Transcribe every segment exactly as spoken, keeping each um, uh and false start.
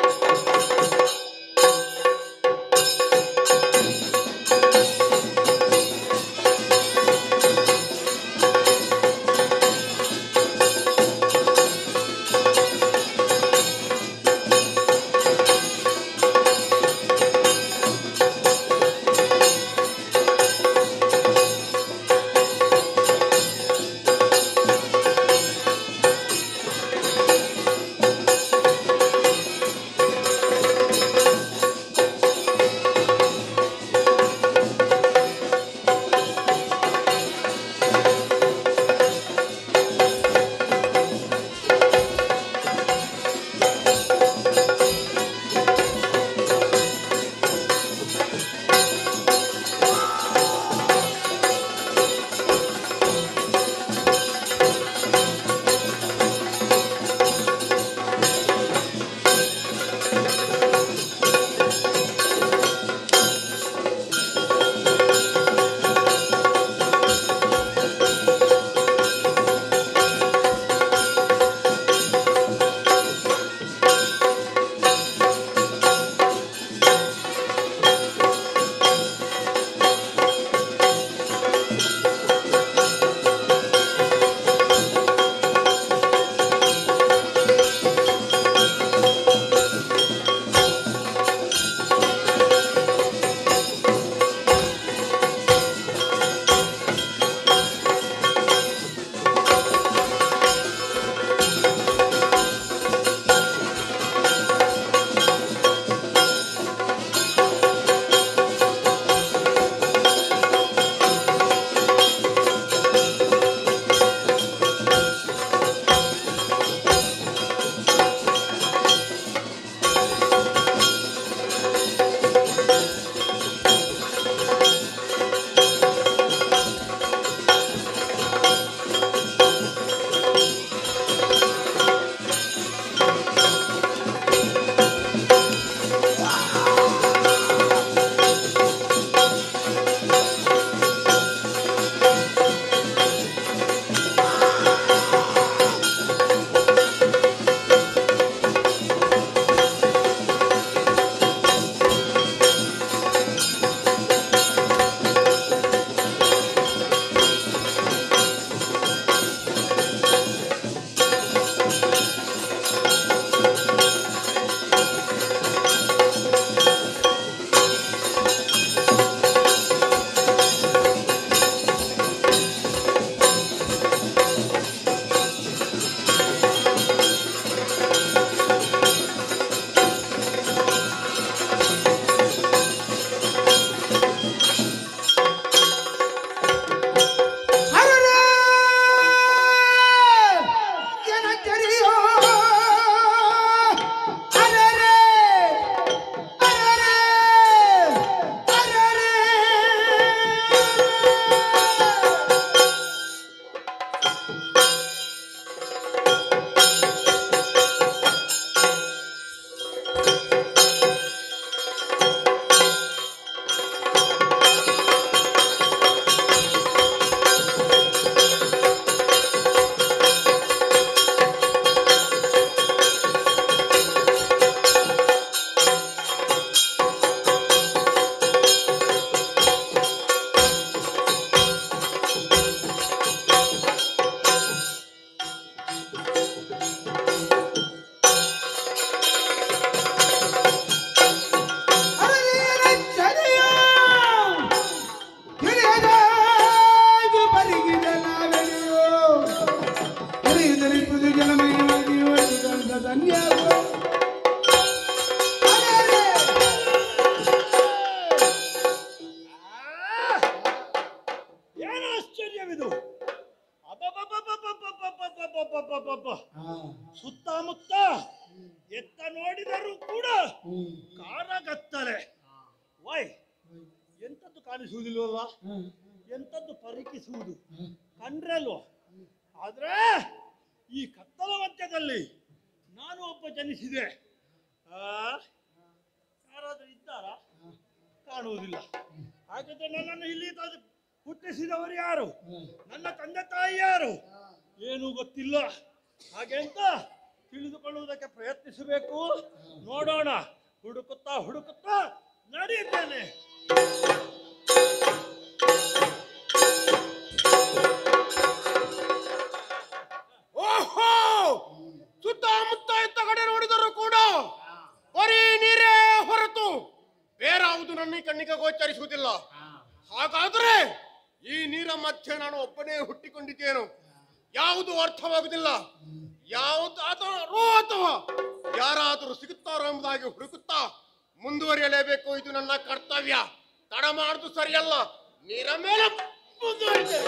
ಸುತ್ತಮುತ್ತ ಎತ್ತ ನೋಡಿದರೂ ಕೂಡ ಕಾರಗತ್ತಲೆ. ವೈ ಎಂತದ್ದು ಕಾಣಿಸುವುದಿಲ್ವಲ್ಲ, ಎಂತದ್ದು ಪರಿಕಿಸುವುದು ಕಂಡ್ರಲ್ವ. ಆದ್ರೆ ಈ ಕತ್ತಲ ಮಧ್ಯದಲ್ಲಿ ನಾನು ಒಬ್ಬ ಜನಿಸಿದೆ. ಯಾರಾದ್ರೂ ಇದ್ದಾರಾ? ಕಾಣುವುದಿಲ್ಲ. ಹಾಗಾದ್ರೆ ನನ್ನನ್ನು ಇಲ್ಲಿ ಹುಟ್ಟಿಸಿದವರು ಯಾರು? ನನ್ನ ತಂದೆ ತಾಯಿ ಯಾರು? ಏನೂ ಗೊತ್ತಿಲ್ಲ. ಹಾಗೆ ಅಂತ ತಿಳಿದುಕೊಳ್ಳುವುದಕ್ಕೆ ಪ್ರಯತ್ನಿಸಬೇಕು. ನೋಡೋಣ, ಹುಡುಕುತ್ತಾ ಹುಡುಕುತ್ತಾ ನಡೆಯುತ್ತೇನೆ. ಓಹೋ, ಸುತ್ತಮುತ್ತ ಇತ್ತ ಕಡೆ ನೋಡಿದರೂ ಕೂಡ ಬರೀ ನೀರೇ ಹೊರತು ಬೇರಾವುದು ನನ್ನ ಕಣ್ಣಿಗೆ ಗೋಚರಿಸುವುದಿಲ್ಲ. ಹಾಗಾದರೆ ಈ ನೀರ ಮಧ್ಯೆ ನಾನು ಒಬ್ಬನೇ ಹುಟ್ಟಿಕೊಂಡಿದ್ದೇನು? ಯಾವುದು ಅರ್ಥವಾಗುವುದಿಲ್ಲ. ಯಾವುದಾದರೂ ಅಥವಾ ಯಾರಾದರೂ ಸಿಗುತ್ತಾರೋ ಎಂಬುದಾಗಿ ಹುಡುಕುತ್ತಾ ಮುಂದುವರಿಯಲೇಬೇಕು. ಇದು ನನ್ನ ಕರ್ತವ್ಯ. ತಡ ಮಾಡುದು ಸರಿಯಲ್ಲ. ನೀರ ಮೇಲೆ ಮುಂದುವರಿತೇನೆ.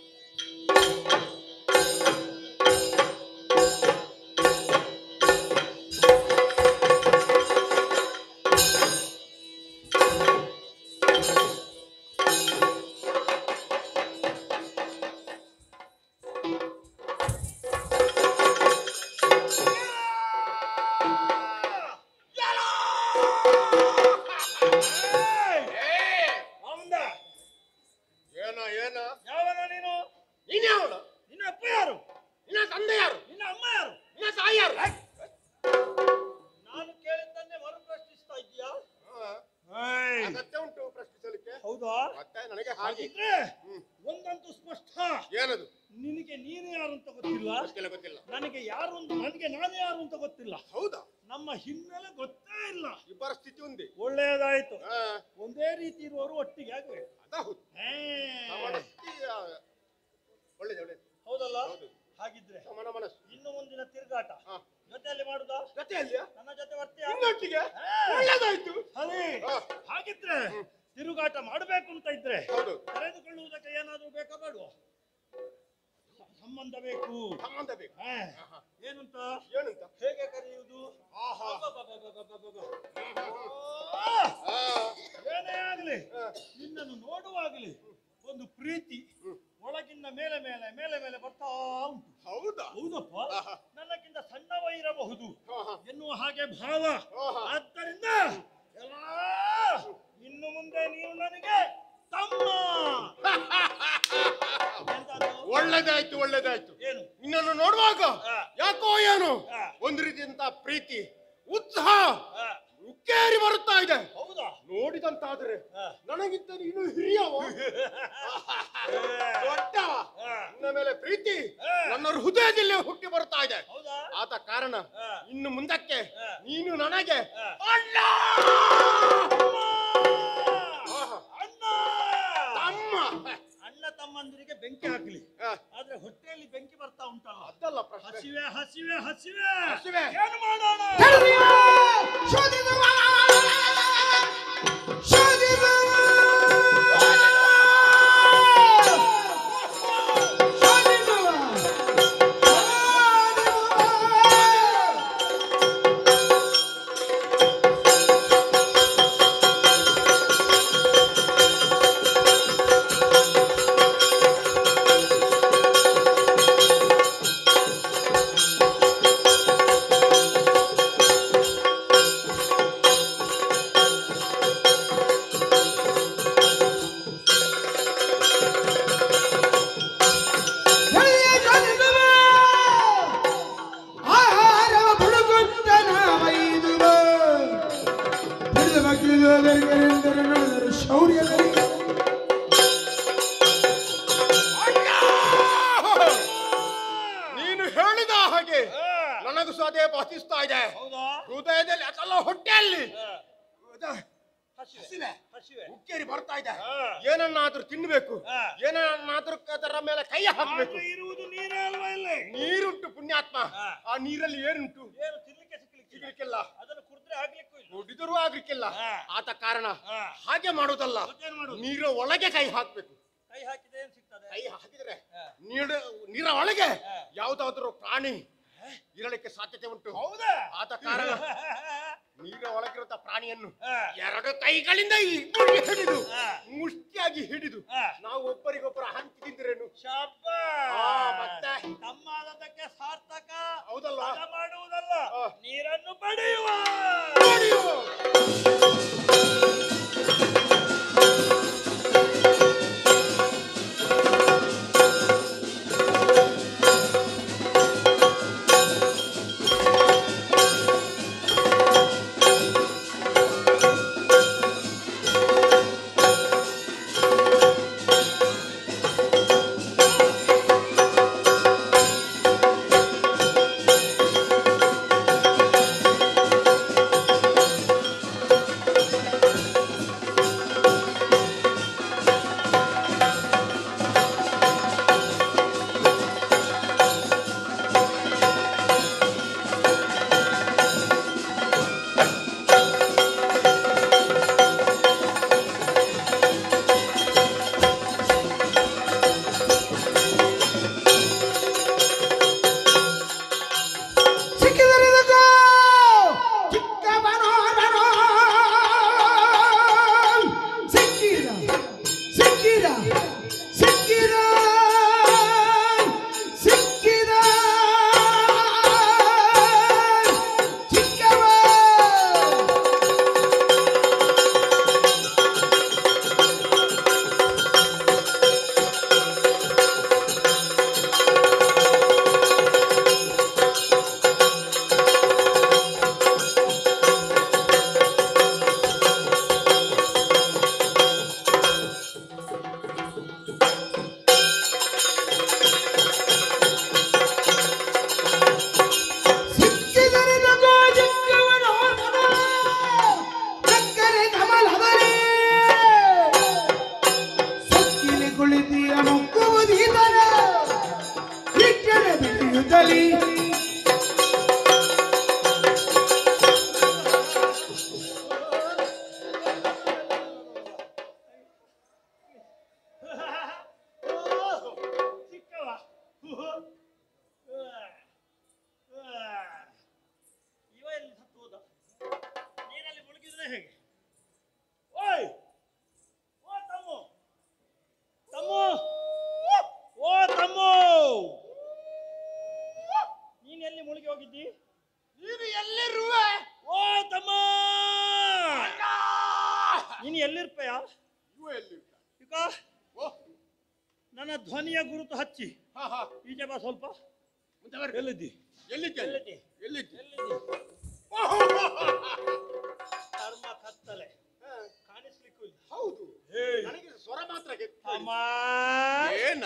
ಒಂದಂತೂ ಸ್ಪಷ್ಟ. ಏನದು? ನಿನಗೆ ನೀನು ಯಾರು ಅಂತ ಗೊತ್ತಿಲ್ಲ, ಗೊತ್ತಿಲ್ಲ. ನನಗೆ ಯಾರು ಅಂತ ನನಗೆ ನಾನು ಯಾರು ಅಂತ ಗೊತ್ತಿಲ್ಲ. ಹೌದಾ? ನಮ್ಮ ಹಿನ್ನೆಲೆ ಗೊತ್ತೇ ಇಲ್ಲ. ಇಬ್ಬರ ಸ್ಥಿತಿ ಒಂದೇ. ಒಳ್ಳೆಯದಾಯ್ತು. ಒಂದೇ ರೀತಿ ಇರುವವರು ಒಟ್ಟಿಗೆ ಆಗಬೇಕು. ಹೌದಲ್ಲ? ಹಾಗಿದ್ರೆ ಇನ್ನು ಮುಂದಿನ ತಿರುಗಾಟ ಜೊತೆಯಲ್ಲಿ ಮಾಡುದಾ? ಜೊತೆಯಲ್ಲಿ ನನ್ನ ಜೊತೆ ಬರ್ತೀಯ? ಒಳ್ಳೆದಾಯ್ತು. ಅದೇ ಹಾಗಿದ್ರೆ ತಿರುಗಾಟ ಮಾಡಬೇಕು ಅಂತ ಇದ್ರೆ ಕರೆದುಕೊಳ್ಳುವುದಕ್ಕೆ ಏನಾದ್ರೂ ಬೇಕಾ ಬೇಡುವ? ಸಂಬಂಧ ಬೇಕು. ಸಂಬಂಧ ಬೇಕು. ಏನಂತ? ಏನಂತ? ಹೇಗೆ ಕರೆಯುವುದು? ಏನೇ ಆಗ್ಲಿ, ನಿನ್ನನ್ನು ನೋಡುವಾಗ್ಲಿ ಒಂದು ಪ್ರೀತಿ ಒಳಗಿಂದ ಮೇಲೆ ಮೇಲೆ ಮೇಲೆ ಮೇಲೆ ಬರ್ತಾ ಉಂಟು. ಹೌದಾ? ಹೌದಪ್ಪ, ನನ್ನಕ್ಕಿಂತ ಸಣ್ಣವೈರಬಹುದು ಎನ್ನುವ ಹಾಗೆ ಭಾವ. ಆದ್ದರಿಂದ ಇನ್ನು ಮುಂದೆ ನೀವು ನನಗೆ ತಮ್ಮ. ಒಳ್ಳೆದಾಯ್ತು, ಒಳ್ಳೆದಾಯ್ತು. ಏನು? ನಿನ್ನನ್ನು ನೋಡುವಾಗ ಯಾಕೋ ಏನು ಒಂದು ರೀತಿಯಂತ ಪ್ರೀತಿ, ಉತ್ಸಾಹ ಉಕ್ಕೇರಿ ಬರುತ್ತಾ ಇದೆ. ಹೌದಾ? ನೋಡಿದಂತಾದ್ರೆ ನನಗಿಂತ ನೀನು ಹಿರಿಯವ, ದೊಡ್ಡವ. ನಿನ್ನ ಮೇಲೆ ಪ್ರೀತಿ ನನ್ನ ಹೃದಯದಲ್ಲಿ ಹುಟ್ಟಿ ಬರ್ತಾ ಇದೆ. ಆದ ಕಾರಣ ಇನ್ನು ಮುಂದಕ್ಕೆ ನೀನು ನನಗೆ ಅಣ್ಣ ತಮ್ಮ. ಅಣ್ಣ ತಮ್ಮಂದಿರಿಗೆ ಬೆಂಕಿ ಹಾಕ್ಲಿ, ಆದ್ರೆ ಹೊಟ್ಟೆಯಲ್ಲಿ ಬೆಂಕಿ ಬರ್ತಾ ಉಂಟಲ್ಲ, ಅದಲ್ಲ ಹಸಿವೆ ಹಸಿವೆ ಹಸಿವೆ ಹಸಿವೆ. ಏನು ಮಾಡೋಣ? ನೀನು ಹೇಳಿದ ಹಾಗೆ ನನಗೂ ಸದೇ ಬಾಧಿಸ್ತಾ ಇದೆ. ಹೃದಯದಲ್ಲಿ ಅದಲ್ಲ, ಹೊಟ್ಟೆಯಲ್ಲಿ ಉಕ್ಕೇರಿ ಬರ್ತಾ ಇದೆ. ಏನನ್ನಾದ್ರೂ ತಿನ್ಬೇಕು, ಏನನ್ನಾದ್ರೂ ಅದರ ಮೇಲೆ ಕೈ ಹಾಕಬೇಕು. ಇರುವುದು ನೀರೇ ಅಲ್ವಾ? ಇಲ್ಲಿ ನೀರುಂಟು ಪುಣ್ಯಾತ್ಮ. ಆ ನೀರಲ್ಲಿ ಏನುಂಟು? ಏನು ತಿನ್ಲಿಕ್ಕೆ ಸಿಗ್ಲಿಕ್ಕಿಲ್ಲ, ಅದನ್ನು ಕುಡಿದ್ರೆ ಆಗ್ಲಿಕ್ಕೂ ಇಲ್ಲ, ಕುಡಿದರೂ ಆಗ್ಲಿಕ್ಕಿಲ್ಲ. ಆದ ಕಾರಣ ಹಾಗೆ ಮಾಡುವುದಲ್ಲ, ನೀರ ಒಳಗೆ ಕೈ ಹಾಕ್ಬೇಕು. ಕೈ ಹಾಕಿದ್ರೆ ಏನ್ ಸಿಗ್ತದೆ? ಕೈ ಹಾಕಿದ್ರೆ ನೀರ ನೀರ ಒಳಗೆ ಯಾವುದಾದ್ರೂ ಪ್ರಾಣಿ ಇರಲಿಕ್ಕೆ ಸಾಧ್ಯತೆ ಉಂಟು. ಹೌದಾ? ಆದ ಕಾರಣ ನೀರ ಒಳಗಿರುತ್ತ ಪ್ರಾಣಿಯನ್ನು ಎರಡು ಕೈಗಳಿಂದ ಹಿಡಿದು ಮುಷ್ಟಿಯಾಗಿ ಹಿಡಿದು ನಾವು ಒಬ್ಬರಿಗೊಬ್ಬರ ಹಂಚಿ ತಿಂದ್ರೇನು ಮತ್ತೆ ತಮ್ಮಾದಕ್ಕೆ ಸಾರ್ಥಕ. ಹೌದಲ್ಲ? ಮಾಡುವುದಲ್ಲ, ನೀರನ್ನು ಪಡೆಯುವ. ನೀನು ಎಲ್ಲಿರ್ಪೆಯ ಇವ ಎಲ್ಲಿರ್ತಾನೆ? ಈಗ ಓ ನನ್ನ ಧ್ವನಿಯ ಗುರುತು ಹಚ್ಚಿ ಹಾ ಹಾ ಈಚೆ ಬಾ ಸ್ವಲ್ಪ. ಮುಂದೆ ಬರ್ರಿ. ಎಲ್ಲಿದ್ದಿ ಎಲ್ಲಿದ್ದೆ ಎಲ್ಲಿದ್ದಿ? ಎಲ್ಲಿದ್ದೆ ಎಲ್ಲಿದ್ದಿ? ಕರ್ಮ ಕತ್ತಲೆ ಕಾಣಿಸ್ಲಿಕ್ಕೂ ಇಲ್ಲ. ಹೌದು ಹೇ ನನಗೆ ಸ್ವರ ಮಾತ್ರ ಗೆದ್ದು ಅಮ್ಮ ಏನ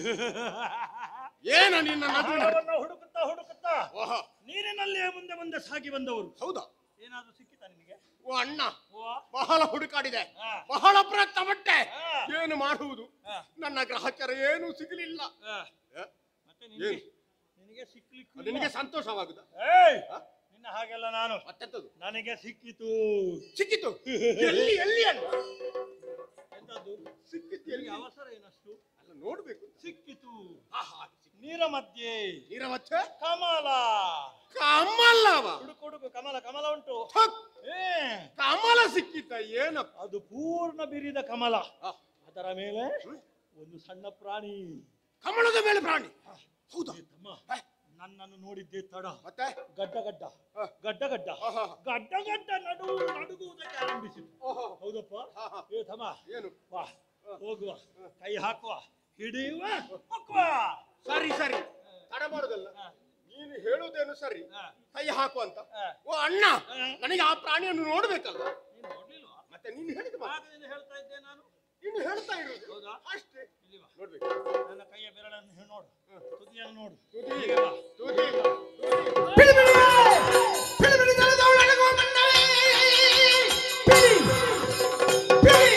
ಏನ ನಿನ್ನ ನಡುವಿನ ಆಹಾರವನ್ನ ಹುಡುಕುತ್ತಾ ಹುಡುಕುತ್ತಾ ಓಹ ನೀರಿನಲ್ಲಿಯೇ ಮುಂದೆ ಮುಂದೆ ಸಾಗಿ ಬಂದವರು. ಹೌದಾ? ಏನಾದ್ರೂ ಸಿಕ್ಕಿತಾ ನಿನಗೆ? ಓ ಅಣ್ಣ ಓ ಬಹಳ ಹುಡುಕಾಡಿದೆ, ಹಾ. ಬಹಳ ಪ್ರಯತ್ನ ಪಟ್ಟೆ, ಹಾ. ಏನು ಮಾಡುವುದು? ಹಾ. ನನ್ನ ಗ್ರಹಚಾರ ಏನು ಸಿಗಲಿಲ್ಲ. ಹಾ. ಏ? ಮತ್ತೆ ನಿನಗೆ ಏನು? ನಿನಗೆ ಸಿಕ್ಲಿಕ್ಕೂ ಅದು ನಿನಗೆ ಸಂತೋಷವಾಗುದ? ಏಯ್ ಹಾ? ನಿನ್ನ ಹಾಗೆಲ್ಲ ನಾನು ಮತ್ತೆಂತದು ನನಗೆ ಸಿಕ್ಕಿತು. ಸಿಕ್ಕಿತು? ಎಲ್ಲಿ ಎಲ್ಲಿ ಅಣ್ಣ? ಎಂತದ್ದು ಸಿಕ್ಕಿತು ಎಲ್ಲಿ? ನಿನಗೆ ಅವಸರ ಏನಷ್ಟು? ಅಲ್ಲ ನೋಡ್ಬೇಕು. ಸಿಕ್ಕಿತು ಆಹಾ, ಸಿಕ್ಕಿತು. ನೀರ ಮಧ್ಯೆ ನೀರ ಮತ್ತೆ ಕಮಲ. ಕಮಲವ? ಹುಡುಕು ಹುಡುಕು ಕಮಲ ಕಮಲ ಉಂಟು. ಥಕ್, ಏ ಕಮಲ ಸಿಕ್ಕಿತ? ಏನಪ್ಪ ಅದು ಪೂರ್ಣ ಬಿರಿದ ಕಮಲ. ಆ, ಅದರ ಮೇಲೆ ಹ್ಮ್. ಒಂದು ಸಣ್ಣ ಪ್ರಾಣಿ. ಕಮಲದ ಮೇಲೆ ಪ್ರಾಣಿ? ಹೌದಾ? ಏ ತಮ್ಮ, ಹೇ, ನನ್ನನ್ನು ನೋಡಿದ್ದೆ ತಡ. ಮತ್ತೆ ಗಡ್ಡ ಗಡ್ಡ ಹಾ. ಗಡ್ಡ ಗಡ್ಡ ಆಹಾ. ಗಡ್ಡ ಗಡ್ಡ ನಡು ನಡುಗುವುದಕ್ಕೆ ಆರಂಭಿಸಿತು. ಓಹೋ. ಹೌದಪ್ಪ. ಹಾ, ಹಾ. ಏ ತಮ್ಮ, ಏನು? ವಾ ಹಾ. ಹೋಗುವ, ಹಾ. ಕೈ ಹಾಕುವ, ಹಿಡಿಯುವ, ಹೊಕ್ಕುವ. ಸರಿ ಸರಿ, ತಡ ಮಾಡುದಲ್ಲ. ಹಾ. ನೀನು ಹೇಳುವುದೇನು ಸರಿ, ಹಾ. ಕೈ ಹಾಕು ಅಂತ. ಹಾ. ಓ ಅಣ್ಣ, ಹಾ. ನನಗೆ ಆ ಪ್ರಾಣಿಯನ್ನು ನೋಡ್ಬೇಕಲ್ಲ. ನೀನು ನೋಡ್ಲಿಲ್ವಾ? ಮತ್ತೆ ನೀನು ಹೇಳಿದ ಮಾತು. ಆಗದಿಂದ ಹೇಳ್ತಾ ಇದ್ದೆ ನಾನು. ನೀನು ಹೇಳ್ತಾ ಇರುವುದು ಹೌದಾ? ಅಷ್ಟೇ. ಇಲ್ಲಿ ಬಾ. ನೋಡ್ಬೇಕು. ನನ್ನ ಕೈಯ ಬೆರಳನ್ನು ಹೇ- ನೋಡು, ಹಾ. ತುದಿಯನ್ನು ನೋಡು. ತುದಿ, ಹೀಗೆ ಬಾ. ತುದಿ, ತುದಿ. ಬಿಳಿ ಬಿಳಿ ಬಿಳಿ ಬಿಳಿ ಜಲದೊಳಗುವ ಮಣ್ಣವೇ ಬಿಳಿ ಬಿಳಿ ಬಿಳಿ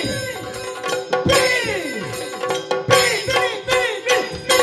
ಬಿಳಿ ಬಿಳಿ ಬಿಳಿ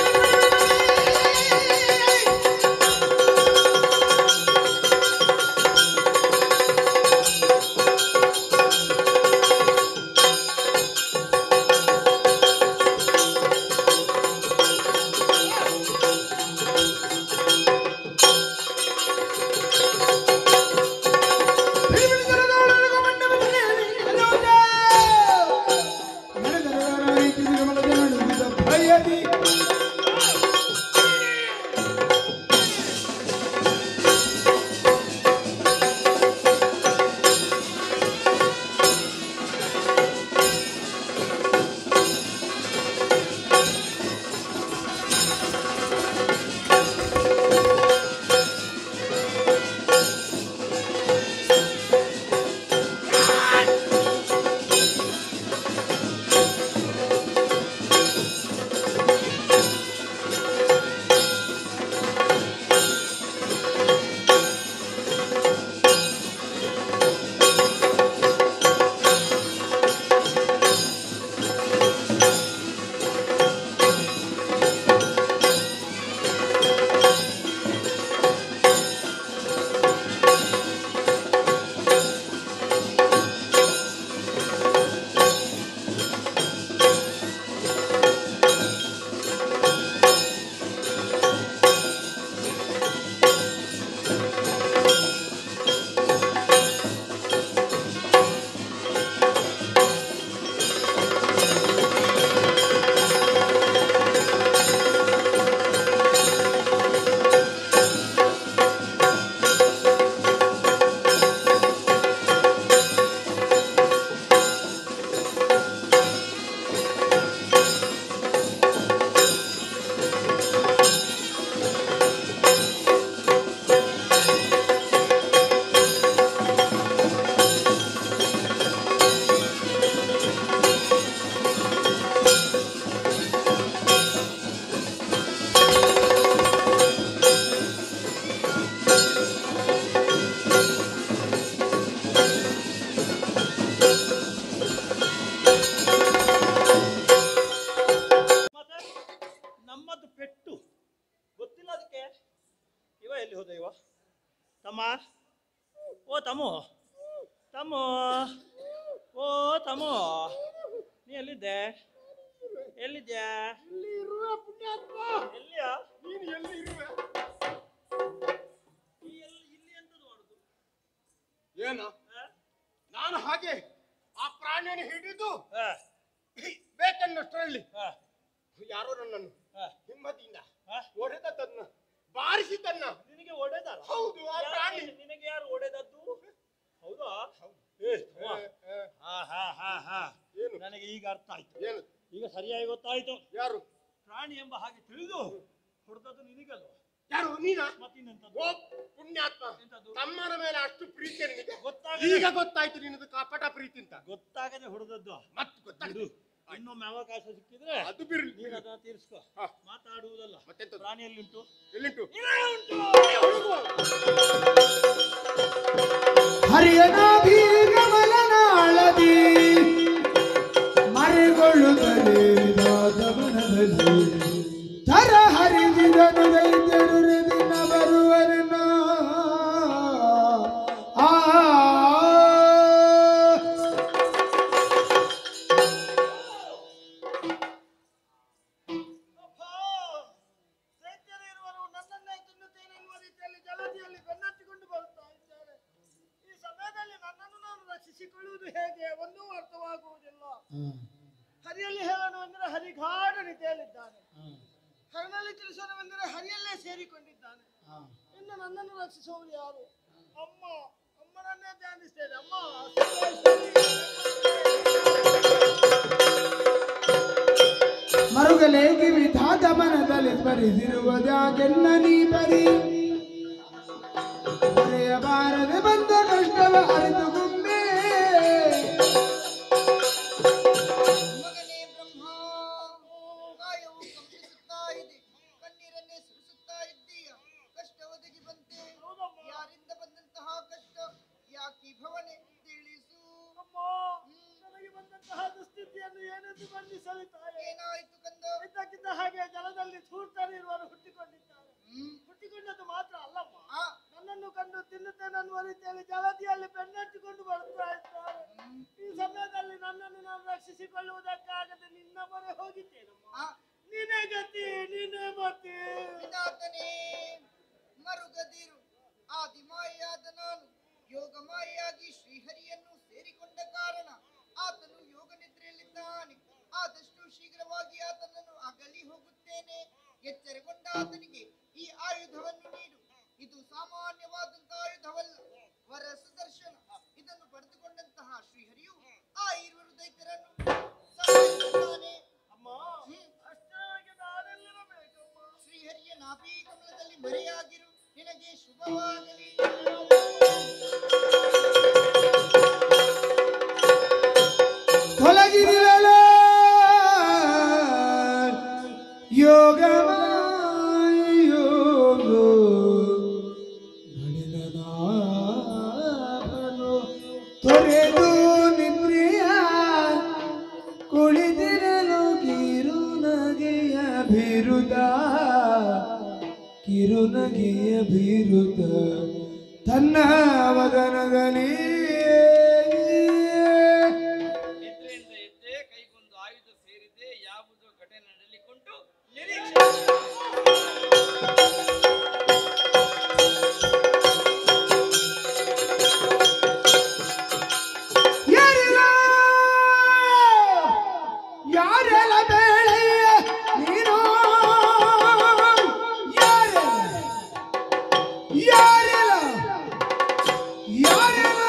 ತಮ್ಮ, ಓ ತಮ್ಮು, ತಮ್ಮು, ಓ ತಮ್ಮು, ನೀ ಎಲ್ಲಿದ್ದೆ? ಎಲ್ಲಿದ್ಯಾ? ಇಲ್ಲಿ ಇರುವ ಪುಣ್ಯಾತ್ಮ, ಎಲ್ಲಿಯ? ನೀನು ಎಲ್ಲಿ ಇರುವೆ? ಈ ಎಲ್ಲಿ ಇಲ್ಲಿ ಎಂತದು ಮಾಡುದು? ಏನು? ಆ? ನಾನು ಹಾಗೆ ಆ ಪ್ರಾಣಿಯನ್ನು ಹಿಡಿದು ಆ, ಬೇಕನ್ನಷ್ಟರಲ್ಲಿ ಆ, ಯಾರೋ ನನ್ನನ್ನು ಆ, ಹಿಂಬದಿಯಿಂದ ಆ? ಹೊಡೆದದ್ದನ್ನ ಬಾರಿಸಿದ್ದನ್ನ. ನಿನಗೆ ಹೊಡೆದಾರ? ಹೌದು, ಆ ಪ್ರಾಣಿ. ನಿನಗೆ ಯಾರು ಹೊಡೆದದ್ದು? ಹೌದಾ? ಹೌದು. ಏ ತಮ್ಮ. ಏ, ಏ, ಹಾ ಹಾ ಹಾ ನನಗೆ ಈಗ ಅರ್ಥ ಆಯ್ತು. ಏನು? ಈಗ ಸರಿಯಾಗಿ ಗೊತ್ತಾಯ್ತು. ಯಾರು? ಪ್ರಾಣಿ ಎಂಬ ಹಾಗೆ ತಿಳಿದು ಹೊಡೆದದ್ದು ನಿನಗಲ್ವ? ಯಾರು? ನೀನಾ? ಮತ್ತಿನ್ನೆಂತದ್ದು? ಓ ಪುಣ್ಯಾತ್ಮ, ಎಂತದ್ದು? ತಮ್ಮನ ಮೇಲೆ ಅಷ್ಟು ಪ್ರೀತಿ ನಿನಗೆ ಗೊತ್ತಾಗದೆ ಈಗ ಗೊತ್ತಾಯ್ತು ನಿನ್ನದು ಕಪಟ ಪ್ರೀತಿ ಅಂತ. ಗೊತ್ತಾಗದೆ ಹೊಡೆದದ್ದು. ಮತ್ತೆ ಗೊತ್ತಾಯ್ತು. ಇನ್ನೊಮ್ಮೆ ಅವಕಾಶ ಸಿಕ್ಕಿದ್ರೆ ಅದು ಬಿರ್ಲಿ. ನೀನು ಅದನ್ನ ತೀರಿಸ್ಕೊ. ಹಾ. ಮಾತಾಡುವುದಲ್ಲ. ಮತ್ತೆಂತ? ಪ್ರಾಣಿಯಲ್ಲಿ ಉಂಟು. ಎಲ್ಲಿಂಟು? ಇಲ್ಲೇ ಉಂಟು. ಹರಿಯನಾಭಿ ಕಮಲನಾಳದಿ ಮರೆಗೊಳ್ಳುತ್ತಲೇ ವಿಧಾನವನದಲ್ಲಿ ತರ ಹರಿದಿದನು ದೈತ್ಯರು ದಿನ ಬರುವರನ್ನ ಆ ದೈತ್ಯರಿರುವರು ನನ್ನನ್ನೇ ತಿನ್ನುತ್ತೇನೆ ಎನ್ನುವ ರೀತಿಯಲ್ಲಿ ಜಲದಿಯಲ್ಲಿ ಬೆನ್ನತ್ತಿಕೊಂಡು ಬರುತ್ತಾ ಇದ್ದಾರೆ. ಈ ಸಮಯದಲ್ಲಿ ನನ್ನನ್ನು ನಾನು ರಕ್ಷಿಸಿಕೊಳ್ಳುವುದು ಹೇಗೆ ಒಂದೂ ಅರ್ಥವಾಗುವುದಿಲ್ಲ. ಹರಿಯಲ್ಲಿ ಹೇಳೋಣ ಎಂದರೆ ಹರಿಗಾಢ ನಿದ್ದೆಯಲ್ಲಿದ್ದಾನೆ. ಹರನಲ್ಲಿ ತಿಳಿಸೋಣವೆಂದರೆ ಹರಿಯಲ್ಲೇ ಸೇರಿಕೊಂಡಿದ್ದಾನೆ. ಇನ್ನು ನನ್ನನ್ನು ರಕ್ಷಿಸುವವರು ಯಾರು? ಅಮ್ಮ, ಅಮ್ಮನನ್ನೇ ಧ್ಯಾನಿಸ್ತೇನೆ. ಅಮ್ಮ ಮರುಗಲೇಗಿ ವಿಧಾದ ಮನದಲ್ಲಿ ಸ್ಮರಿಸಿರುವುದಾಗೆನ್ನ ನೀ ಬರಿ ಮರೆಯಬಾರದೆ ಬಂದ ಕಷ್ಟವ ಅರಿತು ಗುಮ್ಮೆ ಮಗನೇ ಬ್ರಹ್ಮ, ಕಾಯವು ಕಂಪಿಸುತ್ತಾ ಇದೆ, ಕಣ್ಣೀರನ್ನೇ ಸುರಿಸುತ್ತಾ ಇದ್ದೀಯ. ಕಷ್ಟ ಒದಗಿ ಬಂತೆ, ಯಾರಿಂದ ಬಂದಂತಹ ಕಷ್ಟ, ಯಾಕಿ ಭವನೆ ತಿಳಿಸು. ಅಮ್ಮ, ನನಗೆ ಬಂದಂತಹ ದುಸ್ಥಿತಿಯನ್ನು ಏನೆಂದು ಬಣ್ಣಿಸಲಿ ತಾಯಿ. ಏನಾಯ್ತು ಕಂದ? ಇದ್ದಕ್ಕಿದ್ದ ಹಾಗೆ ಜಲದಲ್ಲಿ ಧೂರ್ತರಿರುವರು ಹುಟ್ಟಿಕೊಂಡಿದ್ದಾರೆ. ಹ್ಮ್. ಹುಟ್ಟಿಕೊಂಡದ್ದು ಮಾತ್ರ ಅಲ್ಲಮ್ಮ, ಆ, ನನ್ನನ್ನು ಕಂಡು ತಿನ್ನುತ್ತೇನೆ ಅನ್ನುವ ರೀತಿಯಲ್ಲಿ ಜಲದಿಯಲ್ಲಿ ಬೆನ್ನಟ್ಟಿಕೊಂಡು ಬರ್ತಾ ಇದ್ದಾರೆ. ಈ ಸಮಯದಲ್ಲಿ ನನ್ನನ್ನು ನಾನು ರಕ್ಷಿಸಿಕೊಳ್ಳುವುದಕ್ಕಾಗದೆ ನಿನ್ನ ಮೊರೆ ಹೋಗಿದ್ದೇನಮ್ಮ. ಆ, ನೀನೇ ಗತಿ, ನೀನೇ ಮತಿ. ವಿಧಾತನೇ, ಮರುಗದಿರು. ಆದಿಮಾಯಿಯಾದ ನಾನು ಯೋಗಮಾಯಿಯಾಗಿ ಶ್ರೀಹರಿಯನ್ನು ಸೇರಿಕೊಂಡ ಕಾರಣ ಆತನು ಯೋಗ ನಿದ್ರೆಯಲ್ಲಿದ್ದಾನೆ. ಆದಷ್ಟು ಶೀಘ್ರವಾಗಿ ಆತನನ್ನು ಅಗಲಿ ಹೋಗುತ್ತೇನೆ. ಎಚ್ಚರಗೊಂಡ ಆತನಿಗೆ ಈ ಆಯುಧವನ್ನು ನೀಡು. ಇದು ಸಾಮಾನ್ಯವಾದಂತಹ ಆಯುಧವಲ್ಲ, ವರ ಸುದರ್ಶನ. ಇದನ್ನು ಪಡೆದುಕೊಂಡಂತಹ ಶ್ರೀಹರಿಯು ಆ ಇರುವರು ದೈತ್ಯರನ್ನು ಸಂಹರಿಸುತ್ತಾನೆ. ಅಮ್ಮ, ಅಷ್ಟರವರೆಗೆ ನಾನೆಲ್ಲಿರಬೇಕಮ್ಮ? ಶ್ರೀಹರಿಯ ನಾಭಿ ಕಮಲದಲ್ಲಿ ಮರೆಯಾಗಿರು. ನಿನಗೆ ಶುಭವಾಗಲಿ. ತೊಲಗಿರಲ ಯೋಗ ಯೋಗ ನಡೆದನಾಭನು ತೊರೆದು ನಿದ್ರೆಯ ಕುಳಿತಿರಲು ಕಿರುನಗೆಯ ಬಿರುದ ಕಿರುನಗೆಯ ಬಿರುದ ತನ್ನ ವದನದಲ್ಲಿ ನಿದ್ರೆಯಿಂದ ಎದ್ದೆ, ಕೈಗೊಂದು ಆಯುಧ ಸೇರಿದೆ, ಯಾವುದೋ ಘಟನೆ ನಡೆಲಿಕೊಂಡು ನಿರೀಕ್ಷೆ. ಯಾರಿಲ್ಲ ಯಾರೆಲ್ಲ ಬೇಳೆಯ ನೀನು ಯಾರೆಲ್ಲ ಯಾರೆಲ್ಲ ಯಾರೆಲ್ಲ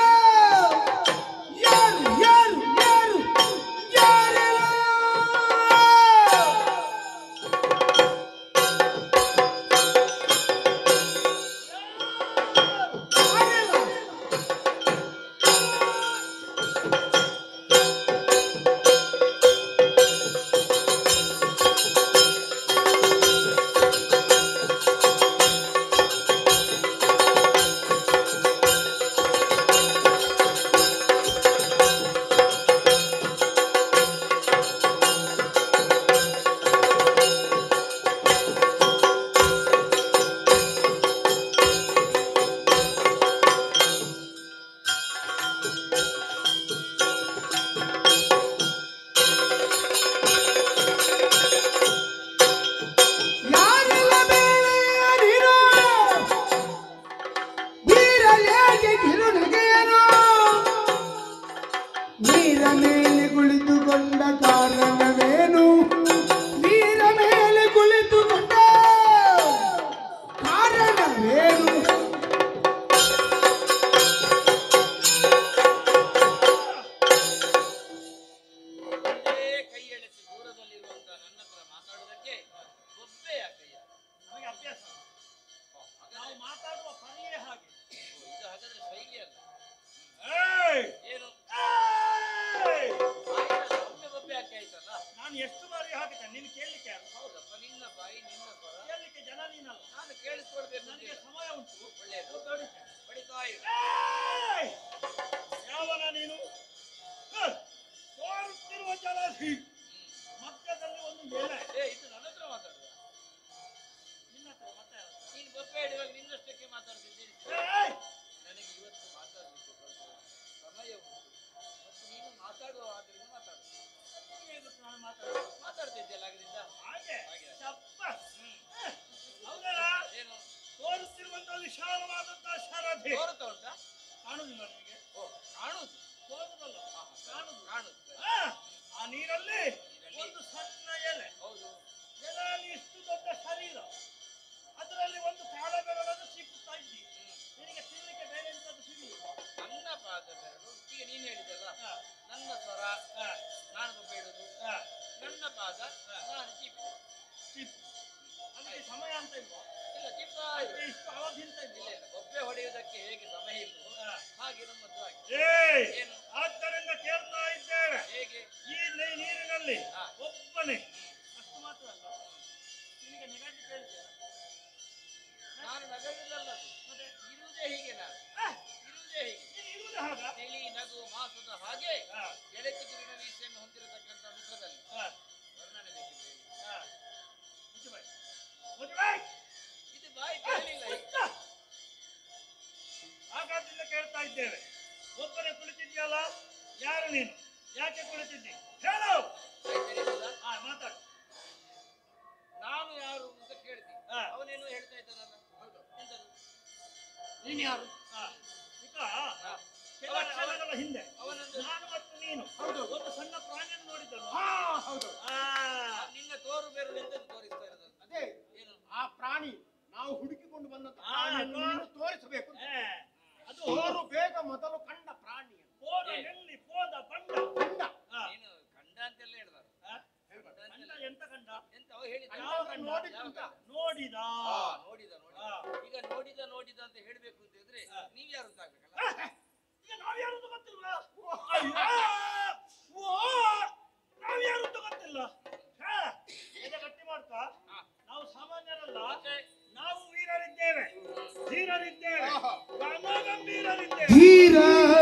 ನೀನು ಹೇಳಿದಲ್ಲ, ನನ್ನ ಸ್ವರ ನಾನು ಬೇಡುದು, ನನ್ನ ಪಾದ ನಾನು ಚೀಪು. ಅದಕ್ಕೆ ಸಮಯ ಅಂತ ಇಲ್ವಾ? ಇಲ್ಲ, ಚೀಪ್ತಾ ಇರು. ಇಷ್ಟು ಅವಧಿ ಅಂತ ಇಲ್ಲ ಇಲ್ವಾ? ಇಲ್ಲ, ಒಬ್ಬೆ ಹೊಡೆಯುವುದಕ್ಕೆ ಹೇಗೆ ಸಮಯ ಇಲ್ವೋ ಹಾಗೆ ನಮ್ಮದು ಹಾಗೆ. ಏಯ್! ಏನು? ಆದ್ದರಿಂದ ಕೇಳ್ತಾ ಇದ್ದೇವೆ, ಹೇಗೆ? ಈ ನೀ- ನೀರಿನಲ್ಲಿ ಹಾ. ಒಬ್ಬನೇ, ಅಷ್ಟು ಮಾತ್ರ ಅಲ್ಲ, ನಿನಗೆ ನೆಗಡಿ ಕೇಳ್ತೀಯ? ನಾನು ನಗರದಲ್ಲದು, ಮತ್ತೆ ಇರುವುದೇ ಹೀಗೆ, ನಾನು ಆ, ಇರುವುದೇ ಹೀಗೆ. ನೀನು ಇರುವುದು ಹಾಗ? ತಿಳಿ ನಗು ಮಾಸದ ಹಾಗೆ ಹಾ, ಎಳೆತು ಗುರಿನ ವೀಸೆಯನ್ನು ಹೊಂದಿರತಕ್ಕಂಥ ಮುಖದಲ್ಲಿ ಹಾ, ವರ್ಣನೆ ಬೇಕಿದೆ ಹೇಳಿ. ಹಾ. ಮುಚ್ಚು ಬಾಯಿ. ಮುಚ್ಚು ಬಾಯಿ. ಇದು ಬಾಯಿ ಆ, ಕೇಳಿಲ್ಲ ಈಗ. ಮುಚ್ಚ. ಹಾಗಾದ್ರಿಂದ ಕೇಳ್ತಾ ಇದ್ದೇವೆ, ಒಬ್ಬನೇ ಕುಳಿತಿದ್ಯಲ್ಲ, ಯಾರು ನೀನು? ಯಾಕೆ ಕುಳಿತಿದ್ದಿ? ಹೇಳು. ಬಾಯಿ ತೆರೆಯುವುದಾ? ಹಾ, ಮಾತಾಡು. ನಾನು ಯಾರು ಅಂತ ಕೇಳ್ತೀನಿ, ಹಾ. ಅವನೇನು ಹೇಳ್ತಾ ಇದ್ದಾನಲ್ಲ. ಎಂತದು? ನೀನು ಯಾರು? ಹಾ. ಈಗ ಹಾ. ಕೆಲ ಕ್ಷಣಗಳ ಹಿಂದೆ ಅವನೊಂದು ನಾನು ಮತ್ತು ನೀನು ಹೌದು. ಒಂದು ಸಣ್ಣ ಪ್ರಾಣಿಯನ್ನು ನೋಡಿದ್ದಲ್ಲ? ಹಾ ಹೌದು. ಆ, ನಿನ್ನ ತೋರು ಬೇರು ಎಂತದ್ದು ತೋರಿಸ್ತಾ ಇರೋದು? ಅದೇ ಏನು? ಆ ಪ್ರಾಣಿ ನಾವು ಹುಡುಕಿಕೊಂಡು ಬಂದಂತ ಆ, ಪ್ರಾಣಿಯನ್ನು ಅಲ್ವಾ? ನೀನು ತೋರಿಸಬೇಕು. ಏ, ಅದು ಅವರು ಬೇಗ ಮೊದಲು ಕಂಡ ಪ್ರಾಣಿ ಪೋದ ಎಲ್ಲಿ ಪೋದ ಬಂಡ ಕಂಡ. ಆ, ನೀನು ಕಂಡ ಅಂತೆಲ್ಲ ಹೇಳಿದಾರ. ಆ, ಕಂಡ ಕಂಡ ಅಂತೆಲ್ಲ ಎಂತ ಕಂಡ? ಎಂತ ಅವ ಹೇಳಿದ? ಯಾವ ಕಂಡ ಕಂಡ? ನೋಡಿದ್ದು ಯಾವ ಅಂತ. ಕಂಡ? ನೋಡಿದ. ಆ, ನೋಡಿದ ನೋಡಿದ. ಆ. ಈಗ ನೋಡಿದ ನೋಡಿದ ಅಂತ ಹೇಳ್ಬೇಕು ಅಂತ ಹೇಳಿದ್ರೆ ಆ. ನೀವ್ ಯಾರು ಅಂತ ಆಗ್ಬೇಕಲ್ಲ. ಆ, ಈಗ ನಾವ್ಯಾರು ಅಂತ ಗೊತ್ತಿಲ್ವಾ? ಅಯ್ಯೋ! ಓ, ನಾವ್ಯಾರು ಅಂತ ಗೊತ್ತಿಲ್ಲ. ಹಾ, ಎದೆ ಗಟ್ಟಿ ಮಾಡ್ತಾ, ಆ. ನಾವು ಸಾಮಾನ್ಯರಲ್ಲ, ಮತ್ತೆ? ನಾವು ವೀರರಿದ್ದೇವೆ, ಧೀರರಿದ್ದೇವೆ, ಆಹಾ. ಗಂಭೀರರಿದ್ದೇವೆ. ಧೀರ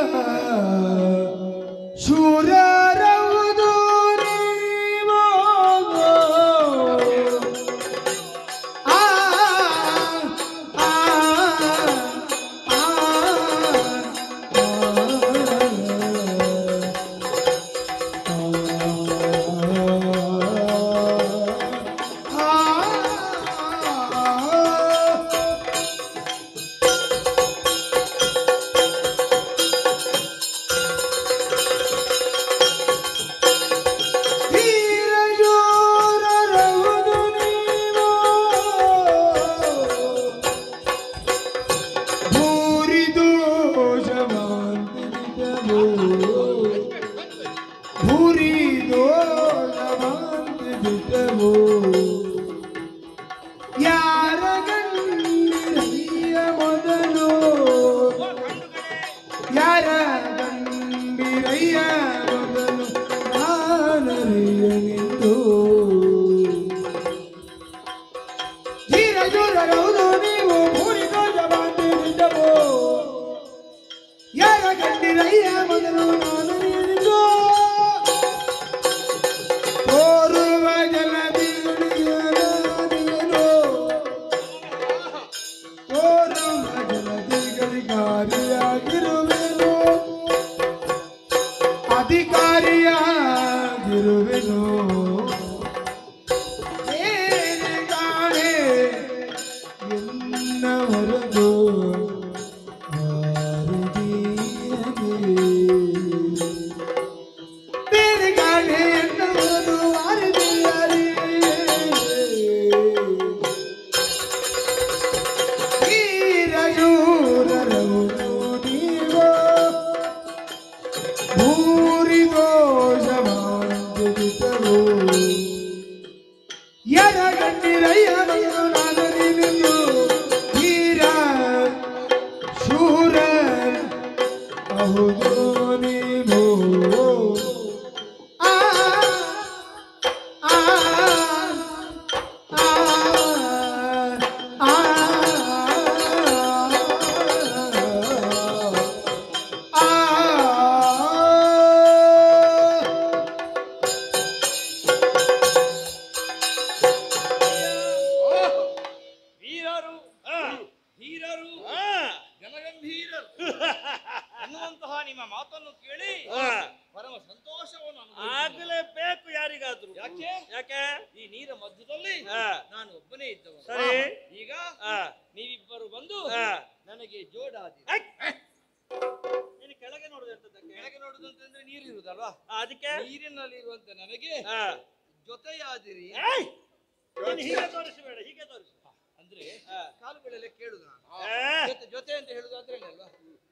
ಶೂರರವುದು ನೀವು. ಆ, ಆ, ಆ, ಧೀರ ಶೂರರವುದು ನೀವು. ಭೂರಿ ದೋಷವಾಂತರಿದವು. ಭೂರಿ ದೋಷವಾಂತರಿದವು. ಯಾರ ಗಂಡಿರಯ್ಯ ಮೊದಲು, ಯಾರ ಗಂಡಿರಯ್ಯ ಮೊದಲು ನಾನರಿಯನೆಂದು. ಧೀರ ಶೂರರವುದು ನೀವು. ಭೂರಿ ದೋಷವಾಂತರಿದವು. ಯಾರ ಗಂಡಿರಯ್ಯ ಮೊದಲು ನಾನರಿಯನೆಂದು. ತೋರುವ ಜಲದಿಗಳಿಗಾರಿಯನು. ತೋರುವ ಜಲದಿಗಳಿಗಾರಿಯಾಗಿರುವೆನು. ಅಧಿಕಾರಿಯಾಗಿರುವೆನು. ಏನೇ ಕಾಣೆ ಎನ್ನವರದು ಬೇರೆ ಕಾಣೆ ಎನ್ನವರದು ವಾರದಿಯಾರಿ. ವೀರ ಶೂರರವುದು ನೀವು. ಭೂರಿ ದೋಷವಾಂತರಿದವು. ಯರ ಗಂಡಿರಯ್ಯ ಮೊದಲು ನಾನರಿಯನೆಂದು. ಧೀರ ಶೂರ ಹೌದು ನೀವು. ಆ, ಆ, ಆ, ಆ, ಆ, ವೀರರು, ಆ, ಧೀರರು, ಆ, ಜನಗಂಭೀರರು ಎನ್ನುವಂತಹ ನಿಮ್ಮ ಮಾತನ್ನು ಕೇಳಿ ಆ. ಪರಮ ಸಂತೋಷವನ್ನು ಅನುಭವಿಸಿದೆ. ಆಗ್ಲೇಬೇಕು ಯಾರಿಗಾದ್ರು. ಯಾಕೆ? ಯಾಕೆ? ಈ ನೀರ ಮಧ್ಯದಲ್ಲಿ ಆ. ನಾನು ಒಬ್ಬನೇ ಇದ್ದವನು. ಸರಿ. ಈಗ ಆ. ನೀವಿಬ್ಬರು ಬಂದು ಆ. ನನಗೆ ಜೋಡಾದಿ. ಐ! ನೀನು ಕೆಳಗೆ ನೋಡುದು ಎಂತದಕ್ಕೆ? ಕೆಳಗೆ ನೋಡುದು ಅಂತಂದ್ರೆ ನೀರು ಇರುದಲ್ವಾ? ಆ, ಅದಕ್ಕೆ ನೀರಿನಲ್ಲಿ ಇರುವಂತ ನನಗೆ ಆ. ಜೊತೆಯಾದಿರಿ. ಏಯ್! ನೀನು ಹೀಗೆ ತೋರಿಸಬೇಡ, ಹೀಗೆ ತೋರಿಸು. ಅಂದ್ರೆ ಆ. ಕಾಲುಗಳೆಲ್ಲ ಕೇಳುದು ನಾನು. ಏ, ಜೊತೆ ಜೊತೆ ಅಂತ ಹೇಳುದು ಅದ್ರಲ್ಲಿ ಅಲ್ವಾ?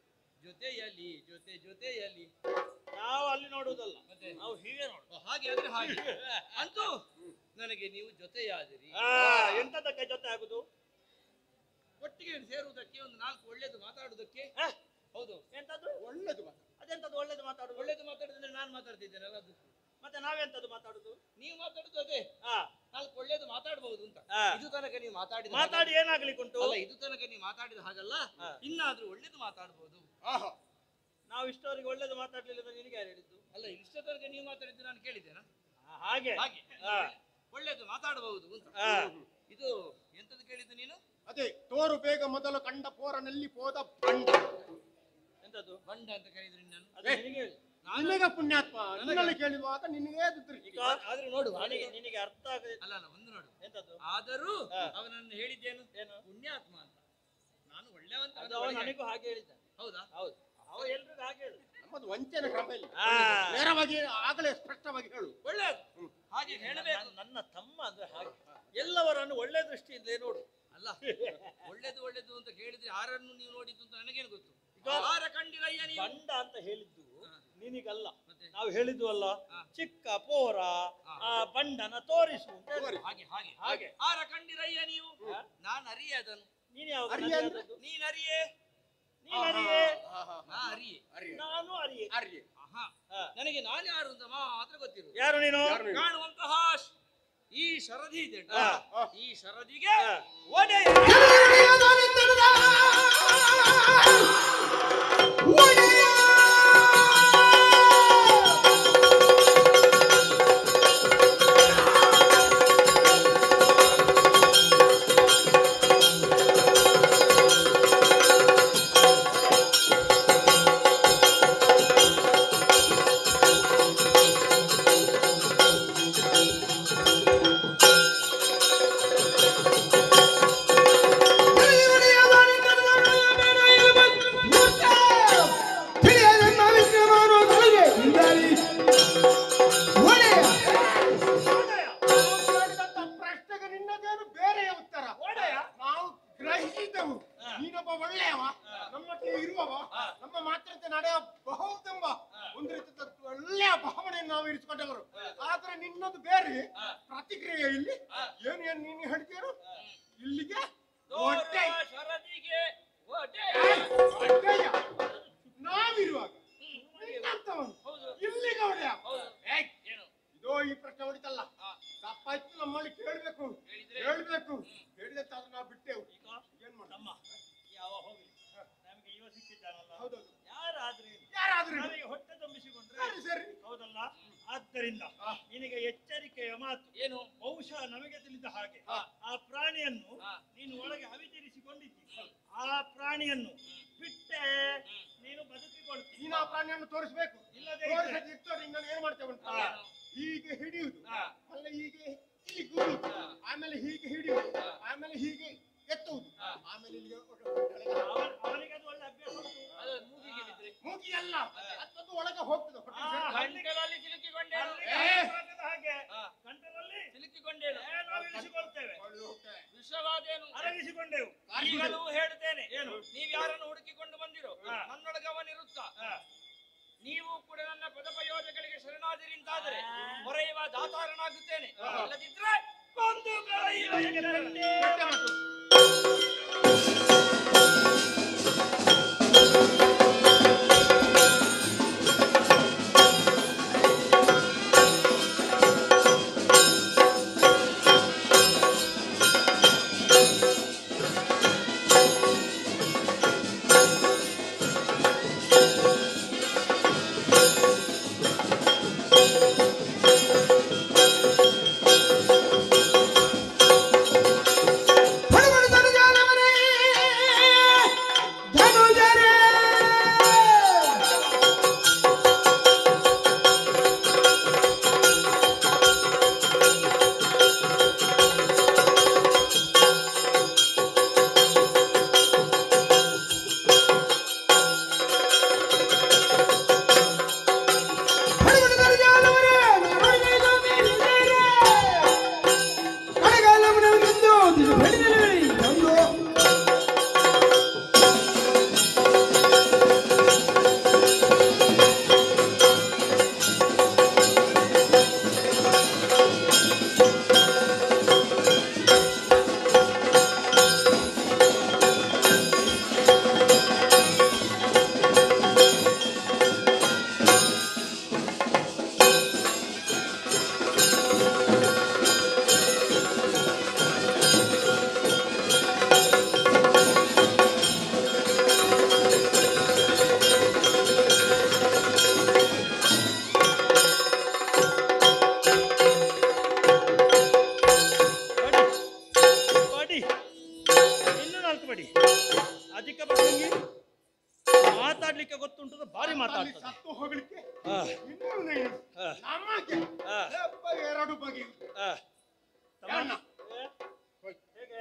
ಜೊತೆಯಲ್ಲಿ ಜೊತೆ ಜೊತೆಯಲ್ಲಿ ನಾವು ಅಲ್ಲಿ ನೋಡುವುದಲ್ಲ, ಮತ್ತೆ ನಾವು ಹೀಗೆ ನೋಡು. ಓ, ಹಾಗೆ ಆದ್ರೆ ಹಾಗೆ ಅಂತೂ ನನಗೆ ನೀವು ಜೊತೆಯಾದಿರಿ. ಆ, ಎಂತದಕ್ಕೆ ಜೊತೆ ಆಗುದು? ಒಟ್ಟಿಗೆ ಸೇರುವುದಕ್ಕೆ, ಒಂದು ನಾಲ್ಕು ಒಳ್ಳೇದು ಮಾತಾಡುವುದಕ್ಕೆ. ಹ? ಹೌದು. ಎಂತದ್ದು ಒಳ್ಳೇದು ಮಾತು. ಅದೆಂತದ್ದು ಒಳ್ಳೇದು ಮಾತಾಡುದು? ಒಳ್ಳೇದು ಮಾತಾಡಿದ್ರೆ ನಾನು ಮಾತಾಡ್ತಿದ್ದೇನಲ್ಲ, ಅದು ಮತ್ತೆ ನಾವೆಂತದ್ದು ಮಾತಾಡುದು? ನೀವು ಮಾತಾಡುದು ಅದೇ, ಹಾ ನಾಲ್ಕು ಒಳ್ಳೇದು ಮಾತಾಡಬಹುದು ಅಂತ. ಹಾ. ಇದು ತನಕ ನೀವು ಮಾತಾಡಿದ ಮಾತಾಡಿ ಏನಾಗ್ಲಿಕ್ಕುಂಟು? ಅಲ್ಲ, ಇದು ತನಕ ನೀವು ಮಾತಾಡಿದ ಹಾಗಲ್ಲ, ಹಾ. ಇನ್ನಾದ್ರೂ ಒಳ್ಳೇದು ಮಾತಾಡಬಹುದು. ಆಹಾ. ನಾವು ಇಷ್ಟವರೆಗೆ ಒಳ್ಳೇದು ಮಾತಾಡ್ಲಿಲ್ಲ ಅಂತ ನಿನಗೆ ಯಾರು ಹೇಳಿದ್ದು? ಅಲ್ಲ, ಇಷ್ಟ ತನಕ ನೀವು ಮಾತಾಡಿದ್ದು ನಾನು ಕೇಳಿದ್ದೇನಾ? ಆ, ಹಾಗೆ ಹಾಗೆ ಹಾ. ಒಳ್ಳೇದು ಮಾತಾಡಬಹುದು ಅಂತ. ಹಾ. ಇದು ಎಂತದ್ದು ಕೇಳಿದ್ದು ನೀನು? ಅದೇ ತೋರು ಬೇಗ ಮೊದಲು ಕಂಡ ಪೋರನಲ್ಲಿ ಪೋದ ಬಂಡ. ಎಂತದ್ದು? ಬಂಡ ಅಂತ ಕರೀದ್ರಿ ನಾನು. ಅದು ನಿನಗೆ ಹೇಳಿ. ನಿನಗೆ ಪುಣ್ಯಾತ್ಮ ನಿನ್ನಲ್ಲಿ ಕೇಳಿರುವಾಗ ನಿನಗೆ ಈಗ ಆದ್ರೆ ನೋಡು, ನಿನಗೆ ನಿನಗೆ ಅರ್ಥ ಆಗದೆ. ಅಲ್ಲ ಅಲ್ಲ, ಒಂದು ನೋಡು. ಎಂತದ್ದು? ಆದರೂ ಹಾ. ಅವನನ್ನು ಹೇಳಿದ್ದೇನು? ಏನು? ಪುಣ್ಯಾತ್ಮ ಅಂತ. ನಾನು ಒಳ್ಳೆವಂತ ಅದು ಅವ ನನಗೂ ಹಾಗೆ ಹೇಳಿದ. ಹೌದಾ? ಹೌದು, ಅವ ಎಲ್ರಿಗೂ ಹಾಗೆ ಹೇಳು. ನಮ್ಮದು ವಂಚನೆ ಕ್ರಮ ಇಲ್ಲ. ಆ. ನೇರವಾಗಿ ಆಗಲೇ ಸ್ಪಷ್ಟವಾಗಿ ಹೇಳು. ಒಳ್ಳೆಯದು, ಹಾಗೆ ಹೇಳಬೇಕು. ನನ್ನ- ನನ್ನ ತಮ್ಮ ಅಂದ್ರೆ ಹಾಗೆ ಎಲ್ಲವರನ್ನು ಒಳ್ಳೆ ದೃಷ್ಟಿಯಿಂದಲೇ ನೋಡು. ಅಲ್ಲ, ಒಳ್ಳೇದು ಒಳ್ಳೇದು ಅಂತ ಕೇಳಿದ್ರೆ ಯಾರನ್ನು ನೀವು ನೋಡಿದ್ದು ಅಂತ ನನಗೇನು ಗೊತ್ತು? ಈಗ ಯಾರ ಕಂಡಿರಯ್ಯ ನೀವು? ಬಂಡ ಅಂತ ಹೇಳಿದ್ದು ನಿನಗಲ್ಲ, ಮತ್ತೆ? ನಾವು ಹೇಳಿದ್ದು ಅಲ್ಲ. ಹಾ. ಚಿಕ್ಕ ಪೋರ ಹಾ. ಆ ಬಂಡನ ತೋರಿಸು ಅಂತ ಹೇಳಿ. ಹಾಗೆ ಹಾಗೆ ಹಾಗೆ. ಆರ ಕಂಡಿರಯ್ಯ ನೀವು? ನಾನು ಅರಿಯದನು. ನೀನ್ ಯಾವಾಗ ಅರಿಯ ಅಂದ್ರೆ? ನೀನ್ ಅರಿಯೇ? ನೀನ್ ಅರಿಯೇ, ಆಹಾ. ನಾ ಅರಿಯೇ. ಅರಿಯ. ನಾನು ಅರಿಯೇ. ಅರಿಯ. ಆಹಾ. ಹಾ. ನನಗೆ ನಾನು ಯಾರು ಅಂತ ಮಾತ್ರ ಗೊತ್ತಿರು. ಯಾರು ನೀನು? ಯಾರು ನೀನು? ಕಾಣುವಂತಹ ಶ- ಈ ಶರದಿ ಇದೆ ಅಲ್ಲ? ಹಾ. ಹಾ. ಈ ಶರದಿಗೆ ಹಾ. ಒಡೆಯ. ನಾವು ಕೇಳಿದಂತ ಪ್ರಶ್ನೆಗೆ ನಿನ್ನದೇನು ಬೇರೆಯ ಉತ್ತರ. ಒಡೆಯ? ನಾವು ಗ್ರಹಿಸಿದ್ದೆವು. ಹಾ. ನೀನೊಬ್ಬ ಒಳ್ಳೆಯವ, ನಮ್ಮೊಟ್ಟಿಗೆ ಇರುವವ, ನಮ್ಮ ಮಾತೃತೆ ನಡೆಯ ಬಹುದೆಂಬ ಒಂದು ರೀತಿಯ ಒಳ್ಳೆಯ ಭಾವನೆಯನ್ನು ನಾವು ಇರಿಸಿಕೊಂಡವರು. ಆದ್ರೆ ನಿನ್ನದು ಬೇರೆ ಪ್ರತಿಕ್ರಿಯೆ ಇಲ್ಲಿ. ಏನು ಏನು ನೀನು ಹೇಳ್ತೀರು ಇಲ್ಲಿಗೆ ಹೊಟ್ಟೆ ತೋರುವ ಶರದಿಗೆ ಒಡೆಯ. ಹೊಟ್ಟೆಯ ನಾವಿರುವಾಗ ನಿನ್ನಂತವನು ಹೌದು. ಇಲ್ಲಿಗೆ ಹೊಡೆಯ. ಹೌದು. ಏಯ್, ಏನು? ಇದೋ ಈ ಪ್ರಶ್ನೆ ಹೊಡಿತಲ್ಲ, ಹಾ. ತಪ್ಪಾಯ್ತು, ನಮ್ಮಲ್ಲಿ ಕೇಳ್ಬೇಕು ಹೇಳಿದ್ರೆ? ಹೇಳ್ಬೇಕು ಹೇಳಿದಂತಾದ್ರೆ ನಾವು ಬಿಟ್ಟೆವು. ಈಗ ಏನ್ ಮಾಡ ತಮ್ಮ ಯಾವ ಹೋಗ್ಲಿ, ನಮಗೆ ಇವ ಸಿಕ್ಕಿದ್ದಾನಲ್ಲ, ಹೌದೌದು, ಯಾರಾದ್ರೆ ಯಾರಾದ್ರೂ ಇರ್ಲಿ. ನಮಗೆ ಹೊಟ್ಟೆ ತುಂಬಿಸಿಕೊಂಡ್ರೆ ಸರಿ ಸರಿ. ಹೌದಲ್ಲ. ಆದ್ದರಿಂದ ಹಾ. ನಿನಗೆ ಎಚ್ಚರಿಕೆಯ ಮಾತು. ಏನು? ಬಹುಶಃ ನಮಗೆ ತಿಳಿದ ಹಾಗೆ ಹಾ. ಆ ಪ್ರಾಣಿಯನ್ನು ಹಾ. ನೀನು ಒಳಗೆ ಅವಿತರಿಸಿಕೊಂಡಿದ್ದಿ. ಆ ಪ್ರಾಣಿಯನ್ನು ಬಿಟ್ಟೆ ನೀನು ಬದುಕಿಕೊಳ್ತೀನಿ. ನೀನು ಆ ಪ್ರಾಣಿಯನ್ನು ತೋರಿಸ್ಬೇಕು. ಇಲ್ಲದೆ ಇದ್ರೆ- ತೋರಿಸದೆ ಇರ್ತದೆ ಇನ್ನೊಂದು ಏನ್ ಮಾಡ್ತೇವೆ ಅಂತ. ಹಾ. ಹೀಗೆ ಹಿಡಿಯುವುದು, ಹಾ. ಅಲ್ಲ ಹೀಗೆ ಇಲ್ಲಿ ಗುರುವುದು, ಹಾ. ಆಮೇಲೆ ಹೀಗೆ ಹಿಡಿಯುವುದು, ಹಾ. ಆಮೇಲೆ ಹೀಗೆ ಎತ್ತುವುದು, ಹಾ. ಆಮೇಲೆ ಇಲ್ಲಿಗೆ ಅವನ- ಅವನಿಗೆ ಅದು ಒಳ್ಳೆ ಅಭ್ಯಾಸ ಉಂಟು. ಅದು ಮೂಗಿಗೆ ಬಿದ್ರೆ ಮೂಗಿ ಅಲ್ಲ, ಅದು ಒಳಗೆ ಹೋಗ್ತದೆ ಹೊಟ್ಟೆ ಆ, ಸೇರಿ. ಗಂಟಲಲ್ಲಿ ಸಿಲುಕಿಕೊಂಡೇನು? ಅಲ್ಲಿಗೆ ಏ. ಹಾಕದ ಹಾಗೆ ಹಾ. ಗಂಟಲಲ್ಲಿ ಸಿಲುಕಿಕೊಂಡೇನು? ಏ, ನಾವು ಇಳಿಸಿಕೊಳ್ತೇವೆ, ಒಳ್ಳೆ ಹೋಗ್ತದೆ. ವಿಷವಾದೇನು? ಅರಗಿಸಿಕೊಂಡೆವು. ಈಗಲೂ ಹೇಳ್ತೇನೆ, ಏನು? ನೀವ್ ಯಾರನ್ನು ಹುಡುಕಿಕೊಂಡು ಬಂದಿರೋ ಹಾ. ನನ್ನೊಳಗೆ ಅವನಿರುತ್ತ. ಹಾ. ನೀವು ಕೂಡ ನನ್ನ ಪದಪ್ರಯೋಜಗಳಿಗೆ ಶರಣಾದಿರಿ ಅಂತಾದರೆ ಹೊರೆಯುವ ದಾತಾರನಾಗುತ್ತೇನೆ. ಹಾ. ಇಲ್ಲದಿದ್ರೆ ಕೊಂದು ಕಳೆಯುವ ಎನ್ನರನ್ನೇ. ಕೆಟ್ಟ ಮಾತು. ಹನುಮನ ಧನುಜಾನವನೇ, ಧನು ಗೊತ್ತುಂಟು ಭಾರಿ ಅಲ್ಲಿ ಮಾತಾಡ್ತದೆ. ಸತ್ತು ಹೋಗ್ಲಿಕ್ಕೆ ಹಾ. ಇನ್ನೂ ನೀನು ಹಾ. ನಮಗೆ ಹಾ. ಒಬ್ಬ ಎರಡು ಬಗೆ ಹಾ. ತಮ್ಮ, ಅಣ್ಣ. ಏ, ಹೋಯ್. ಹೇಗೆ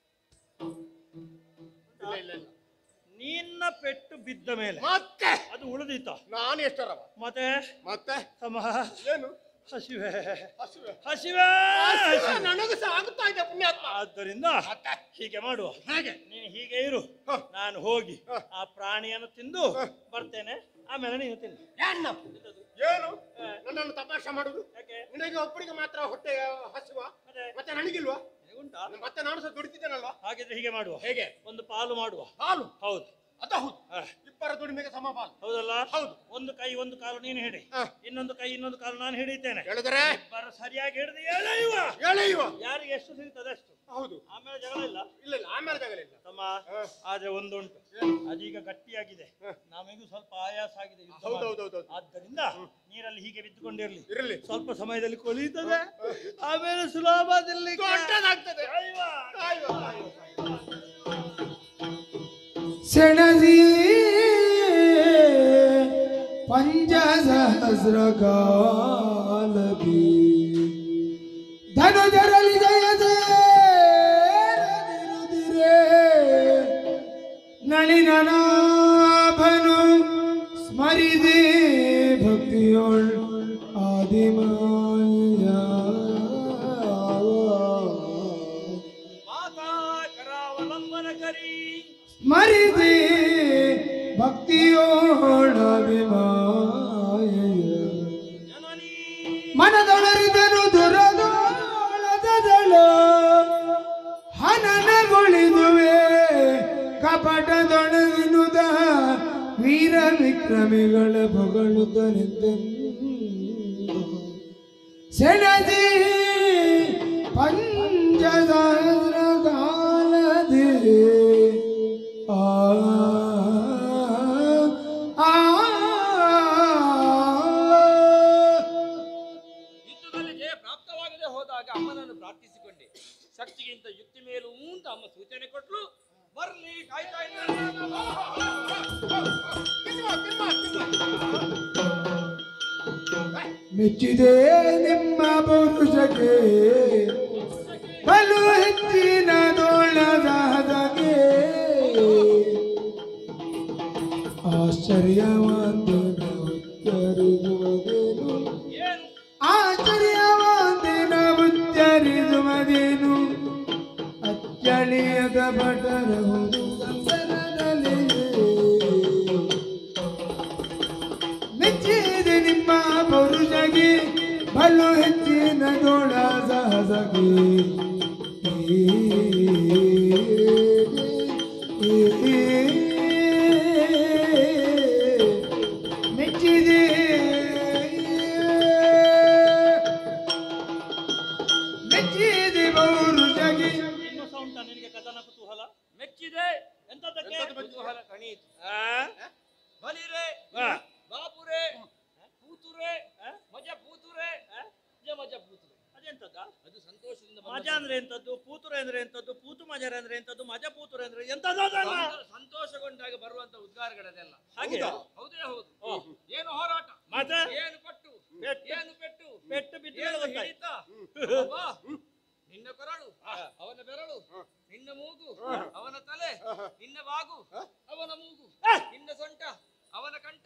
ಇಲ್ಲ ಇಲ್ಲ ಇಲ್ಲ ನಿನ್ನ ಪೆಟ್ಟು ಬಿದ್ದ ಮೇಲೆ ಮತ್ತೆ ಅದು ಉಳಿದೀತ. ನಾನು ಎಷ್ಟರವ ಮತ್ತೆ ಮತ್ತೆ ತಮ್ಮ ಏನು ಹಸಿವೆ ಹಸಿವೆ ಹಸಿವೆ ಹಸಿವೆ ನನಗೂ ಸಹ ಆಗುತ್ತಾ ಇದೆ ಪುಣ್ಯಾತ್ಮ. ಆದ್ದರಿಂದ ಮತ್ತೆ ಹೀಗೆ ಮಾಡುವ, ಹೇಗೆ ನೀನು ಹೀಗೆ ಇರು, ಹ. ನಾನು ಹೋಗಿ ಹ. ಆ ಪ್ರಾಣಿಯನ್ನು ತಿಂದು ಹ. ಬರ್ತೇನೆ, ಆಮೇಲೆ ನೀನು ತಿನ್ನು. ಏನ್ನ? ಎಂತದು? ಏನು ಹ. ನನ್ನನ್ನು ತಮಾಷೆ ಮಾಡುದು? ಯಾಕೆ ನಿನಗೆ ಒಬ್ಬರಿಗೆ ಮಾತ್ರ ಹೊಟ್ಟೆ ಹಸಿವ ಮತ್ತೆ ಮತ್ತೆ ನನಗಿಲ್ವಾ? ಹೇಗುಂಟಾ? ಮತ್ತೆ ನಾನು ಸಹ ದುಡಿತಿದ್ದೇನಲ್ವಾ? ಹಾಗಿದ್ರೆ ಹೀಗೆ ಮಾಡುವ, ಹೇಗೆ? ಒಂದು ಪಾಲು ಮಾಡುವ. ಹಾಲು ಹೌದು. ಅದ ಹೌದು ಹ. ಇಬ್ಬರ ದುಡಿಮೆಗೆ ಸಮಪಾಲು. ಹೌದಲ್ಲ? ಹೌದು. ಒಂದು ಕೈ ಒಂದು ಕಾಲು ನೀನು ಹಿಡಿ, ಹ. ಇನ್ನೊಂದು ಕೈ ಇನ್ನೊಂದು ಕಾಲು ನಾನು ಹಿಡಿತೇನೆ. ಹೇಳಿದರೆ ಇಬ್ಬರು ಸರಿಯಾಗಿ ಹಿಡಿದು ಎಳೆಯುವ. ಎಳೆಯುವ. ಯಾರಿಗೆ ಎಷ್ಟು ಸಿಗ್ತದೆ ಅಷ್ಟು, ಹೌದು. ಆಮೇಲೆ ಜಗಳ ಇಲ್ಲ. ಇಲ್ಲ ಇಲ್ಲ ಆಮೇಲೆ ತಗಲಿಲ್ಲ. ತಮ್ಮ, ಹ. ಆದ್ರೆ ಒಂದುಂಟು, ಏನು? ಅದೀಗ ಗಟ್ಟಿಯಾಗಿದೆ, ಹ. ನಮಗೂ ಸ್ವಲ್ಪ ಆಯಾಸ ಆಗಿದೆ ಯುದ್ಧ ಹೌದು ಮಾಡಿ. ಹೌದು ಹೌದು ಹೌದು. ಆದ್ದರಿಂದ ನೀರಲ್ಲಿ ಹೀಗೆ ಬಿದ್ದುಕೊಂಡಿರ್ಲಿ, ಇರಲಿ. ಸ್ವಲ್ಪ ಸಮಯದಲ್ಲಿ ಕೊಲೀತದೆ, ಆಮೇಲೆ ಸುಲಭದಲ್ಲಿ ದೊಡ್ಡದಾಗ್ತದೆ. ಕಾಯುವ, ಕಾಯುವ. ಸೆಣಸಿ ಪಂಚಸಹಸ್ರ ಕಾಲದಿ ಧನುಜರಲಿ ಜಯದೆ ನಳಿನನಾಭನು ಸ್ಮರಿದೆ ಭಕ್ತಿಯೋಳ್ ಆದಿಮಾಯ ಮಾತಾ ಕರಾವಲಂಬನ ಕರಿ ಸ್ಮರಿದೆ ಭಕ್ತಿಯೋಳವಿಮಾಯ ಜನನಿ ಮನದೊಳರಿದನು ದುರದೋಳದಳ ಹನನಗೊಳಿದುವೆ ಕಪಟದೊಳವಿನುದ ವೀರ ವಿಕ್ರಮಿಗಳ ಹೊಗಳುತ್ತ ನಿಂತೆಂದು ಸೆಣದಿ ಪಂಚಸಹಸ್ರ ಕಾಲದಿ ಆ ಆ ಯುದ್ಧದಲ್ಲಿ ಜಯ ಪ್ರಾಪ್ತವಾಗದೆ ಹೋದಾಗ ಅಮ್ಮನನ್ನು ಪ್ರಾರ್ಥಿಸಿಕೊಂಡೆ. ಶಕ್ತಿಗಿಂತ ಯುಕ್ತಿ ಮೇಲೂ ಅಂತ ಅಮ್ಮ ಸೂಚನೆ ಕೊಟ್ಲು. ಬರ್ಲಿ ಕಾಯ್ತಾ ಇದ್ದೇನೆ. ತಿನ್ನುವ, ತಿನ್ನುವ, ತಿನ್ನುವ. ಮೆಚ್ಚಿದೆ ನಿಮ್ಮ ಪೌರುಷಕ್ಕೆ ಬಲು ಹೆಚ್ಚಿನ ದೋಳದಾದಗೆ ಆಶ್ಚರ್ಯವಾದ ಉಚ್ಚರಿಸುವುದೇನು ಏನು ಆಶ್ಚರ್ಯವಾದ ಉಚ್ಚರಿಸುವುದೇನು ಅಚ್ಚಳಿಯದ ಭಟರಹುದು ಸಂದರದಲ್ಲಿ ಮೆಚ್ಚಿದೆ ನಿಮ್ಮ ಪೌರುಷಗೆ ಬಲು ಹೆಚ್ಚಿನ ದೋಳ ಸಹಸಗೆ ಮೆಚ್ಚಿದೆ ಮೆಚ್ಚಿದೆ ಪೌರುಷಗೆ. ಇನ್ನು ಸಹ ಉಂಟಾ ನಿನಗೆ ಕಥನ ಕುತೂಹಲ? ಮೆಚ್ಚಿದೆ. ಎಂತದಕ್ಕೆ? ಎಂತದು ಮೆಚ್ಚಿದೆ? ಕುತೂಹಲ ಕಣೀತು. ಆ? ಬಲಿರೆ ಆ. ಬಾಪುರೆ ಪೂತುರೆ ಆ? ಮಜ ಪೂತುರೆ ಜ ಮಜ ಪೂತುರೆ. ಅದೆಂತದ? ಅದು ಸಂತೋಷದಿಂದ ಬಂದ ಮಜ ಅಂದ್ರೆ ಎಂತದ್ದು, ಪೂತುರೆ ಅಂದ್ರೆ ಎಂತದ್ದು, ಪೂತು ಮಜರ ಅಂದ್ರೆ ಎಂತದ್ದು, ಮಜ ಪೂತುರೆ ಅಂದ್ರೆ ಎಂತದ್ದು ಅದಲ್ಲ? ಸಂತೋ- ಸಂತೋಷಗೊಂಡಾಗ ಬರುವಂತ ಉದ್ಗಾರಗಳದೆಲ್ಲ. ಹಾಗೆ ಹೌದೇ ಹೌದು. ಓ. ಏನು ಹೋರಾಟ, ಮತ್ತೆ ಏನು ಪಟ್ಟು, ಪೆಟ್ಟು. ಏನು ಪೆಟ್ಟು, ಪೆಟ್ಟು ಬಿದ್ದ ಮೇಲೆ ಏನು ಗೊತ್ತಾಯ್ತು. ಹಿಡಿತ. ಅಬ್ಬಾ, ನಿನ್ನ ಕೊರಳು ಅವನ ಬೆರಳು, ನಿನ್ನ ಮೂಗು ಅವನ ತಲೆ, ನಿನ್ನ ಬಾಗು ಅವನ ಮೂಗು, ನಿನ್ನ ಸೊಂಟ ಅವನ ಕಂಠ,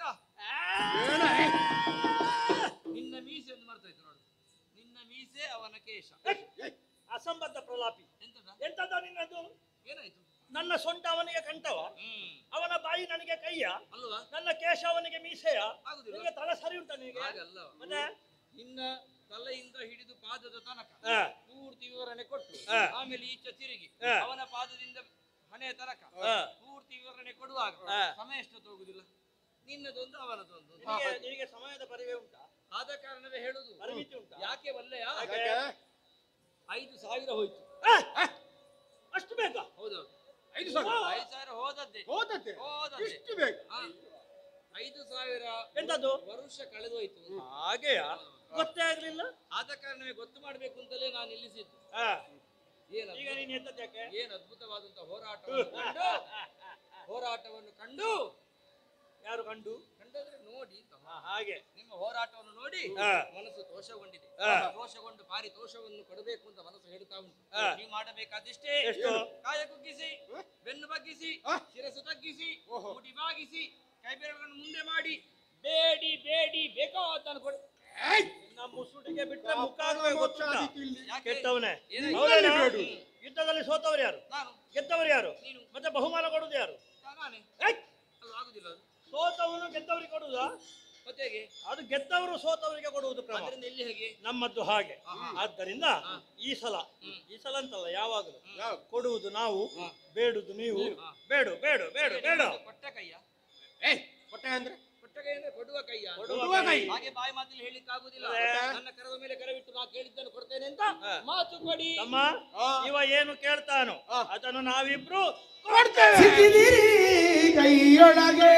ನಿನ್ನ ಮೀಸೆ ಎಂದು ಮರ್ತೋಯ್ತು ನೋಡು. ನಿನ್ನ ಮೀಸೆ ಅವನ ಕೇಶ. ಅಸಂಬದ್ಧ ಪ್ರಲಾಪಿ. ಎಂತದ ಎಂತದ ನಿನ್ನದು? ಏನಾಯ್ತು? ನನ್ನ ಸೊಂಟ ಅವನಿಗೆ ಕಂಠವ, ಹ್ಮ್ ಅವನ ಬಾಯಿ ನನಗೆ ಕೈಯ, ಅಲ್ವಾ? ನನ್ನ ಕೇಶ ಅವನಿಗೆ ಮೀಸೆಯ. ಆಗುದಿಲ್ಲ. ನಿನಗೆ ತಲೆ ಸರಿ ಉಂಟ ನಿನಗೆ? ಹಾಗಲ್ಲ. ಮತ್ತೆ ನಿನ್ನ ತಲೆಯಿಂದ ಹಿಡಿದು ಪಾದದ ತನಕ ಆ. ಪೂರ್ತಿ ವಿವರಣೆ ಕೊಟ್ಟು ಆ. ಆಮೇಲೆ ಈಚೆ ತಿರುಗಿ ಆ. ಅವನ ಪಾದದಿಂದ ಹಣೆಯ ತನಕ ಆ. ಪೂರ್ತಿ ವಿವರಣೆ ಕೊಡುವಾಗ ಆ. ಸಮಯ ಎಷ್ಟು ಹೋಗುದಿಲ್ಲ. ನಿನ್ನದೊಂದು ಅವನದೊಂದು. ನಿನಗೆ ನಿನಗೆ ಸಮಯದ ಪರಿವೇ ಉಂಟಾ? ಆದ ಕಾರಣವೇ ಹೇಳುದು. ಪರಿಮಿತಿ ಉಂಟಾ? ಯಾಕೆ ಒಳ್ಳೆಯ ಯಾಕೆ? ಐದು ಸಾವಿರ ಹೋಯ್ತು. ಆ! ಅಷ್ಟು ಬೇಕಾ? ಹೌದೌದು. ಐದು ಸಾವಿರ ಐದು ಸಾವಿರ ಹೋದದ್ದೇ ಹೋದದ್ದೆ ಹೋದದ್ದೇ. ಇಷ್ಟು ಬೇಗ ಆ. ಐದು ಸಾವಿರ ಎಂತದ್ದು? ವರುಷ ಕಳೆದೋಯ್ತು. ಹಾಗೆಯ ಗೊತ್ತೇ ಆಗ್ಲಿಲ್ಲ. ಆದ ಕಾರಣವೇ ಗೊತ್ತು ಮಾಡ್ಬೇಕು ಅಂತಲೇ ನಾನು ನಿಲ್ಲಿಸಿದ್ದು. ಆ. ಏನು ಈಗ ನೀನು ಎದ್ದದ್ದು ಯಾಕೆ? ಏನು ಅದ್ಭುತವಾದಂತಹ ಹೋರಾಟವನ್ನು ಕಂಡು ಹೋರಾಟವನ್ನು ಕಂಡು ಯಾರು ಕಂಡು? ಕಂಡಾದ್ರೆ ನೋಡಿ ತಮ್ಮ. ಹಾ, ಹಾಗೆ ನಿಮ್ಮ ಹೋರಾಟವನ್ನು ನೋಡಿ ಹಾ. ಮನಸ್ಸು ತೋಷಗೊಂಡಿದೆ. ಹಾ. ತೋಷಗೊಂಡು ಪಾರಿತೋಷವನ್ನು ಕೊಡಬೇಕು ಅಂತ ಮನಸ್ಸು ಹೇಳ್ತಾ ಉಂಟು. ಹಾ. ನೀವು ಮಾಡಬೇಕಾದಿಷ್ಟೇ. ಎಷ್ಟು? ಕಾಯ ಕುಗ್ಗಿಸಿ, ಬೆನ್ನು ಬಗ್ಗಿಸಿ, ಶಿರಸ್ಸು ತಗ್ಗಿಸಿ, ಮುಡಿ ಬಾಗಿಸಿ, ಕೈ ಬೆರಳನ್ನು ಮುಂದೆ ಮಾಡಿ, ಬೇಡಿ ಬೇಡಿ ಬೇಕಾದನ್ನು ಕೊಡಿ. ನಮ್ಮ ಮುಸುಡಿಗೆ ಬಿಟ್ಟರೆ ಮುಖ ಆಗ್ಬೇಕು ಗೊತ್ತುಂಟಾ? ಯಾಕೆ? ಕೆಟ್ಟವನೇ. ಏನಾಯ್ತು? ಹೌದಲ್ಲ? ಬೇಡು. ಯುದ್ಧದಲ್ಲಿ ಸೋತವರು ಯಾರು? ನಾನು ಗೆದ್ದವರು ಯಾರು? ನೀನು. ಮತ್ತೆ ಬಹುಮಾನ ಕೊಡುದು ಯಾರು? ನಾನೇ. ಏಯ್! ಅದು ಆಗುದಿಲ್ಲ ಅದು. ಸೋತವನು ಗೆದ್ದವರಿಗೆ ಕೊಡುವುದಾ? ಮತ್ತೆ ಹೇಗೆ? ಅದು ಗೆದ್ದವರು ಸೋತವರಿಗೆ ಕೊಡುವುದು ಕ್ರಮ. ಅದರಿಂದ ಎಲ್ಲಿ ಹೇಗೆ? ನಮ್ಮದ್ದು ಹಾಗೆ. ಆಹಾ. ಆದ್ದರಿಂದ ಹಾ. ಈ ಸಲ ಹ್ಮ್. ಈ ಸಲ ಅಂತಲ್ಲ ಯಾವಾಗಲೂ ಯಾವ್ದು? ಕೊಡುವುದು ನಾವು, ಹಾ. ಬೇಡುದು ನೀವು. ಹಾ. ಬೇಡು ಬೇಡು ಬೇಡು ಬೇಡ ನಿಮ್ಮದು ಕೊಟ್ಟ ಕೈಯ? ಏಯ್ ಕೊಟ್ಟೆ ಅಂದ್ರೆ ಕೊಟ್ಟ ಕೈ ಅಂದ್ರೆ ಕೊಡುವ ಕೈಯ? ಕೊಡುವ ಕೈ. ಹಾಗೆ ಬಾಯಿ ಮಾತಲ್ಲಿ ಹೇಳಿಕ್ಕೆ ಆಗುದಿಲ್ಲ. ಅದೇ. ನನ್ನ ಕರದ ಮೇಲೆ ಕರವಿಟ್ಟು ನಾ ಕೇಳಿದ್ದನ್ನು ಕೊಡ್ತೇನೆ ಅಂತ ಹಾ. ಮಾತು ಕೊಡಿ. ತಮ್ಮ ಹಾ. ಇವ ಏನು ಕೇಳ್ತಾನೋ ಹಾ. ಅದನ್ನು ನಾವಿಬ್ರು ಕೊಡ್ತೇವೆ. ಸಿಕ್ಕಿದಿರಿ ಕೈಯೊಳಗೆ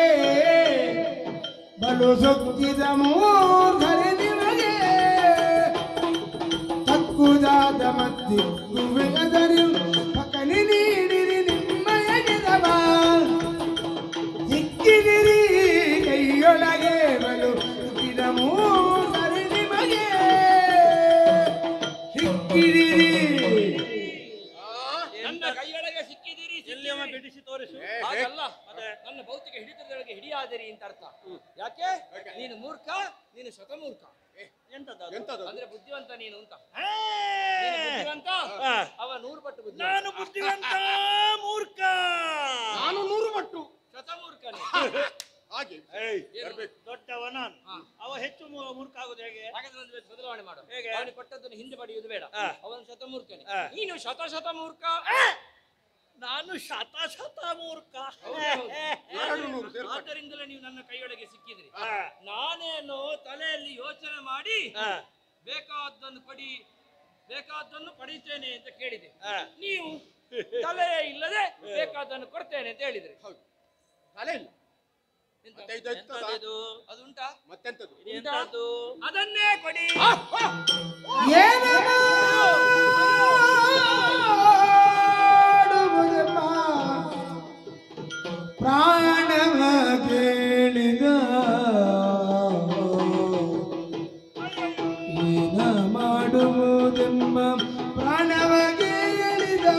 ಬಲು ಸೊಕ್ಕಿದ ಮೂರ್ಖರೆ ನಿಮಗೆ ತಕ್ಕುದಾದ ಮತ್ತಿರುವೆಗದರು ಪಕನಿ ನೀಡಿರಿ ನಿಮ್ಮಯ ಗೆದವ ಸಿಕ್ಕಿದಿರಿ ಕೈಯೊಳಗೆ ಬಲು ಸೊಕ್ಕಿದ ಮೂರ್ಖರೆ ನಿಮಗೆ ಸಿಕ್ಕಿದಿರಿ. ನನ್ನ ಕೈಯೊಳಗೆ ಸಿಕ್ಕಿದಿರಿ. ಎಲ್ಲಿ ಅವ ಬಿಡಿಸಿ ತೋರಿಸು. ಏ, ಹಾಗಲ್ಲ. ಅದೇ. ನನ್ನ ಭೌತಿಕ ಹಿಡಿತದೊಳಗೆ ಹಿಡಿಯಾದಿರಿ ಅಂತ ಅರ್ಥ. ಯಾಕೆ? ನೀನು ಮೂರ್ಖ, ನೀನು ಶತಮೂರ್ಖ. ಎಂತದ್ದು ಅದು? ಎಂತದು? ಅಂದ್ರೆ ಬುದ್ಧಿವಂತ ನೀನು ಅಂತ. ಹೇ! ನೀನು ಬುದ್ಧಿವಂತ, ಹಾ. ಅವ ನೂರು ಪಟ್ಟು ಬುದ್ಧಿ. ನಾನು ಬುದ್ಧಿವಂತ ಮೂರ್ಖ. ನಾನು ನೂರು ಮಟ್ಟು ಶತಮೂರ್ಖನೇ. ಹಾಗೆ ಏಯ್, ಏನು? ದೊಡ್ಡವ ನಾನು. ಹಾ. ಅವ ಹೆಚ್ಚು ಮೂ- ಮೂರ್ಖ ಆಗುದು ಹೇಗೆ? ಹಾಗಾದ್ರೆ ಒಂದು ಬದಲಾವಣೆ ಮಾಡು. ಹೇಗೆ? ಅವನಿಗೆ ಕೊಟ್ಟದ್ದನ್ನು ಹಿಂದೆ ಪಡೆಯುವುದು ಬೇಡ. ಹಾ. ಅವನು ಶತಮೂರ್ಖನೇ. ಹಾ. ನೀನು ಶತ ಶತಮೂರ್ಖ. ನಾನು ಶತ ಶತ ಮೂರ್ಖ. ಎರಡು ನೂರು ಸೇರ್ಪಟ್ಟೆ. ಆದ್ದರಿಂದಲೇ ನೀವು ನನ್ನ ಕೈಯೊಳಗೆ ಸಿಕ್ಕಿದ್ರಿ. ಹಾ. ನಾನೇನು ತಲೆಯಲ್ಲಿ ಯೋಚನೆ ಮಾಡಿ ಹಾ. ಬೇಕಾದ್ದನ್ನು ಕೊಡಿ, ಬೇಕಾದ್ದನ್ನು ಪಡಿತೇನೆ ಅಂತ ಕೇಳಿದೆ. ಹಾ. ನೀವು ತಲೆ ಇಲ್ಲದೆ ಬೇಕಾದ್ದನ್ನು ಕೊಡ್ತೇನೆ ಅಂತ ಹೇಳಿದ್ರಿ. ಹೌದು ತಲೆ ಇಲ್ಲ. ಎಂತ? ಮತ್ತೆ ಇದು ಎಂತದ? ಎಂತದಿದು? ಅದು ಉಂಟಾ? ಮತ್ತೆಂತದು? ಇದು ಎಂತದ್ದು? ಅದನ್ನೇ ಕೊಡಿ. ಏನು ಮಾಡುವುದಮ್ಮ ಪ್ರಾಣವ ಕೇಳಿದ ಏನ ಮಾಡುವುದೆಂಬ ಪ್ರಾಣವ ಕೇಳಿದ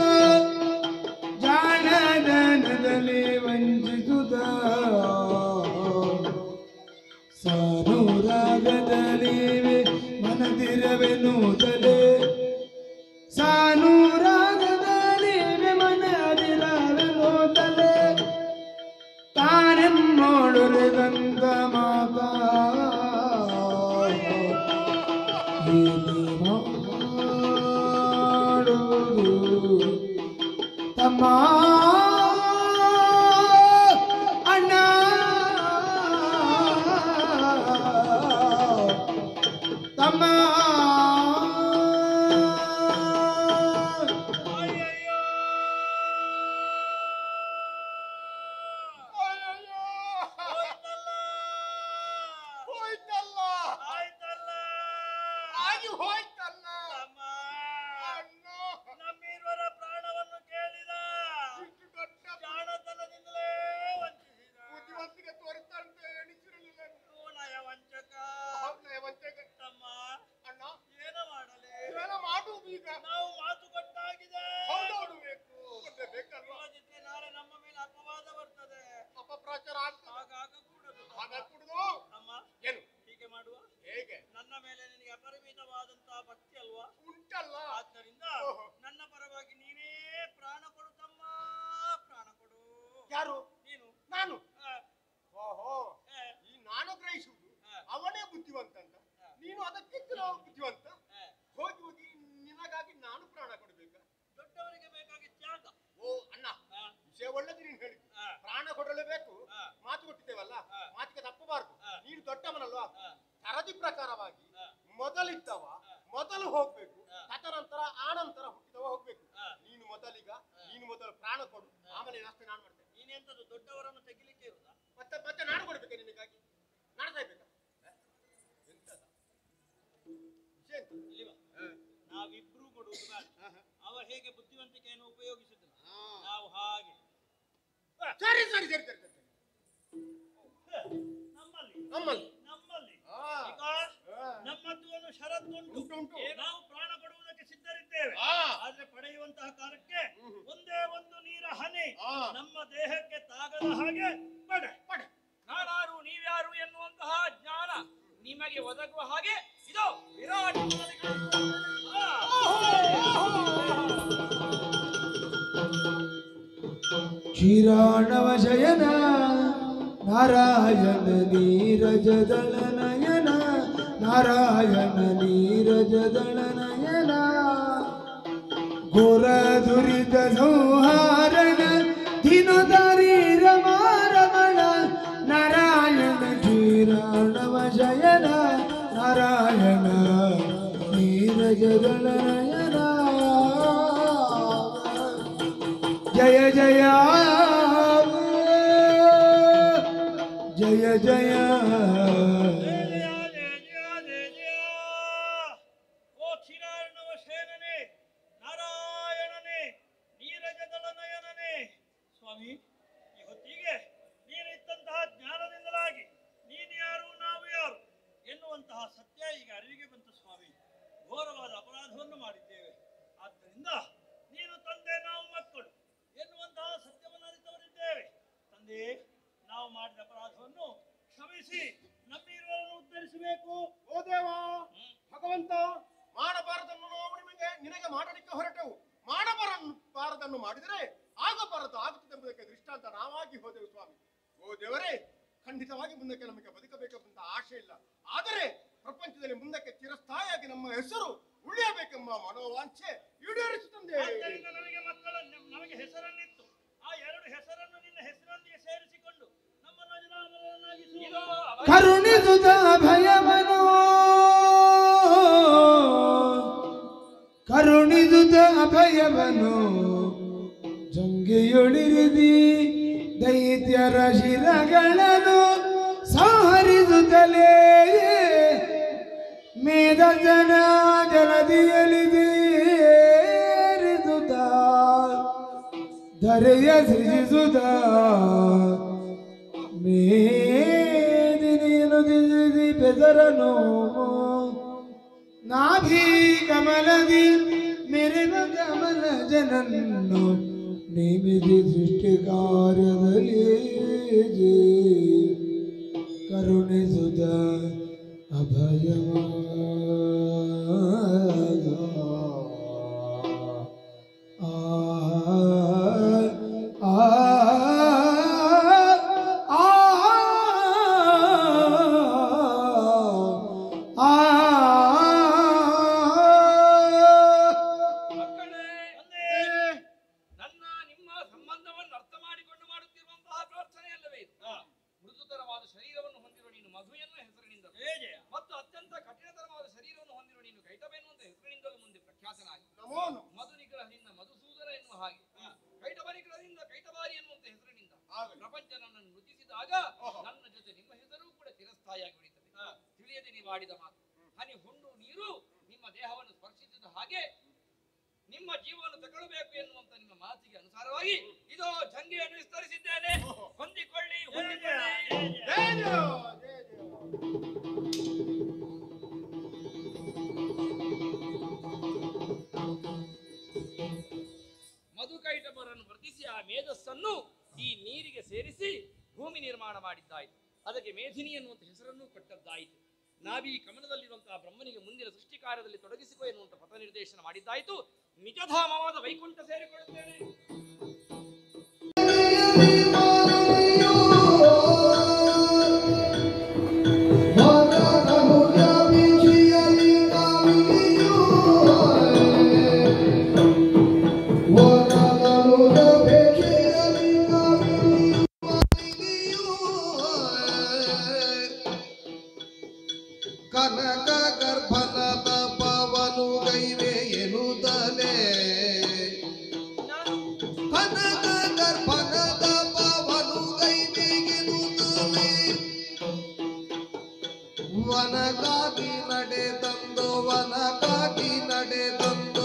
ಜಾಣದನದಲ್ಲಿ ವಂಚಿಸುತ್ತ ಸಾನೂರಾಗದಲ್ಲಿ ಮನದಿರವೆನ್ನುವುದಲೇ ಸಾನೂರಾಗದಲ್ಲಿ ಮನದಿರವೆನ್ನುವುದಲೇ ತಾನೆಮ್ಮೊಳುರಿದಂತ ಮಾತ ಮಾಡುವುದು ತಮ್ಮ ಅಣ್ಣ ತಮ್ಮ ಹೋಯ್ತಲ್ಲ ಆಯ್ತಲ್ಲ. ಆಗಿ ಹೋಯ್ತಲ್ಲ ತಮ್ಮ, ಅಣ್ಣ. ನಮ್ಮಿರುವರ ಪ್ರಾಣವನ್ನು ಕೇಳಿದ ಇಷ್ಟು ದೊಡ್ಡ ಜಾಣತನದಿಂದಲೇ ವಂಚಿಸಿದ ಬುದ್ಧಿವಂತಿಗೆ ತೋರಿಸ್ತಂತೆ ಎಣಿಸಿರಲಿಲ್ಲ. ನಯ ವಂಚಕ. ಅವನ ವಂಚಕ. ತಮ್ಮ, ಅಣ್ಣ ಏನ ಮಾಡಲಿ? ಏನ ಮಾಡುವುದು ಈಗ? ನಾವು ಮಾತು ಕೊಟ್ಟಾಗಿದೆ. ಹೌದೌಡಬೇಕು ಬೇಕಲ್ವಾ? ಇಲ್ಲದಿದ್ರೆ ನಾಳೆ ನಮ್ಮ ಮೇಲೆ ಅಪವಾದ ಬರ್ತದೆ. ಅಪಪ್ರಚಾರ ಆಗ್ತದೆ. ಹಾಗಾಗ ಕೂಡದು. ಹಾಗ ಕುಡಿದು ಅಮ್ಮ, ಏನು ಹೀಗೆ ಮಾಡುವ. ಹೇಗೆ ನನ್ನ ಮೇಲೆ ನಿನಗೆ ಅಪರಿಮಿತವಾದಂತಹ ಭಕ್ತಿ ಅಲ್ವಾ? ಉಂಟಲ್ಲ? ಆದ್ದರಿಂದ ಓಹೋ. ನನ್ನ ಪರವಾಗಿ ನೀನೇ ಪ್ರಾಣ ಕೊಡು ತಮ್ಮ, ಪ್ರಾಣ ಕೊಡು. ಯಾರು? ನೀನು. ನಾನು. ಆ, ಓಹೋ ಆ, ಈ ನಾನು ಗ್ರಹಿಸುವುದು ಆ. ಅವನೇ ಬುದ್ಧಿವಂತ ಅಂತ. ಆ. ನೀನು ಅದಕ್ಕಿಂತ ನಾವು ಬುದ್ಧಿವಂತ. ಆ. ಹೋಗಿ ಹೋಗಿ ನಿನಗಾಗಿ ನಾನು ಪ್ರಾಣ ಕೊಡಬೇಕಾ? ದೊಡ್ಡವರಿಗೆ ಬೇಕಾಗಿ ತ್ಯಾಗ. ಓ ಅಣ್ಣ, ಆ, ವಿಷಯ ಒಳ್ಳೆದು ನೀನು ಹೇಳಿದ್ದು. ಆ, ಪ್ರಾಣ ಕೊಡಲೇಬೇಕು. ಆ. ಮಾತು ಕೊಟ್ಟಿದ್ದೇವಲ್ಲ, ಆ. ಮಾತಿಗೆ ತಪ್ಪಬಾರದು. ಆ. ನೀನು ದೊಡ್ಡವನಲ್ವಾ? ಆ, ಸರದಿ ಪ್ರಕಾರವಾಗಿ ಆ. ಮೊದಲಿದ್ದವ ಆ. ಮೊದಲು ಹೋಗ್ಬೇಕು, ಆ. ತದನಂತರ ಆನಂತರ ಹುಟ್ಟಿದವ ಹೋಗ್ಬೇಕು. ಆ. ನೀನು ಮೊದಲಿಗ, ನೀನು ಮೊದಲು ಪ್ರಾಣ ಕೊಡು, ಆಮೇಲೆ ಅಷ್ಟೇ ನಾನು ಮಾಡ್ತೇನೆ. ನೀನೆಂತದ್ದು ದೊಡ್ಡವರನ್ನು ತೆಗಿಲಿಕ್ಕೆ ಇರುದಾ? ಮತ್ತೆ ಮತ್ತೆ ನಾನು ಕೊಡ್ಬೇಕಾ ನಿನಗಾಗಿ? ನಾನು ಸಾಯ್ಬೇಕಾ? ಎಂತದ ವಿಷಯ ಎಂತ? ಇಲ್ಲಿವ ನಾವಿಬ್ರು ಕೊಡುವುದು ಬೇಡ. ಅವ ಹೇಗೆ ಬುದ್ಧಿವಂತಿಕೆಯನ್ನು ಉಪಯೋಗಿಸಿದ್ರು ಹಾ. ನಾವು ಹಾಗೆ. ಸರಿ ಸರಿ ಸರಿ ಸರಿ ಸರಿ ನಮ್ಮಲ್ಲಿ ನಮ್ಮಲ್ಲಿ ಆ, ಈಗ ಆ. ನಮ್ಮದ್ದು ಒಂದು ಷರತ್ತುಂಟು. ಉಂಟು, ಉಂಟು. ಏ, ನಾವು ಪ್ರಾಣ ಕೊಡುವುದಕ್ಕೆ ಸಿದ್ಧರಿದ್ದೇವೆ. ಆ. ಆದ್ರೆ ಪಡೆಯುವಂತಹ ಕಾಲಕ್ಕೆ ಹ್ಮ್. ಒಂದೇ ಒಂದು ನೀರ ಹನಿ ಆ. ನಮ್ಮ ದೇಹಕ್ಕೆ ತಾಗದ ಹಾಗೆ ಪಡೆ ಪಡೆ. ನಾನಾರು ನೀವ್ಯಾರು ಎನ್ನುವಂತಹ ಜ್ಞಾನ ನಿಮಗೆ ಒದಗುವ ಹಾಗೆ ಇದು ವಿರಾಟ್ ಮಾಲಿಕ. ಕ್ಷೀರಾಣವ ಶಯನ ನಾರಾಯಣ ನೀರಜದಳ ನಯನ ನಾರಾಯಣ ನೀರಜದಳ ನಯನ ಘೋರ ದುರಿತ ಸಂಹಾರಣ ದಿನದಾರಿ ರಮಾರಮಣ ನಾರಾಯಣ ಕ್ಷೀರಾಣವ ಶಯನ ನಾರಾಯಣ ನೀರಜದಳ ನಯನ ಜಯ ಜಯ ಜಯ ಜಯ ಜಯ ಜಯ ಜಯ ಜಯ ಜಯ. ಓ ಕ್ಷೀರಾರ್ಣವ ಶಯನನೇ, ನಾರಾಯಣನೇ, ನೀರಜದಳ ನಯನನೇ. ಸ್ವಾಮಿ, ಈ ಹೊತ್ತಿಗೆ ನೀನು ಇದ್ದಂತಹ ಜ್ಞಾನದಿಂದಲಾಗಿ ನೀನು ಯಾರು ನಾವು ಯಾರು ಎನ್ನುವಂತಹ ಸತ್ಯ ಈಗ ಅರಿವಿಗೆ ಬಂತು ಸ್ವಾಮಿ. ಘೋರವಾದ ಅಪರಾಧವನ್ನು ಮಾಡಿದ್ದೇವೆ. ಆದ್ದರಿಂದ ನೀನು ತಂದೆ, ನಾವು ಮಕ್ಕಳು ಎನ್ನುವಂತಹ ಸತ್ಯವನ್ನು ಅರಿತವರಿದ್ದೇವೆ. ತಂದೆ, ನಾವು ಮಾಡಿದ ಅಪರಾಧವನ್ನು ಕ್ಷಮಿಸಿ ನಮ್ಮಿರುವವರನ್ನು ಉದ್ಧರಿಸಬೇಕು. ಓ ದೇವ, ಭಗವಂತ, ಮಾಡಬಾರದನ್ನು ನಾವು ನಿಮಗೆ ನಿನಗೆ ಮಾಡಲಿಕ್ಕೆ ಹೊರಟೆವು. ಮಾಡಬಾರದನ್ನು ಮಾಡಿದರೆ ಆಗಬಾರದು ಆಗುತ್ತದೆ ಎಂಬುದಕ್ಕೆ ದೃಷ್ಟಾಂತ ನಾವಾಗಿ ಹೋದೆವು ಸ್ವಾಮಿ. ಓ ದೇವರೇ, ಖಂಡಿತವಾಗಿ ಮುಂದಕ್ಕೆ ನಮಗೆ ಬದುಕಬೇಕೆಂಬ ಆಶೆ ಇಲ್ಲ. ಆದರೆ ಪ್ರಪಂಚದಲ್ಲಿ ಮುಂದಕ್ಕೆ ಚಿರಸ್ಥಾಯಿಯಾಗಿ ನಮ್ಮ ಹೆಸರು ಉಳಿಯಬೇಕೆಂಬ ಮನೋವಾಂಛೆ ಈಡೇರಿಸುತ್ತದೆ. ಆದ್ದರಿಂದ ನನಗೆ ಮಕ್ಕಳ ನಮಗೆ ಹೆಸರನ್ನಿತ್ತು. ಆ ಎರಡು ಹೆಸರನ್ನು ನಿನ್ನ ಹೆಸರೊಂದಿಗೆ ಸೇರಿಸಿಕೊಂಡು ನಮ್ಮನ್ನು ಅಜರಾಮರನ್ನಾಗಿಸು. ಇದು ಅವ- ಕರುಣಿಸುತ್ತ ಭಯವನು ಕರುಣಿಸುತ್ತ ಅಭಯವನು ಜಂಗಿಯೊಳಿರಿದಿ ದೈತ್ಯರ ಶಿರಗಳನ್ನು ಸಂಹರಿಸುತ್ತಲೇ ಮೇದ ಜನ ಜಲದಿಯಲಿದೇರಿಸುತ್ತ ಧರೆಯ ಸೃಜಿಸುತ್ತ ಮೇದಿನಿಯನು ದಿಸಿ ಬೆದರನು ನಾಭಿ ಕಮಲದಿ ಮೆರೆವ ಕಮಲ ಜನನ್ನು ನೇಮಿದಿ ಸೃಷ್ಟಿ ಕಾರ್ಯದಲ್ಲಿ ಕರುಣಿಸುತ್ತ ಅಭಯವ ಆ ಆ ಮಕ್ಕಳೇ, ನನ್ನ ನಿಮ್ಮ ಸಂಬಂಧವನ್ನು ಅರ್ಥ ಮಾಡಿಕೊಂಡು ಮಾಡುತ್ತಿರುವಂತಹ ಪ್ರಾರ್ಥನೆ ಅಲ್ಲವೇ ಇದು? ಮೃದುತರವಾದ ಶರೀರವನ್ನು ಹೊಂದಿರುವ ನೀನು ಮಧು ಎನ್ನುವ ಹೆಸರಿನಿಂದ ಜಯ ಜಯ. ಮತ್ತು ಅತ್ಯಂತ ಕಠಿಣತರವಾದ ಶರೀರವನ್ನು ಹೊಂದಿರುವ ನೀನು ಕೈಟಬ ಎನ್ನುವಂತ ಹೆಸರಿನಿಂದಲೂ ಮುಂದೆ ಪ್ರಖ್ಯಾತನಾಗಿ ನಮೋ ನಮಃ. ಮಧು ನಿಗ್ರಹದಿಂದ ಮಧುಸೂದನ ಎನ್ನುವ ಹಾಗೆ ಕೈಟಬ ನಿಗ್ರಹದಿಂದ ಕೈಟಬಾರಿ ಎನ್ನುವಂತ ಹೆಸರಿನಿಂದ ಆಗಲಿ. ಪ್ರಪಂಚ ನನ್ನನ್ನು ವೃದ್ಧಿಸಿದಾಗ ಓಹೋ. ನನ್ನ ಜೊತೆ ನಿಮ್ಮ ಹೆಸರು ಕೂಡ ಚಿರಸ್ಥಾಯಿಯಾಗಿ ಉಳಿತದೆ. ತಿಳಿಯದೆ ನೀವು ಆಡಿದ ಮಾತು ಹನಿ ಹುಣ್ಣು ನೀರು ನಿಮ್ಮ ದೇಹವನ್ನು ಸ್ಪರ್ಶಿಸಿದ ಹಾಗೆ ನಿಮ್ಮ ಜೀವವನ್ನು ತಗೊಳ್ಳಬೇಕು ಎನ್ನುವಂತ ನಿಮ್ಮ ಮಾತಿಗೆ ಅನುಸಾರವಾಗಿ ಇದೋ ಜಂಗಿಯನ್ನು ವಿಸ್ತರಿಸಿದ್ದೇನೆ. ಹೊಂದಿಕೊಳ್ಳಿ, ಜಯ ಜಯ ಹೊಂದಿಕೊಳ್ಳಿ. ಜಯ ಜಯ. ಜಯ ಜಯ, ಜಯ ಜಯ. ಮಧುಕೈಟಬರನ್ನು ವರ್ಧಿಸಿ ಆ ಮೇಧಸ್ಸನ್ನು ಈ ನೀರಿಗೆ ಸೇರಿಸಿ ಭೂಮಿ ನಿರ್ಮಾಣ ಮಾಡಿದ್ದಾಯಿತು. ಅದಕ್ಕೆ ಮೇಧಿನಿ ಎನ್ನುವಂತ ಹೆಸರನ್ನು ಕೊಟ್ಟದ್ದಾಯಿತು. ನಾಭಿ ಕಮಲದಲ್ಲಿರುವಂತಹ ಬ್ರಹ್ಮನಿಗೆ ಮುಂದಿನ ಸೃಷ್ಟಿ ಕಾರ್ಯದಲ್ಲಿ ತೊಡಗಿಸಿಕೊ ಎನ್ನುವಂತ ಪಥ ನಿರ್ದೇಶನ ಮಾಡಿದ್ದಾಯಿತು. ನಿಜಧಾಮವಾದ ವೈಕುಂಠ ಸೇರಿಕೊಳ್ಳುತ್ತೇನೆ. ಕನಕ ಗರ್ಭನದ ಪವನು ಗೈವೆ ಎನ್ನುತ್ತಲೇ ಕನಕ ಗರ್ಭನದ ಪವನು ಗೈವೆ ಎನ್ನುತ್ತಲೇ ವನಗಾಗಿ ನಡೆದಂದು ವನಗಾಗಿ ನಡೆದಂದು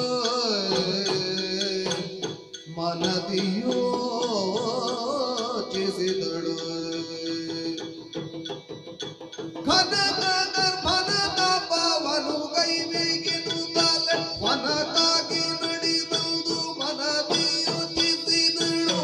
ಮನದಿಯೋ ಚಿಸಿದಳು ಕನಕ ಗರ್ಭನದ ಪಾವನು ಕೈವಿಗಿನು ತಲೆ ವನಕ್ಕಾಗಿ ನಡೆದಂದು ಮನದಿ ಯೋಚಿಸಿದಳು.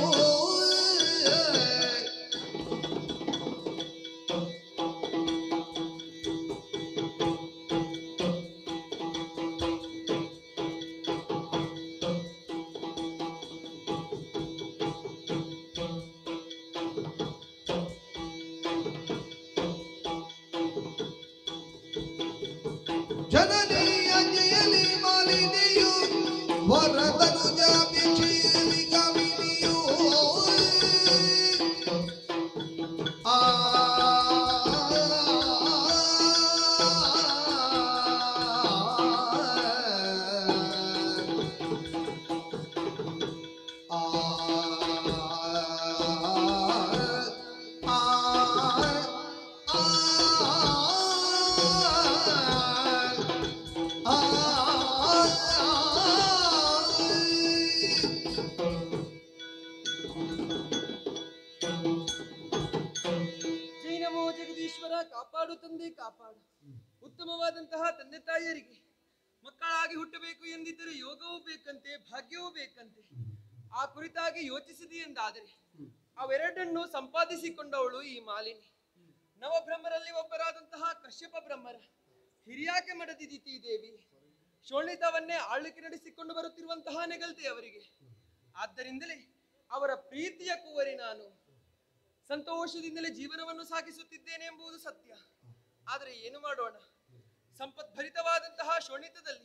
ಜನನಿ ಅಂಜೆಯಲಿ ಮಾಲಿನಿಯು ವರದನು ಜಾಬಿಚಿಯಲಿ ಕವಿನಿಯು ಆ ಜೈನಮೋ ಜಗದೀಶ್ವರ ಕಾಪಾಡು ತಂದೆ ಕಾಪಾಡು. ಉತ್ತಮವಾದಂತಹ ತಂದೆ ತಾಯಿಯರಿಗೆ ಮಕ್ಕಳಾಗಿ ಹುಟ್ಟಬೇಕು ಎಂದಿದ್ದರೆ ಯೋಗವೂ ಬೇಕಂತೆ, ಭಾಗ್ಯವೂ ಬೇಕಂತೆ. ಆ ಕುರಿತಾಗಿ ಯೋಚಿಸಿದೆ ಎಂದಾದರೆ ಅವೆರಡನ್ನು ಸಂಪಾದಿಸಿಕೊಂಡವಳು ಈ ಮಾಲಿನಿ. ನವಬ್ರಹ್ಮರಲ್ಲಿ ಒಬ್ಬರಾದಂತಹ ಕಶ್ಯಪ ಬ್ರಹ್ಮರ ಹಿರಿಯಾಕೆ ಮಡದಿದಿತಿ ದೇವಿ ಶೋಣಿತವನ್ನೇ ಆಳ್ವಿಕೆ ನಡೆಸಿಕೊಂಡು ಬರುತ್ತಿರುವಂತಹ ನೆಗಲ್ತೆ ಅವರಿಗೆ. ಆದ್ದರಿಂದಲೇ ಅವರ ಪ್ರೀತಿಯ ಕುವರಿ ನಾನು ಸಂತೋಷದಿಂದಲೇ ಜೀವನವನ್ನು ಸಾಗಿಸುತ್ತಿದ್ದೇನೆ ಎಂಬುದು ಸತ್ಯ. ಆದರೆ ಏನು ಮಾಡೋಣ, ಸಂಪದ್ಭರಿತವಾದಂತಹ ಶೋಣಿತದಲ್ಲಿ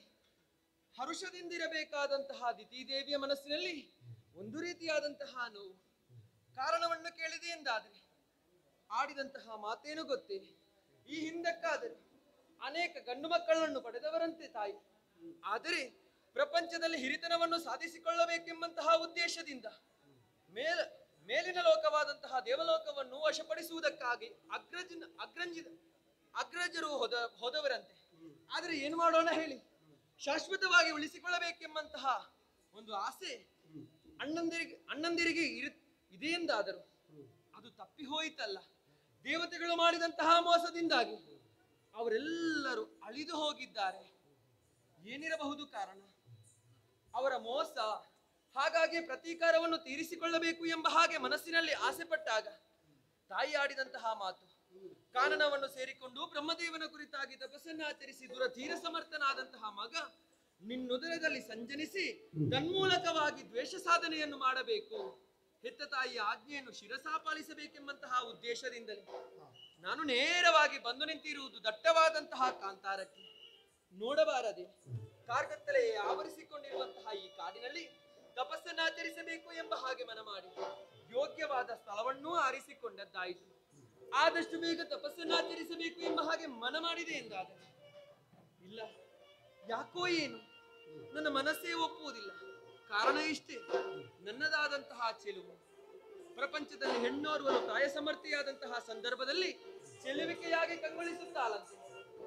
ಹರುಷದಿಂದಿರಬೇಕಾದಂತಹ ದಿತಿದೇವಿಯ ಮನಸ್ಸಿನಲ್ಲಿ ಒಂದು ರೀತಿಯಾದಂತಹ ನೋವು. ಕಾರಣವನ್ನು ಕೇಳಿದೆ ಎಂದಾದರೆ ಆಡಿದಂತಹ ಮಾತೇನು ಗೊತ್ತೇ? ಈ ಹಿಂದಕ್ಕಾದರೂ ಅನೇಕ ಗಂಡು ಮಕ್ಕಳನ್ನು ಪಡೆದವರಂತೆ ತಾಯಿ, ಆದರೆ ಪ್ರಪಂಚದಲ್ಲಿ ಹಿರಿತನವನ್ನು ಸಾಧಿಸಿಕೊಳ್ಳಬೇಕೆಂಬಂತಹ ಉದ್ದೇಶದಿಂದ ಮೇಲ ಮೇಲಿನ ಲೋಕವಾದಂತಹ ದೇವಲೋಕವನ್ನು ವಶಪಡಿಸುವುದಕ್ಕಾಗಿ ಅಗ್ರಜನ ಅಗ್ರಂಜಿದ ಅಗ್ರಜರು ಹೋದ ಹೋದವರಂತೆ. ಆದರೆ ಏನು ಮಾಡೋಣ ಹೇಳಿ, ಶಾಶ್ವತವಾಗಿ ಉಳಿಸಿಕೊಳ್ಳಬೇಕೆಂಬಂತಹ ಒಂದು ಆಸೆ ಅಣ್ಣಂದಿರಿಗೆ ಅಣ್ಣಂದಿರಿಗೆ ಇರು ಇದೆ ಎಂದಾದರೂ ಅದು ತಪ್ಪಿ ಹೋಯಿತಲ್ಲ. ದೇವತೆಗಳು ಮಾಡಿದಂತಹ ಮೋಸದಿಂದಾಗಿ ಅವರೆಲ್ಲರೂ ಅಳಿದು ಹೋಗಿದ್ದಾರೆ. ಏನಿರಬಹುದು ಕಾರಣ? ಅವರ ಮೋಸ. ಹಾಗಾಗಿ ಪ್ರತೀಕಾರವನ್ನು ತೀರಿಸಿಕೊಳ್ಳಬೇಕು ಎಂಬ ಹಾಗೆ ಮನಸ್ಸಿನಲ್ಲಿ ಆಸೆ ಪಟ್ಟಾಗ ತಾಯಿ ಆಡಿದಂತಹ ಮಾತು, ಕಾನನವನ್ನು ಸೇರಿಕೊಂಡು ಬ್ರಹ್ಮದೇವನ ಕುರಿತಾಗಿ ತಪಸ್ಸನ್ನಾಚರಿಸಿ ದುರಧೀರ ಸಮರ್ಥನಾದಂತಹ ಮಗ ನಿನ್ನುದರದಲ್ಲಿ ಸಂಜನಿಸಿ ತನ್ಮೂಲಕವಾಗಿ ದ್ವೇಷ ಸಾಧನೆಯನ್ನು ಮಾಡಬೇಕು, ಹೆತ್ತ ತಾಯಿಯ ಆಜ್ಞೆಯನ್ನು ಶಿರಸಾ ಪಾಲಿಸಬೇಕೆಂಬಂತಹ ಉದ್ದೇಶದಿಂದಲೇ ನಾನು ನೇರವಾಗಿ ಬಂದು ನಿಂತಿರುವುದು ದಟ್ಟವಾದಂತಹ ಕಾಂತಾರಕ್ಕೆ. ನೋಡಬಾರದೆ ಕಾರ್ಗತ್ತಲೆ ಆವರಿಸಿಕೊಂಡಿರುವಂತಹ ಈ ಕಾಡಿನಲ್ಲಿ ತಪಸ್ಸನ್ನಾಚರಿಸಬೇಕು ಎಂಬ ಹಾಗೆ ಮನ ಮಾಡಿ ಯೋಗ್ಯವಾದ ಸ್ಥಳವನ್ನೂ ಆರಿಸಿಕೊಂಡದ್ದಾಯಿತು. ಆದಷ್ಟು ಬೇಗ ತಪಸ್ಸನ್ನಾಚರಿಸಬೇಕು ಎಂಬ ಹಾಗೆ ಮನ ಮಾಡಿದೆ ಎಂದಾದರೆ ಇಲ್ಲ, ಯಾಕೋ ಏನು ನನ್ನ ಮನಸ್ಸೇ ಒಪ್ಪುವುದಿಲ್ಲ. ಕಾರಣ ಇಷ್ಟೇ, ನನ್ನದಾದಂತಹ ಚೆಲುವು ಪ್ರಪಂಚದಲ್ಲಿ ಹೆಣ್ಣೋರ್ವಲು ಪ್ರಾಯ ಸಮರ್ಥಿಯಾದಂತಹ ಸಂದರ್ಭದಲ್ಲಿ ಚೆಲುವಿಕೆಯಾಗಿ ಕಂಗೊಳಿಸುತ್ತಾಳಂತೆ.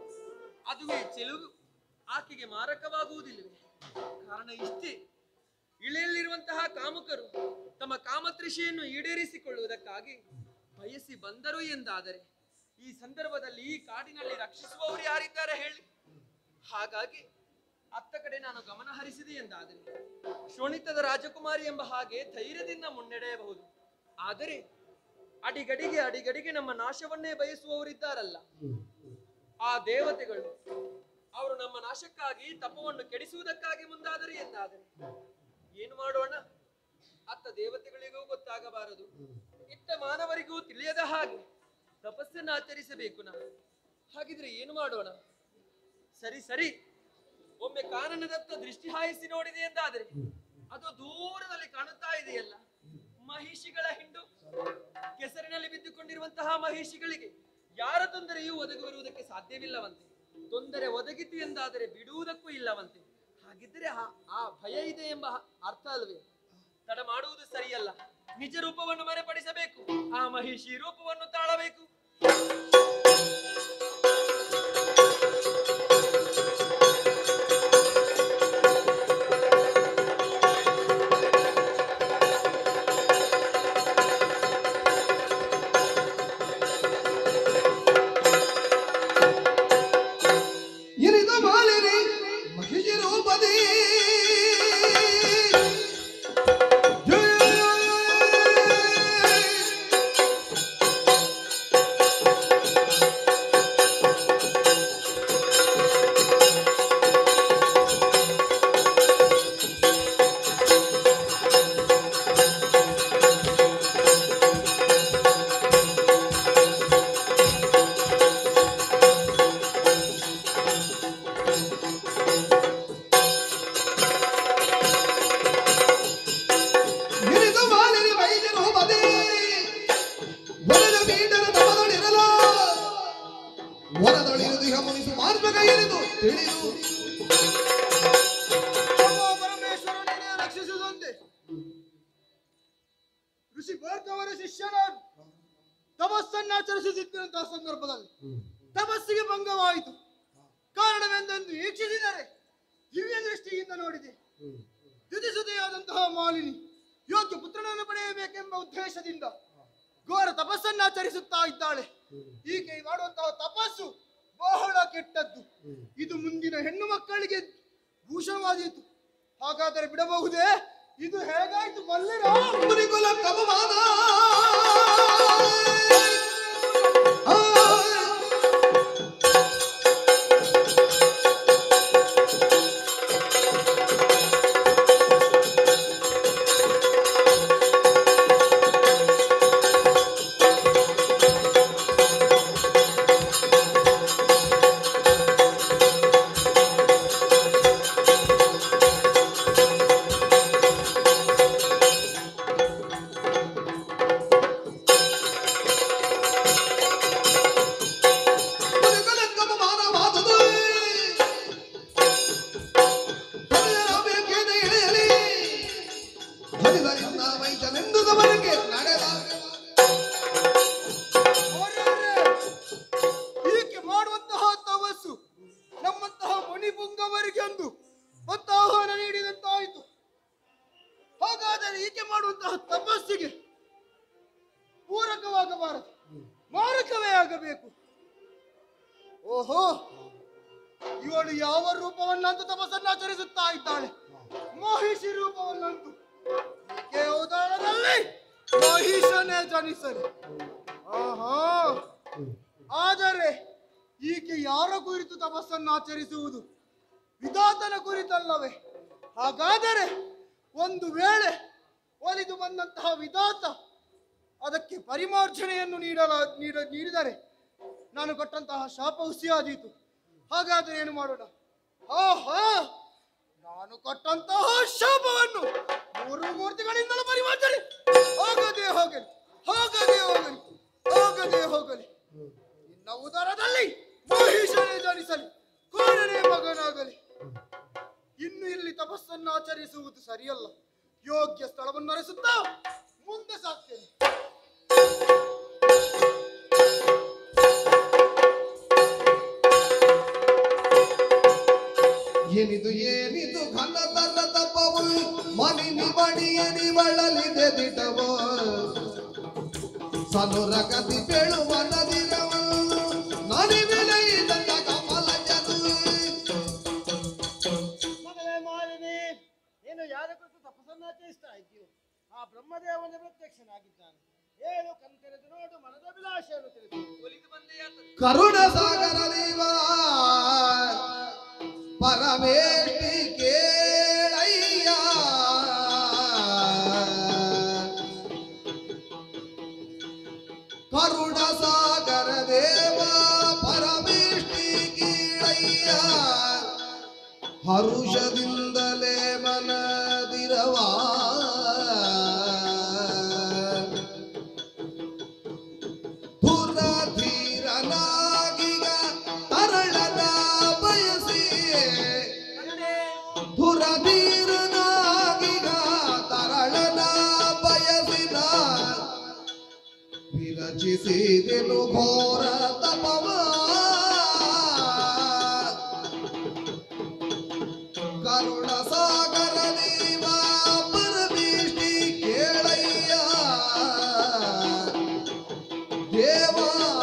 ಅದುವೇ ಚೆಲುವು ಆಕೆಗೆ ಮಾರಕವಾಗುವುದಿಲ್ಲವೇ? ಕಾರಣ ಇಷ್ಟೇ, ಇಳೆಯಲ್ಲಿರುವಂತಹ ಕಾಮುಕರು ತಮ್ಮ ಕಾಮತೃಷೆಯನ್ನು ಈಡೇರಿಸಿಕೊಳ್ಳುವುದಕ್ಕಾಗಿ ಬಯಸಿ ಬಂದರು ಎಂದಾದರೆ ಈ ಸಂದರ್ಭದಲ್ಲಿ ಈ ಕಾಡಿನಲ್ಲಿ ರಕ್ಷಿಸುವವರು ಯಾರಿದ್ದಾರೆ ಹೇಳಿ? ಹಾಗಾಗಿ ಅತ್ತ ಕಡೆ ನಾನು ಗಮನ ಹರಿಸಿದೆ ಎಂದಾದರೆ ಶೋಣಿತದ ರಾಜಕುಮಾರಿ ಎಂಬ ಹಾಗೆ ಧೈರ್ಯದಿಂದ ಮುನ್ನಡೆಯಬಹುದು. ಆದರೆ ಅಡಿಗಡಿಗೆ ಅಡಿಗಡಿಗೆ ನಮ್ಮ ನಾಶವನ್ನೇ ಬಯಸುವವರಿದ್ದಾರಲ್ಲ, ಆ ದೇವತೆಗಳು ಅವರು ನಮ್ಮ ನಾಶಕ್ಕಾಗಿ ತಪವನ್ನು ಕೆಡಿಸುವುದಕ್ಕಾಗಿ ಮುಂದಾದರು ಎಂದಾದರೆ ಏನು ಮಾಡೋಣ? ಅತ್ತ ದೇವತೆಗಳಿಗೂ ಗೊತ್ತಾಗಬಾರದು, ಇತ್ತ ಮಾನವರಿಗೂ ತಿಳಿಯದ ಹಾಗೆ ತಪಸ್ಸನ್ನು ಆಚರಿಸಬೇಕು ನಾವು. ಹಾಗಿದ್ರೆ ಏನು ಮಾಡೋಣ? ಸರಿ ಸರಿ, ಒಮ್ಮೆ ಕಾನನದತ್ತ ದೃಷ್ಟಿ ಹಾಯಿಸಿ ನೋಡಿದೆ ಎಂದಾದರೆ ಅದು ದೂರದಲ್ಲಿ ಕಾಣುತ್ತಾ ಇದೆಯಲ್ಲ, ಮಹಿಷಿಗಳ ಹಿಂಡು. ಕೆಸರಿನಲ್ಲಿ ಬಿದ್ದುಕೊಂಡಿರುವಂತಹ ಮಹಿಷಿಗಳಿಗೆ ಯಾರ ತೊಂದರೆಯೂ ಒದಗಿ ಬರುವುದಕ್ಕೆ ಸಾಧ್ಯವಿಲ್ಲವಂತೆ. ತೊಂದರೆ ಒದಗಿತು ಎಂದಾದರೆ ಬಿಡುವುದಕ್ಕೂ ಇಲ್ಲವಂತೆ. ಹಾಗಿದ್ರೆ ಆ ಭಯ ಇದೆ ಎಂಬ ಅರ್ಥ ಅಲ್ವೇ? ತಡ ಮಾಡುವುದು ಸರಿಯಲ್ಲ. ನಿಜ ರೂಪವನ್ನು ಮರೆಪಡಿಸಬೇಕು, ಆ ಮಹಿಷಿ ರೂಪವನ್ನು ತಾಳಬೇಕು. ವರದೊಳಿದು ಇಹ ಮುನಿಸು ಮಾರ್ಗ ಎರಿದು ತಿಳಿದು ಪರಮೇಶ್ವರನೇ ರಕ್ಷಿಸುವಂತೆ ಋಷಿ ಭಾರ್ಗವರ ಶಿಷ್ಯನಾಗಿ ತಪಸ್ಸನ್ನಾಚರಿಸುತ್ತಿದ್ದಂತಹ ಸಂದರ್ಭದಲ್ಲಿ ತಪಸ್ಸಿಗೆ ಭಂಗವಾಯಿತು. ಕಾರಣವೆಂದೆಂದು ವೀಕ್ಷಿಸಿದರೆ ದಿವ್ಯ ದೃಷ್ಟಿಯಿಂದ ನೋಡಿದೆ. ದ್ಯುತಿಸುತೆಯಾದಂತಹ ಮಾಲಿನಿ ಯೋಗ್ಯ ಪುತ್ರನನ್ನು ಪಡೆಯಬೇಕೆಂಬ ಉದ್ದೇಶದಿಂದ ಘೋರ ತಪಸ್ಸನ್ನಾಚರಿಸುತ್ತಾ ಇದ್ದಾಳೆ. ಈಕೆ ಮಾಡುವಂತಹ ತಪಸ್ಸು ಬಹಳ ಕೆಟ್ಟದ್ದು. ಇದು ಮುಂದಿನ ಹೆಣ್ಣು ಮಕ್ಕಳಿಗೆ ಭೂಷಣವಾದೀತು. ಹಾಗಾದರೆ ಬಿಡಬಹುದೇ? ಇದು ಹೇಗಾಯ್ತು ಮಲ್ಲಿರ ಮುನಿಕುಲ ಕಪಮಾನ ಈಕೆ ಮಾಡುವಂತಹ ತಪಸ್ಸು ನಮ್ಮಂತಹ ಮುನಿಪುಂಗವರಿಗೆಂದು ಒತ್ತಾಹ್ವಾನ ನೀಡಿದಂತಾಯಿತು. ಹಾಗಾದರೆ ಈಕೆ ಮಾಡುವಂತಹ ತಪಸ್ಸಿಗೆ ಪೂರಕವಾಗಬಾರದು, ಮಾರಕವೇ ಆಗಬೇಕು. ಓಹೋ, ಇವಳು ಯಾವ ರೂಪವನ್ನಂತೂ ತಪಸ್ಸನ್ನಾಚರಿಸುತ್ತಾ ಇದ್ದಾಳೆ? ಮಹಿಷಿ ರೂಪವನ್ನಂತೂ. ಈಕೆ ಅವತಾರದಲ್ಲಿ ಮಹಿಷನೇ ಜನಿಸಲಿ. ಆಹಾ, ಆದರೆ ಈಕೆ ಯಾರ ಕುರಿತು ತಪಸ್ಸನ್ನು ಆಚರಿಸುವುದು? ವಿಧಾತನ ಕುರಿತಲ್ಲವೇ? ಹಾಗಾದರೆ ಒಂದು ವೇಳೆ ಒಲಿದು ಬಂದಂತಹ ವಿಧಾತ ಅದಕ್ಕೆ ಪರಿಮಾರ್ಜನೆಯನ್ನು ನೀಡಲ ನೀಡ ನೀಡಿದರೆ ನಾನು ಕೊಟ್ಟಂತಹ ಶಾಪ ಹುಸಿಯಾದೀತು. ಹಾಗಾದರೆ ಏನು ಮಾಡೋಣ? ಆಹಾ, ನಾನು ಕೊಟ್ಟಂತಹ ಶಾಪವನ್ನು ಮೂರು ಮೂರ್ತಿಗಳಿಂದಲೂ ಪರಿಮಾರ್ಜನೆ ಹೋಗದೆ ಹೋಗಲಿ, ಹೋಗದೆ ಹೋಗಲಿ, ಹೋಗದೆ ಹೋಗಲಿ. ನಿನ್ನ ಉದರದಲ್ಲಿ ಮಹಿಷನೇ ಜನಿಸಲಿ, ಕೋರನೇ ಮಗನಾಗಲಿ. ಇನ್ನು ಇಲ್ಲಿ ತಪಸ್ಸನ್ನು ಆಚರಿಸುವುದು ಸರಿಯಲ್ಲ. ಯೋಗ್ಯ ಸ್ಥಳವನ್ನು ಅರಸುತ್ತಾ ಮುಂದೆ ಸಾಕ್ತೇನೆ. ಏನಿದು ಏನಿದು ಘನ ತನ್ನ ತಪವು ಮನಿನಿ ಬಣಿಯನಿ ಬಳಲಿದೆ ದಿಟವು ಸನುರಗತಿ ಬೇಳುವ ನದಿರವು ನನಿ ವಿಲಯಿದಂತ ಕಮಲ ಜನು. ಮಗಳೇ ಮಾಲಿನಿ, ನೀನು ಯಾರ ಕುರಿತು ತಪಸ್ಸನ್ನಾಚರಿಸ್ತಾ ಇದ್ದೀಯೋ ಆ ಬ್ರಹ್ಮದೇವನ ಪ್ರತ್ಯಕ್ಷನಾಗಿದ್ದಾನೆ. ಏಳು ಕಣ್ತೆರೆದು ನೋಡು, ಮನದ ಅಭಿಲಾಷೆಯನ್ನು ತಿಳಿದು ಒಲಿದು ಬಂದೆಯಾತ ಕರುಣ ಸಾಗರ ದೇವ ಪರಮೇಷ್ಠಿ ಕೇಳಯ್ಯ ಕರುಣ ಸಾಗರ ದೇವ ಪರಮೇಷ್ಠಿ ಕೀಳಯ್ಯ ಹರುಷದಿಂದಲೇ ಮನದಿರವಾ ಧುರಧೀರನಾಗಿಗ ತರಳನ ಬಯಸಿ ಧುರಧೀರನಾಗಿಗ ತರಳನ ಬಯಸಿದ ವಿರಚಿಸಿದೆನು ಘೋರ ತಪವ ಕರುಣ ಸಾಗರ ದೇವ ಪರಮೇಷ್ಠಿ ಕೇಳಯ್ಯ ದೇವಾ.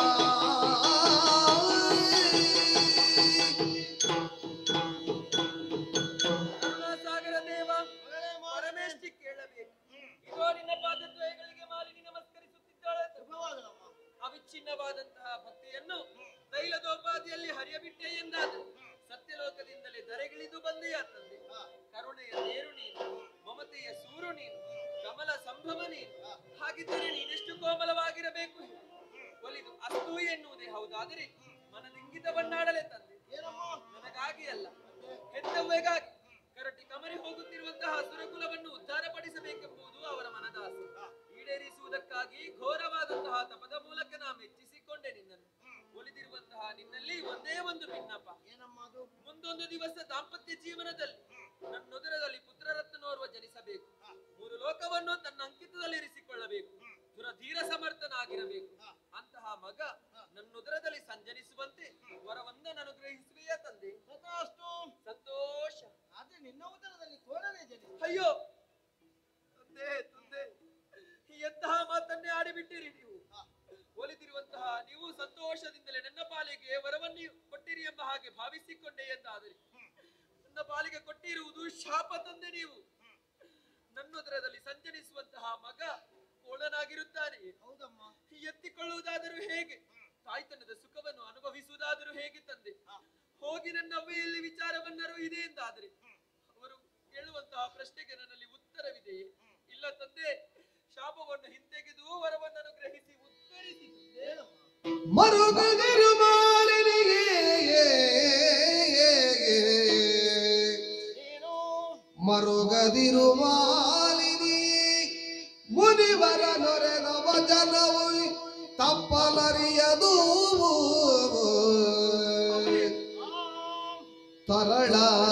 ಕರುಣಾಸಾಗರ ದೇವ ಪರಮೇಷ್ಠಿ ಕೇಳಬೇಕು. ಇಗೋ ನಿನ್ನ ಪಾದದ್ವಯಗಳಿಗೆ ಮಾಲಿನಿ ನಮಸ್ಕರಿಸುತ್ತಿದ್ದಾಳೆ. ಅವಿಚ್ಛಿನ್ನವಾದಂತಹ ಭಕ್ತಿಯನ್ನು ತೈಲದೋಪಾದಿಯಲ್ಲಿ ಹರಿಯಬಿಟ್ಟೆ ಎಂದಾದ ಸತ್ಯಲೋಕದಿಂದಲೇ ಧರೆಗಿಳಿದು ಬಂದೆಯಾ ತಂದೆ. ಕರುಣೆಯ ತೇರು ನೀನು, ಮಮತೆಯ ಸೂರು ನೀನು, ಕಮಲ ಸಂಭ್ರಮ ನೀನು. ಹಾಗಿದ್ದರೆ ನೀನೆಷ್ಟು ಕೋಮಲವಾಗಿರಬೇಕು. ಒಲಿದು ಅಸ್ತು ಎನ್ನುವುದೇ ಹೌದಾದರೆ ಮನದಿಂಗಿತವನ್ನಾಡಲೆ ತಂದೆ. ನನಗಾಗಿ ಅಲ್ಲ, ಹೆತ್ತವ್ವೆಗಾಗಿ ಕರಟಿ ಕಮರಿ ಹೋಗುತ್ತಿರುವಂತಹ ಸುರಕುಲವನ್ನು ಉದ್ಧಾರಪಡಿಸಬೇಕೆಂಬುದು ಅವರ ಮನದಾಸೆ. ಈಡೇರಿಸುವುದಕ್ಕಾಗಿ ಘೋರವಾದಂತಹ ತಪದ ಮೂಲಕ ನಾ ಮೆಚ್ಚಿಸಿಕೊಂಡೆ ನಿನ್ನನ್ನು. ಒಲಿದಿರುವಂತಹ ನಿನ್ನಲ್ಲಿ ಒಂದೇ ಒಂದು ಭಿನ್ನಪ. ಏನಮ್ಮ ಅದು? ಮುಂದೊಂದು ದಿವಸ ದಾಂಪತ್ಯ ಜೀವನದಲ್ಲಿ ನನ್ನುದರದಲ್ಲಿ ಪುತ್ರರತ್ನೋರ್ವ ಜನಿಸಬೇಕು. ಮೂರು ಲೋಕವನ್ನು ತನ್ನ ಅಂಕಿತದಲ್ಲಿ ಇರಿಸಿಕೊಳ್ಳಬೇಕು. ಧೀರ ಸಮರ್ಥನಾಗಿರಬೇಕು. ಅಂತಹ ಮಗ ನನ್ನುದರದಲ್ಲಿ ಸಂಜನಿಸುವಂತೆ ವರವನ್ನ ಅನುಗ್ರಹಿಸುವೆಯ ತಂದೆ. ತಥಾಸ್ತು. ಸಂತೋಷ. ಆದ್ರೆ ನಿನ್ನ ಉದರದಲ್ಲಿ ಕೋಣನೆ ಜನಿಸ. ಅಯ್ಯೋ ತಂದೆ ತಂದೆ, ಎಂತಹ ಮಾತನ್ನೇ ಆಡಿಬಿಟ್ಟಿರಿ ನೀವು. ಒಲಿದಿರುವಂತಹ ನೀವು ಸಂತೋಷದಿಂದಲೇ ನನ್ನ ಪಾಲಿಗೆ ವರವನ್ನು ಕೊಟ್ಟಿರಿ ಎಂಬ ಹಾಗೆ ಭಾವಿಸಿಕೊಂಡೆ ಎಂದಾದರೆ ನನ್ನ ಪಾಲಿಗೆ ಕೊಟ್ಟಿರುವುದು ಶಾಪ ತಂದೆ. ನೀವು ನನ್ನೊದರದಲ್ಲಿ ಸಂಚರಿಸುವಂತಹ ಮಗ ಕೋಣನಾಗಿರುತ್ತಾನೆ. ಹೌದಮ್ಮ. ಎತ್ತಿಕೊಳ್ಳುವುದಾದರೂ ಹೇಗೆ? ತಾಯ್ತನದ ಸುಖವನ್ನು ಅನುಭವಿಸುವುದಾದರೂ ಹೇಗೆ ತಂದೆ? ಹೋಗಿ ನನ್ನ ಅವ್ವೆಯಲ್ಲಿ ವಿಚಾರವನ್ನರು ಇದೆ ಎಂದಾದರೆ ಅವರು ಕೇಳುವಂತಹ ಪ್ರಶ್ನೆಗೆ ನನ್ನಲ್ಲಿ ಉತ್ತರವಿದೆಯೇ? ಇಲ್ಲ ತಂದೆ, ಶಾಪವನ್ನು ಹಿಂತೆಗೆದು ವರವನ್ನು ಅನುಗ್ರಹಿಸಿ ಉತ್ತರಿಸಿ. ಮರುಗದಿರು ಮಾಲಿನಿಗೆ ಮರುಗದಿರು ಮಾಲಿನಿ ಮುನಿವರ ನೊರೆದ ವಚನವು ತಪ್ಪಲರಿಯದು ತರಳ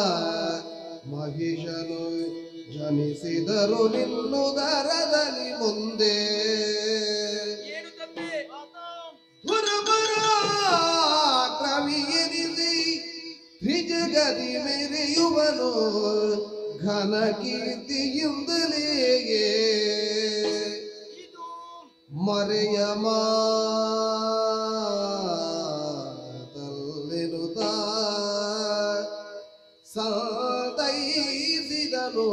ಮಹಿಷನು ಜನಿಸಿದರು ನಿನ್ನುದರದಲ್ಲಿ ಮುಂದೆ ಏನು ತಂದೆ? ಕ್ರಮಿಯನಿಸಿ ತ್ರಿಜಗದಿ ಮೆರೆಯುವನು ಘನ ಕೀರ್ತಿಯಿಂದಲೇ ಮರೆಯ ಮಾತಲ್ಲೆನುತ ಸಂತೈಸಿದನು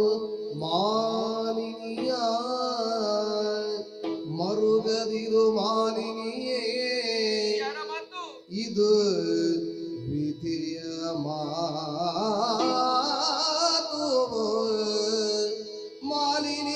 ಮಾಲಿನಿಯ ಮರುಗದಿರು ಮಾಲಿನಿಯೇ ಯಾರ ಮಾತು? ಇದು ವಿಧಿಯ ಮಾತು ಮಾಲಿನಿ.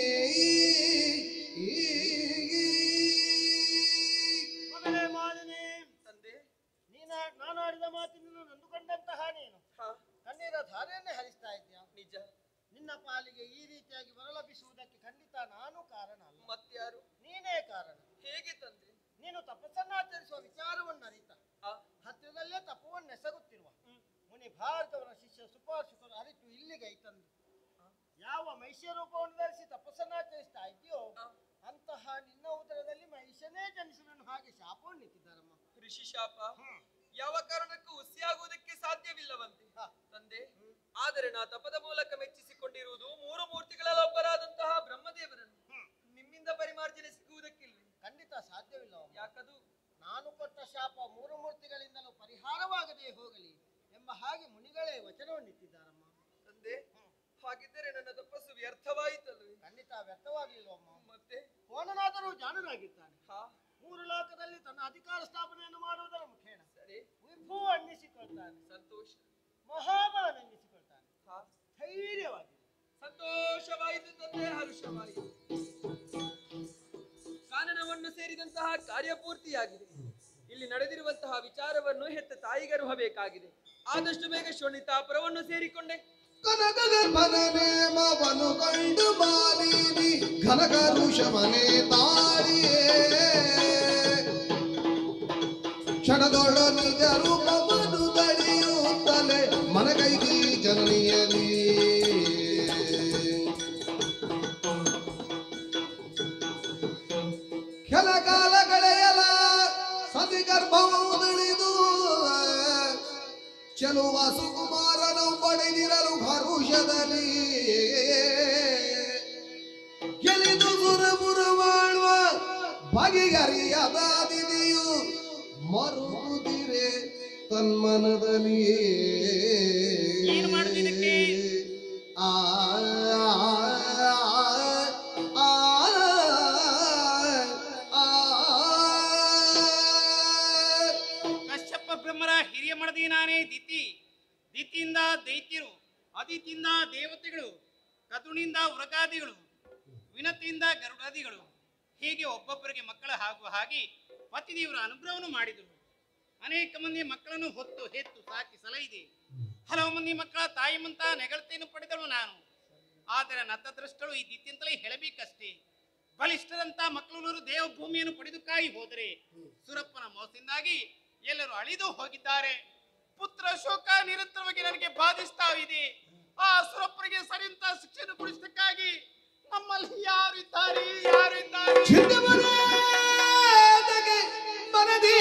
ಮಗಳೇ ಮಾಲಿನಿ, ತಂದೆ ನೀನ ನಾನು ಆಡಿದ ಮಾತಿನಿಂದ ನೊಂದುಕೊಂಡಂತಹ ನೀನು ಹಾ, ಕಣ್ಣೀರ ಧಾರೆಯನ್ನೇ ಹರಿಸ್ತಾ ಇದ್ಯಾ. ನಿಜ. ನಿನ್ನ ಪಾಲಿಗೆ ಈ ರೀತಿಯಾಗಿ ಬರಲಭಿಸುವುದಕ್ಕೆ ಖಂಡಿತ ನಾನು ಕಾರಣ ಅಲ್ಲ, ಮತ್ಯಾರು? ನೀನೇ ಕಾರಣ. ಹೇಗೆ ತಂದೆ? ನೀನು ತಪಸ್ಸನ್ನಾಚರಿಸುವ ವಿಚಾರವನ್ನು ಅರಿತ ಆ, ಹತ್ತಿರದಲ್ಲೇ ತಪವನ್ನು ಎಸಗುತ್ತಿರುವ ಮುನಿ ಭಾರ್ಗವನ ಶಿಷ್ಯ ಸುಪಾರ್ಶಕರು ಅರಿತು ಇಲ್ಲಿಗೆ ಐತಂದು ಯಾವ ಮೈಷ್ಯ ರೂಪವನ್ನು ಧರಿಸಿ ತಪಸ್ಸನ್ನಾಚರಿಸ್ತಾ ಇದೆಯೋ ಅಂತಹ ನಿನ್ನ ಉದರದಲ್ಲಿ ಮಹಿಷನೇ ಜನಿಸುವನು ಹಾಗೆ ಶಾಪವನ್ನು ಇಟ್ಟಿದ್ದಾರಮ್ಮ. ಋಷಿ ಶಾಪ ಯಾವ ಕಾರಣಕ್ಕೂ ಹುಸಿಯಾಗುವುದಕ್ಕೆ ಸಾಧ್ಯವಿಲ್ಲವಂತೆ ತಂದೆ. ಆದರೆ ನಾ ತಪದ ಮೂಲಕ ಮೆಚ್ಚಿಸಿಕೊಂಡಿರುವುದು ಮೂರು ಮೂರ್ತಿಗಳಲ್ಲೊಬ್ಬರಾದಂತಹ ಬ್ರಹ್ಮದೇವರನ್ನು. ನಿಮ್ಮಿಂದ ಪರಿಮಾರ್ಜನೆ ಸಿಗುವುದಕ್ಕಿಲ್ವೇ? ಖಂಡಿತ ಸಾಧ್ಯವಿಲ್ಲ. ಯಾಕದು? ನಾನು ಕೊಟ್ಟ ಶಾಪ ಮೂರು ಮೂರ್ತಿಗಳಿಂದಲೂ ಪರಿಹಾರವಾಗದೇ ಹೋಗಲಿ ಎಂಬ ಹಾಗೆ ಮುನಿಗಳೇ ವಚನವನ್ನಿಟ್ಟಿದ್ದಾರಮ್ಮ. ತಂದೆ, ಹಾಗಿದ್ದರೆ ನನ್ನ ತಪಸ್ಸು ವ್ಯರ್ಥವಾಯಿತಲ್ವೇ? ಖಂಡಿತ ವ್ಯರ್ಥವಾಗಲಿಲ್ಲವಮ್ಮ. ಮತ್ತೆ ಕೋಣನಾದರೂ ಜಾಣನಾಗಿದ್ದಾನೆ. ಹಾ, ಮೂರು ಲೋಕದಲ್ಲಿ ತನ್ನ ಅಧಿಕಾರ ಸ್ಥಾಪನೆಯನ್ನು ಮಾಡುವುದರ ಮುಖೇನ ಸರಿ, ವಿಭೂ ಅನ್ನಿಸಿಕೊಳ್ತಾನೆ, ಸಂತೋಷ. ಮಹಾಬಲನ ಎನ್ನಿಸಿಕೊಳ್ತಾನೆ. ಹಾ, ಧೈರ್ಯವಾಗಿ ಸಂತೋಷವಾಯಿತು ತಂದೆ, ಹರ್ಷವಾಯಿತು. ಕಾನನವನ್ನು ಸೇರಿದಂತಹ ಕಾರ್ಯಪೂರ್ತಿಯಾಗಿದೆ. ಇಲ್ಲಿ ನಡೆದಿರುವಂತಹ ವಿಚಾರವನ್ನು ಹೆತ್ತ ತಾಯಿಗರುಹಬೇಕಾಗಿದೆ. ಆದಷ್ಟು ಬೇಗ ಶೋಣಿತಾಪುರವನ್ನು ಸೇರಿಕೊಂಡೆ. ಕನಕ ಗರ್ಭನ ನೇಮವನು ಕಂಡು ಮಾಲಿನಿ ಘನಕರುಷವನೇ ತಾಳಿಯೇ ಕ್ಷಣದೊಳ ನಿಜ ರೂಪವನ್ನು ತಡೆಯುತ್ತಲೇ ಮನಗೈದಿ ಜನನಿಯಲಿ ಕೆಲ ಕಾಲ ಕಳೆಯಲ ಸತಿ ಗರ್ಭವಳಿದು ಚೆಲುವ ಸುಕುಮಾರನು ಪಡೆದಿರಲು ಹರುಷದಲ್ಲಿ ಗೆಲಿದು ಸುರಪುರ ಮಾಡುವ ಬಗೆಗರಿಯದ ದಿದಿಯು ಮರುಗುತ್ತಿರೆ ತನ್ಮನದಲ್ಲಿ ಏನು ಮಾಡುವುದಕ್ಕೆ? ಆ ಆ ಕಶ್ಯಪ ಬ್ರಹ್ಮರ ಹಿರಿಯ ಮಡದಿ ನಾನೇ ದಿತಿ. ದಿತಿಯಿಂದ ದೈತ್ಯರು, ಅದಿತಿಯಿಂದ ದೇವತೆಗಳು, ಕದುನಿಂದ ವೃಗಾದಿಗಳು, ವಿನತಿಯಿಂದ ಗರುಡಾದಿಗಳು, ಹೀಗೆ ಒಬ್ಬೊಬ್ಬರಿಗೆ ಮಕ್ಕಳ ಆಗುವ ಹಾಗೆ ಪತಿದೇವರ ಅನುಗ್ರಹವನ್ನು ಮಾಡಿದರು. ಅನೇಕ ಮಂದಿ ಮಕ್ಕಳನ್ನು ಹೊತ್ತು ಹೆತ್ತು ಸಾಕಿ ಸಲಹಿದೆ. ಹಲವು ಮಂದಿ ಮಕ್ಕಳ ತಾಯಿಮಂತ ನೆಗಳತೆಯನ್ನು ಪಡೆದಳು ನಾನು. ಆದರೆ ನತ್ತದೃಷ್ಟಳು ಈ ದಿತ್ತಿಂತಲೇ ಹೇಳಬೇಕಷ್ಟೇ. ಬಲಿಷ್ಠರಂತ ಮಕ್ಕಳು ದೇವ ಭೂಮಿಯನ್ನು ಪಡೆದು ಕಾಯಿ ಹೋದರೆ ಸುರಪ್ಪನ ಮೋಸದಿಂದಾಗಿ ಎಲ್ಲರೂ ಅಳಿದು ಹೋಗಿದ್ದಾರೆ. ಪುತ್ರ ಶೋಕ ನಿರಂತರವಾಗಿ ನನಗೆ ಬಾಧಿಸ್ತಾ ಇದೆ. ಆ ಸುರಪ್ಪರಿಗೆ ಸರಿಯಂತ ಶಿಕ್ಷೆಯನ್ನು ಕೊಡಿಸಲಿಕ್ಕಾಗಿ ನಮ್ಮಲ್ಲಿ ಯಾರು ಇದ್ದಾರೆ? ಯಾರು ಇದ್ದಾರೆ? ಚಿಂತಮನೆಗೆ ಮನದಿ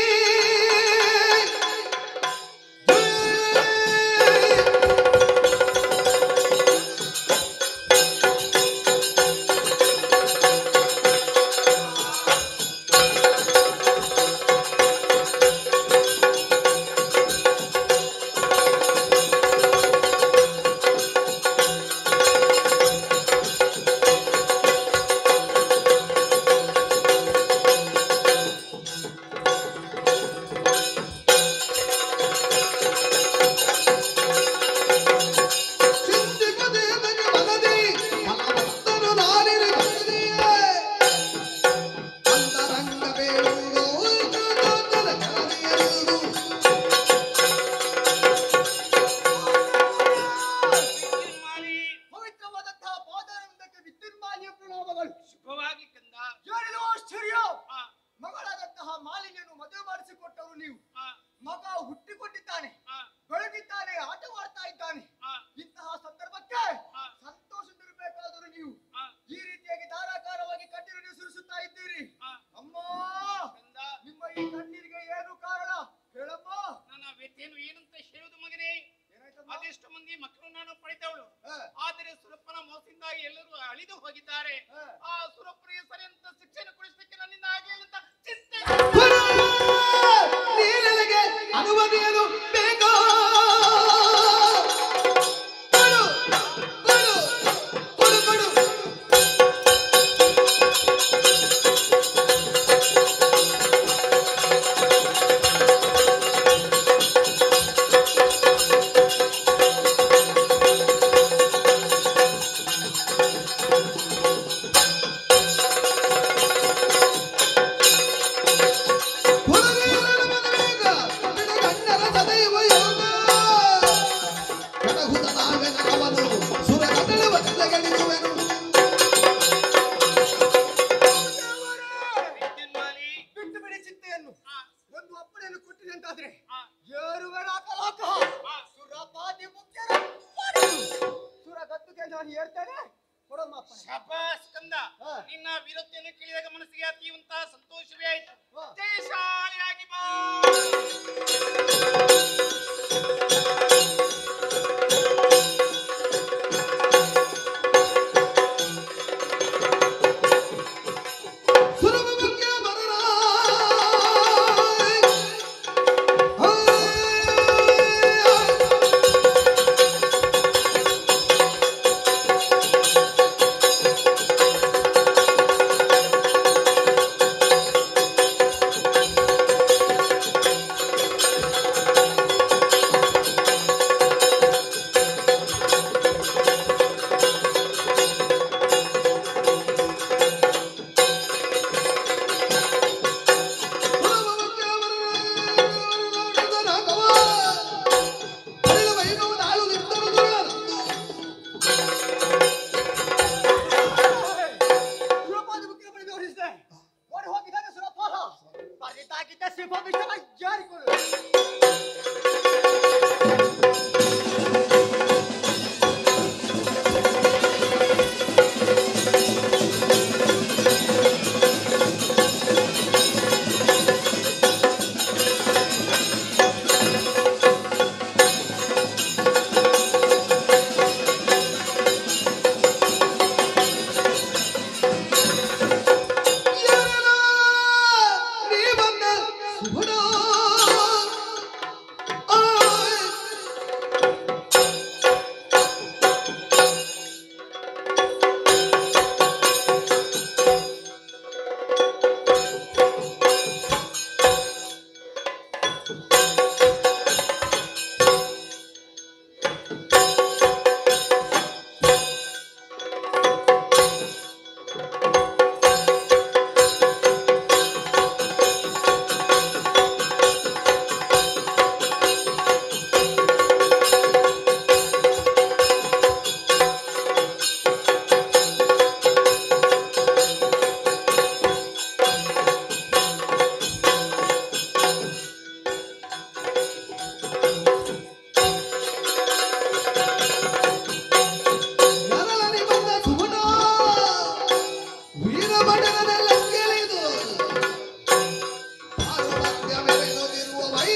ಅದೆಷ್ಟು ಮಂದಿ ಮಕ್ಕಳು ನಾನು ಪಡೆದವಳು. ಆದರೆ ಸುರಪ್ಪನ ಮೋಸದಿಂದಾಗಿ ಎಲ್ಲರೂ ಅಳಿದು ಹೋಗಿದ್ದಾರೆ. ಆ ಸುರಪ್ಪನಿಗೆ ಸರಿಯಂತ ಶಿಕ್ಷೆಯನ್ನು ಕೊಡಿಸಲಿಕ್ಕೆ ನನ್ನಿಂದ ಆಗಲಿಲ್ಲ ಅಂತ ಚಿಂತೆ. ನೀನೆನಗೆ ಅನುಮತಿಯನ್ನು ಬೇಕೋ? ಕೊಡು ಕೊಡು ಕೊಡು ಕೊಡು. ಶಬಾಸ್ ಕಂದ, ನಿನ್ನ ವಿರುದ್ಧವನ್ನು ಕೇಳಿದಾಗ ಮನಸ್ಸಿಗೆ ಅತೀವಂತ ಸಂತೋಷವೇ ಆಯ್ತು. ಜಯಶಾಲಿಯಾಗಿ ಬಾ. ಸುಭಣ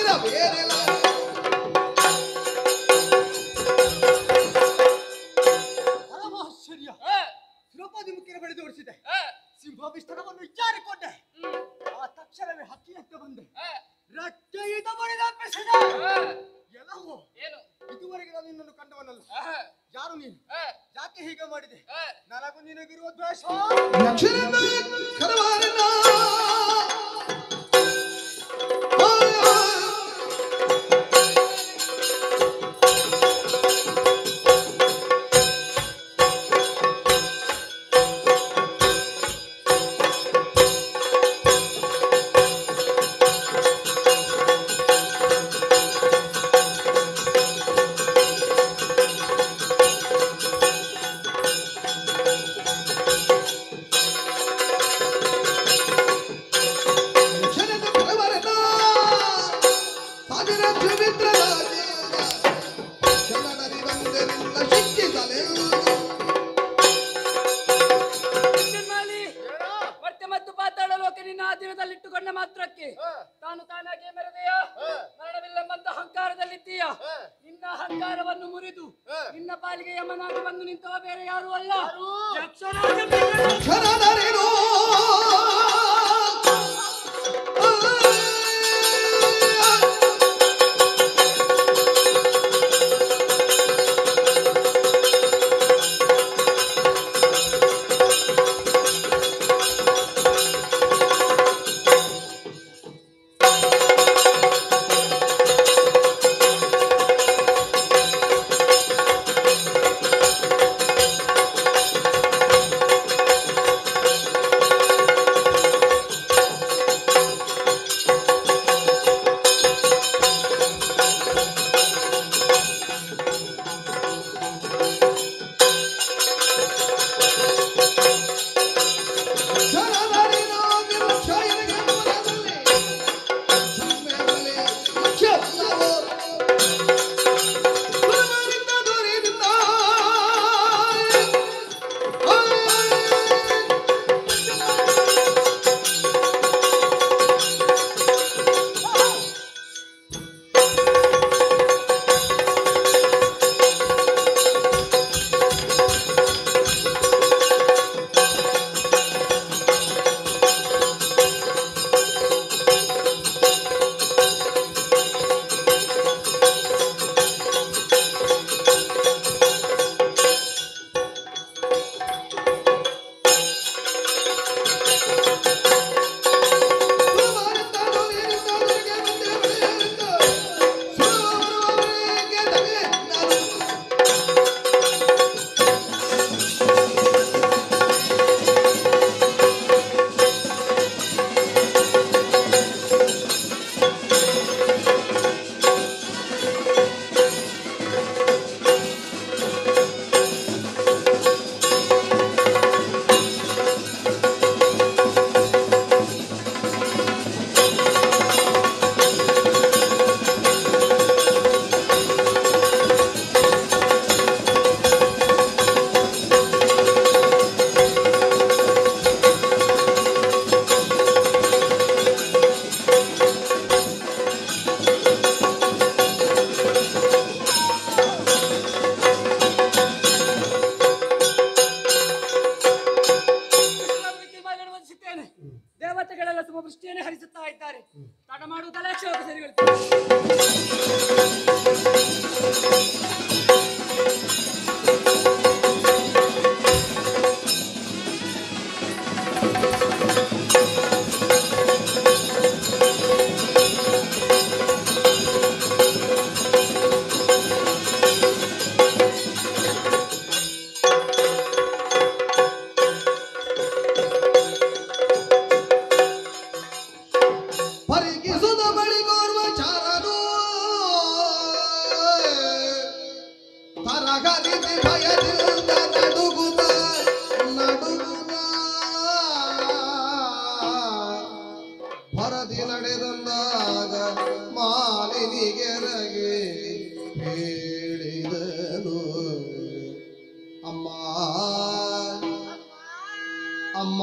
ಬೇರೆಲ್ಲ ಪರಮಾಶ್ಚರ್ಯ. ದ್ರೌಪದಿ ಮುಖಿನ ಬಡಿದು ಓಡಿಸಿದೆ. ಸಿಂಹಾಭಿಷ್ಟಕವನ್ನು ವಿಚಾರಿಕೊಂಡೆ. ಆ ತಕ್ಷಣವೇ ಹತ್ತಿಯತ್ತ ಬಂದೆ. ರಕ್ತಯುತ ಬಡಿದಪ್ಪಿಸಿದೆ. ಎಲ್ಲವೂ ಏನು ಇದುವರೆಗೆ ನಾನು ನಿನ್ನನ್ನು ಕಂಡವನಲ್ಲ. ಆಹಾ. ಯಾರು ನೀನು? ಆ, ಯಾಕೆ ಹೀಗೆ ಮಾಡಿದೆ? ಆ. ನನಗೂ ನಿನಗಿರುವ ದ್ವೇಷ. ಯಕ್ಷರನ್ನ ಕರವಾರನ್ನ ಮತ್ತೆ ಮತ್ತು ಪಾತಾಳ ಲೋಕ ನಿನ್ನ ಆಧೀನದಲ್ಲಿಟ್ಟುಕೊಂಡ ಮಾತ್ರಕ್ಕೆ ತಾನು ತಾನಾಗೆ ಮೆರೆದೆಯ ಮರಣವಿಲ್ಲಂಬಂತ ಅಹಂಕಾರದಲ್ಲಿದ್ದೀಯ. ನಿನ್ನ ಅಹಂಕಾರವನ್ನು ಮುರಿದು ನಿನ್ನ ಪಾಲಿಗೆ ಯಮನಾಗಿ ಬಂದು ನಿಂತವ ಬೇರೆ ಯಾರು ಅಲ್ಲ, ಯಕ್ಷರಾಜ ಶರಣರೇನೋ ದೇವತೆಗಳೆಲ್ಲ ತುಂಬ ವೃಷ್ಟಿಯನ್ನೇ ಹರಿಸುತ್ತಾ ಇದ್ದಾರೆ. ತಡ ಮಾಡುವುದಲ್ಲ ಶೋಕ ಸರಿ ಪರಿಗಿಸುದ ಬಳಿಗೋರ್ವ ಚಾರನು ತರಗರಿಸಿ ಭಯದಿಂದ ನಡುಗುತ್ತ ನಡುಗುತ್ತ ಭರತಿ ನಡೆದಂದಾಗ ಮಾಲಿನಿಗೆರಗೆ ಹೇಳಿದನು, ಅಮ್ಮ ಅಮ್ಮ